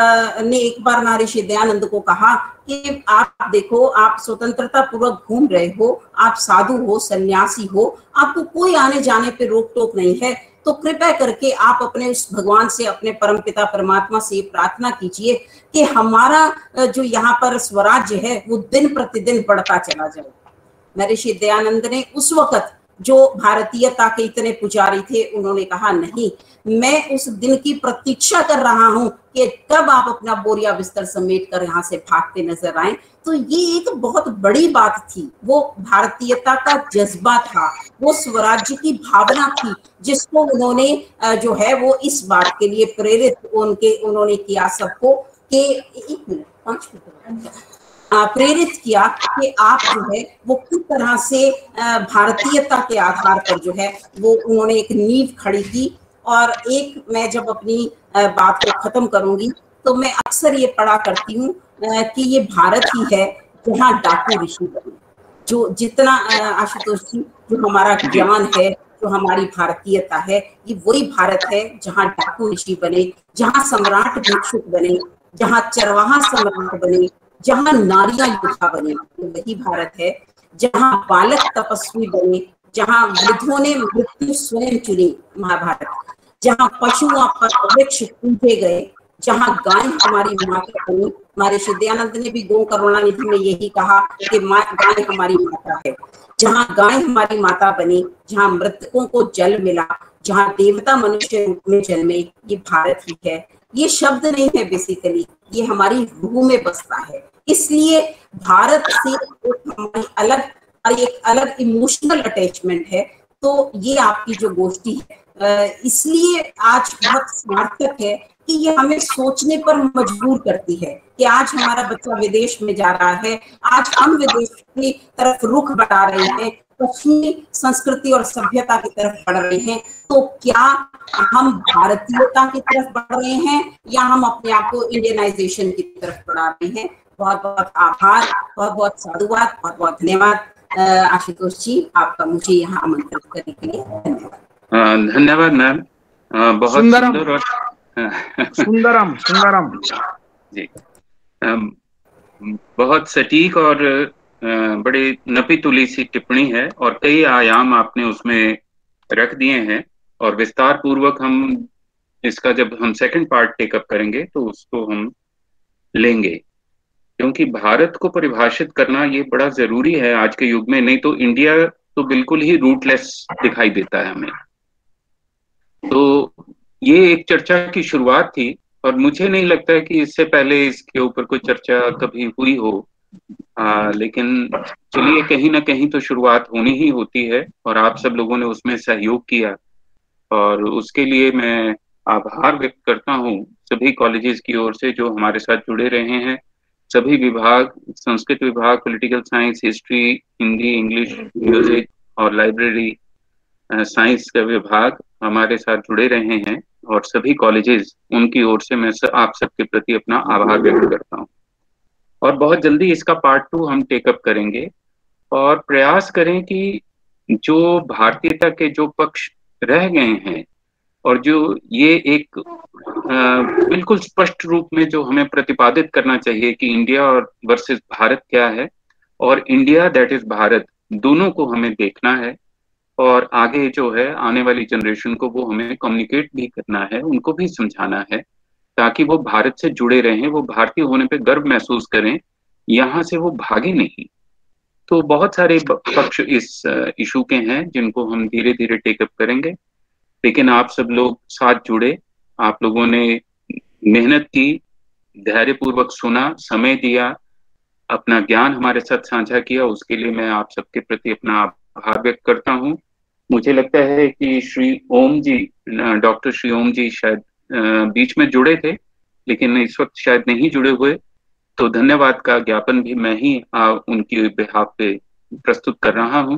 ने एक बार महर्षि दयानंद को कहा कि आप देखो, आप स्वतंत्रता पूर्वक घूम रहे हो, आप साधु हो, सन्यासी हो, आपको कोई आने जाने पे रोक टोक नहीं है, तो कृपया करके आप अपने उस भगवान से, अपने परमपिता परमात्मा से प्रार्थना कीजिए कि हमारा जो यहाँ पर स्वराज्य है वो दिन प्रतिदिन बढ़ता चला जाए। महर्षि दयानंद ने उस वक्त जो भारतीयता के इतने पुजारी थे, उन्होंने कहा नहीं, मैं उस दिन की प्रतीक्षा कर रहा हूं कि कब आप अपना बोरिया बिस्तर समेट कर यहाँ से भागते नजर आए। तो ये एक बहुत बड़ी बात थी, वो भारतीयता का जज्बा था, वो स्वराज्य की भावना थी, जिसको उन्होंने जो है वो इस बात के लिए प्रेरित उन्होंने किया सबको कि 1 मिनट 5 मिनट प्रेरित किया कि आप जो है वो किस तरह से भारतीयता के आधार पर जो है वो उन्होंने एक नींव खड़ी की। और एक मैं जब अपनी बात को खत्म करूंगी तो मैं अक्सर ये पढ़ा करती हूँ कि ये भारत ही है जहाँ डाकू ऋषि बने। जो जितना आशुतोष जी, जो हमारा ज्ञान है, जो हमारी भारतीयता है, ये वही भारत है जहाँ डाकू ऋषि बने, जहाँ सम्राट भिक्षुक बने, जहाँ चरवाहा सम्राट बने, जहाँ नारियां योद्धा बने, वही भारत है। जहाँ बालक तपस्वी बने, जहाँ वृद्धों ने मृत्यु स्वयं चुनी, महाभारत। जहाँ पशुओं पर वृक्ष पूजे गए, जहाँ गाय हमारी माता बनी। महर्षि दयानंद ने भी गो करुणानिधि में यही कहा कि गाय हमारी माता है। जहाँ गाय हमारी माता बनी, जहाँ मृतकों को जल मिला, जहाँ देवता मनुष्य रूप में जन्मे, ये भारत ही है। ये शब्द नहीं है बेसिकली, ये हमारी रूह में बसता है। इसलिए भारत से हमारी एक अलग इमोशनल अटैचमेंट है। तो ये आपकी जो गोष्ठी है इसलिए आज बहुत सार्थक है कि ये हमें सोचने पर मजबूर करती है कि आज हमारा बच्चा विदेश में जा रहा है, आज हम विदेश की तरफ रुख बढ़ा रहे हैं, पश्चिमी संस्कृति और सभ्यता की तरफ बढ़ रहे हैं। तो क्या हम भारतीयता की तरफ बढ़ रहे हैं या हम अपने आप को इंडियनाइजेशन की तरफ बढ़ा रहे हैं? बहुत बहुत आभार, बहुत बहुत साधुवाद, बहुत बहुत धन्यवाद आशुतोष जी, आपका मुझे यहाँ आमंत्रित करने के लिए धन्यवाद। धन्यवाद मैम, बहुत सुंदर और सुंदरम सुंदरम जी, बहुत सटीक और बड़ी नपी तुली सी टिप्पणी है और कई आयाम आपने उसमें रख दिए हैं और विस्तार पूर्वक हम इसका जब हम सेकंड पार्ट टेकअप करेंगे तो उसको हम लेंगे, क्योंकि भारत को परिभाषित करना ये बड़ा जरूरी है आज के युग में, नहीं तो इंडिया तो बिल्कुल ही रूटलेस दिखाई देता है हमें। तो ये एक चर्चा की शुरुआत थी और मुझे नहीं लगता है कि इससे पहले इसके ऊपर कोई चर्चा कभी हुई हो, लेकिन चलिए कहीं ना कहीं तो शुरुआत होनी ही होती है और आप सब लोगों ने उसमें सहयोग किया और उसके लिए मैं आभार व्यक्त करता हूँ सभी कॉलेजेस की ओर से जो हमारे साथ जुड़े रहे हैं। सभी विभाग, संस्कृत विभाग, political science, history, Hindi, English, music और लाइब्रेरी साइंस का विभाग हमारे साथ जुड़े रहे हैं और सभी कॉलेजेस, उनकी ओर से मैं आप सबके प्रति अपना आभार व्यक्त करता हूँ। और बहुत जल्दी इसका पार्ट 2 हम टेकअप करेंगे और प्रयास करें कि जो भारतीयता के जो पक्ष रह गए हैं और जो ये एक बिल्कुल स्पष्ट रूप में जो हमें प्रतिपादित करना चाहिए कि इंडिया और वर्सेस भारत क्या है और इंडिया दैट इज भारत, दोनों को हमें देखना है और आगे जो है आने वाली जनरेशन को वो हमें कम्युनिकेट भी करना है, उनको भी समझाना है ताकि वो भारत से जुड़े रहें, वो भारतीय होने पे गर्व महसूस करें, यहाँ से वो भागे नहीं। तो बहुत सारे पक्ष इस इशू के हैं जिनको हम धीरे धीरे टेकअप करेंगे, लेकिन आप सब लोग साथ जुड़े, आप लोगों ने मेहनत की, धैर्यपूर्वक सुना, समय दिया, अपना ज्ञान हमारे साथ साझा किया, उसके लिए मैं आप सबके प्रति अपना आभार व्यक्त करता हूँ। मुझे लगता है कि श्री ओम जी, डॉक्टर श्री ओम जी शायद बीच में जुड़े थे लेकिन इस वक्त शायद नहीं जुड़े हुए, तो धन्यवाद का ज्ञापन भी मैं ही उनकी बिहाफ पे प्रस्तुत कर रहा हूँ।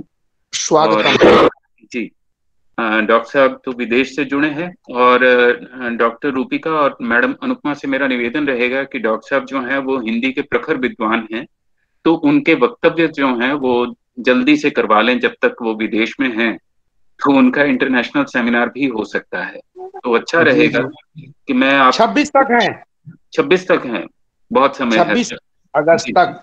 स्वागत जी। डॉक्टर साहब तो विदेश से जुड़े हैं और डॉक्टर रूपिका और मैडम अनुपमा से मेरा निवेदन रहेगा कि डॉक्टर साहब जो हैं वो हिंदी के प्रखर विद्वान हैं, तो उनके वक्तव्य जो हैं वो जल्दी से करवा लें, जब तक वो विदेश में हैं तो उनका इंटरनेशनल सेमिनार भी हो सकता है, तो अच्छा रहेगा कि मैं आप 26 तक हैं, 26 तक हैं, बहुत समय 26 अगस्त तक,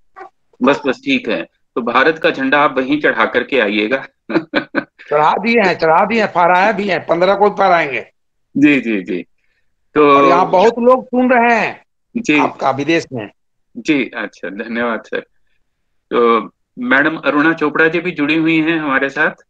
बस ठीक है। तो भारत का झंडा आप वहीं चढ़ा करके आइएगा। चढ़ा दिए हैं, फहराया भी है, 15 को फहराएंगे। जी जी जी। तो यहाँ बहुत लोग सुन रहे हैं जी आपका विदेश में। जी अच्छा, धन्यवाद सर। तो मैडम अरुणा चोपड़ा जी भी जुड़ी हुई हैं हमारे साथ।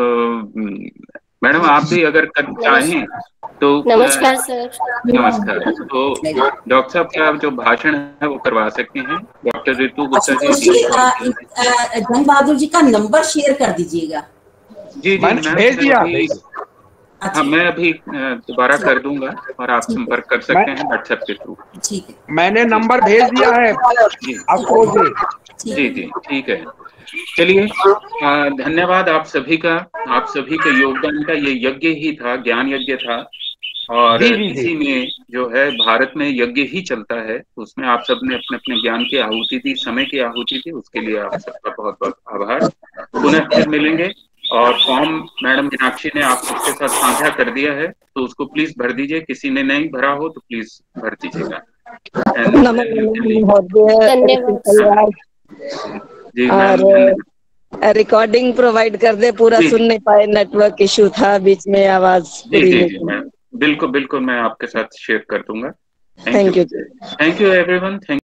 मैडम आप भी अगर चाहें तो। नमस्कार सर। नमस्कार। तो डॉक्टर साहब का जो भाषण है वो करवा सकते हैं। डॉक्टर रितु गुप्ता जी, धन बहादुर जी का नंबर शेयर कर दीजिएगा। जी मैंने भेज दिया। हाँ, मैं अभी दोबारा कर दूंगा और आप संपर्क कर सकते हैं व्हाट्सएप के थ्रू। ठीक है, मैंने नंबर भेज दिया है आपको। जी जी ठीक है। चलिए, धन्यवाद आप सभी का, आप सभी के योगदान का। ये यज्ञ ही था, ज्ञान यज्ञ था और इसी में जो है भारत में यज्ञ ही चलता है, उसमें आप सबने अपने अपने ज्ञान की आहुति दी, समय की आहुति दी, उसके लिए आप सबका बहुत बहुत आभार। पुनः फिर मिलेंगे और फॉर्म मैडम मीनाक्षी ने आप सबके साथ साझा कर दिया है, तो उसको प्लीज भर दीजिए। किसी ने नहीं भरा हो तो प्लीज भर दीजिएगा। जी रिकॉर्डिंग प्रोवाइड कर दे, पूरा सुन नहीं पाए, नेटवर्क इशू था बीच में, आवाज जी बिल्कुल मैं आपके साथ शेयर कर दूंगा। Thank you everyone. थैंक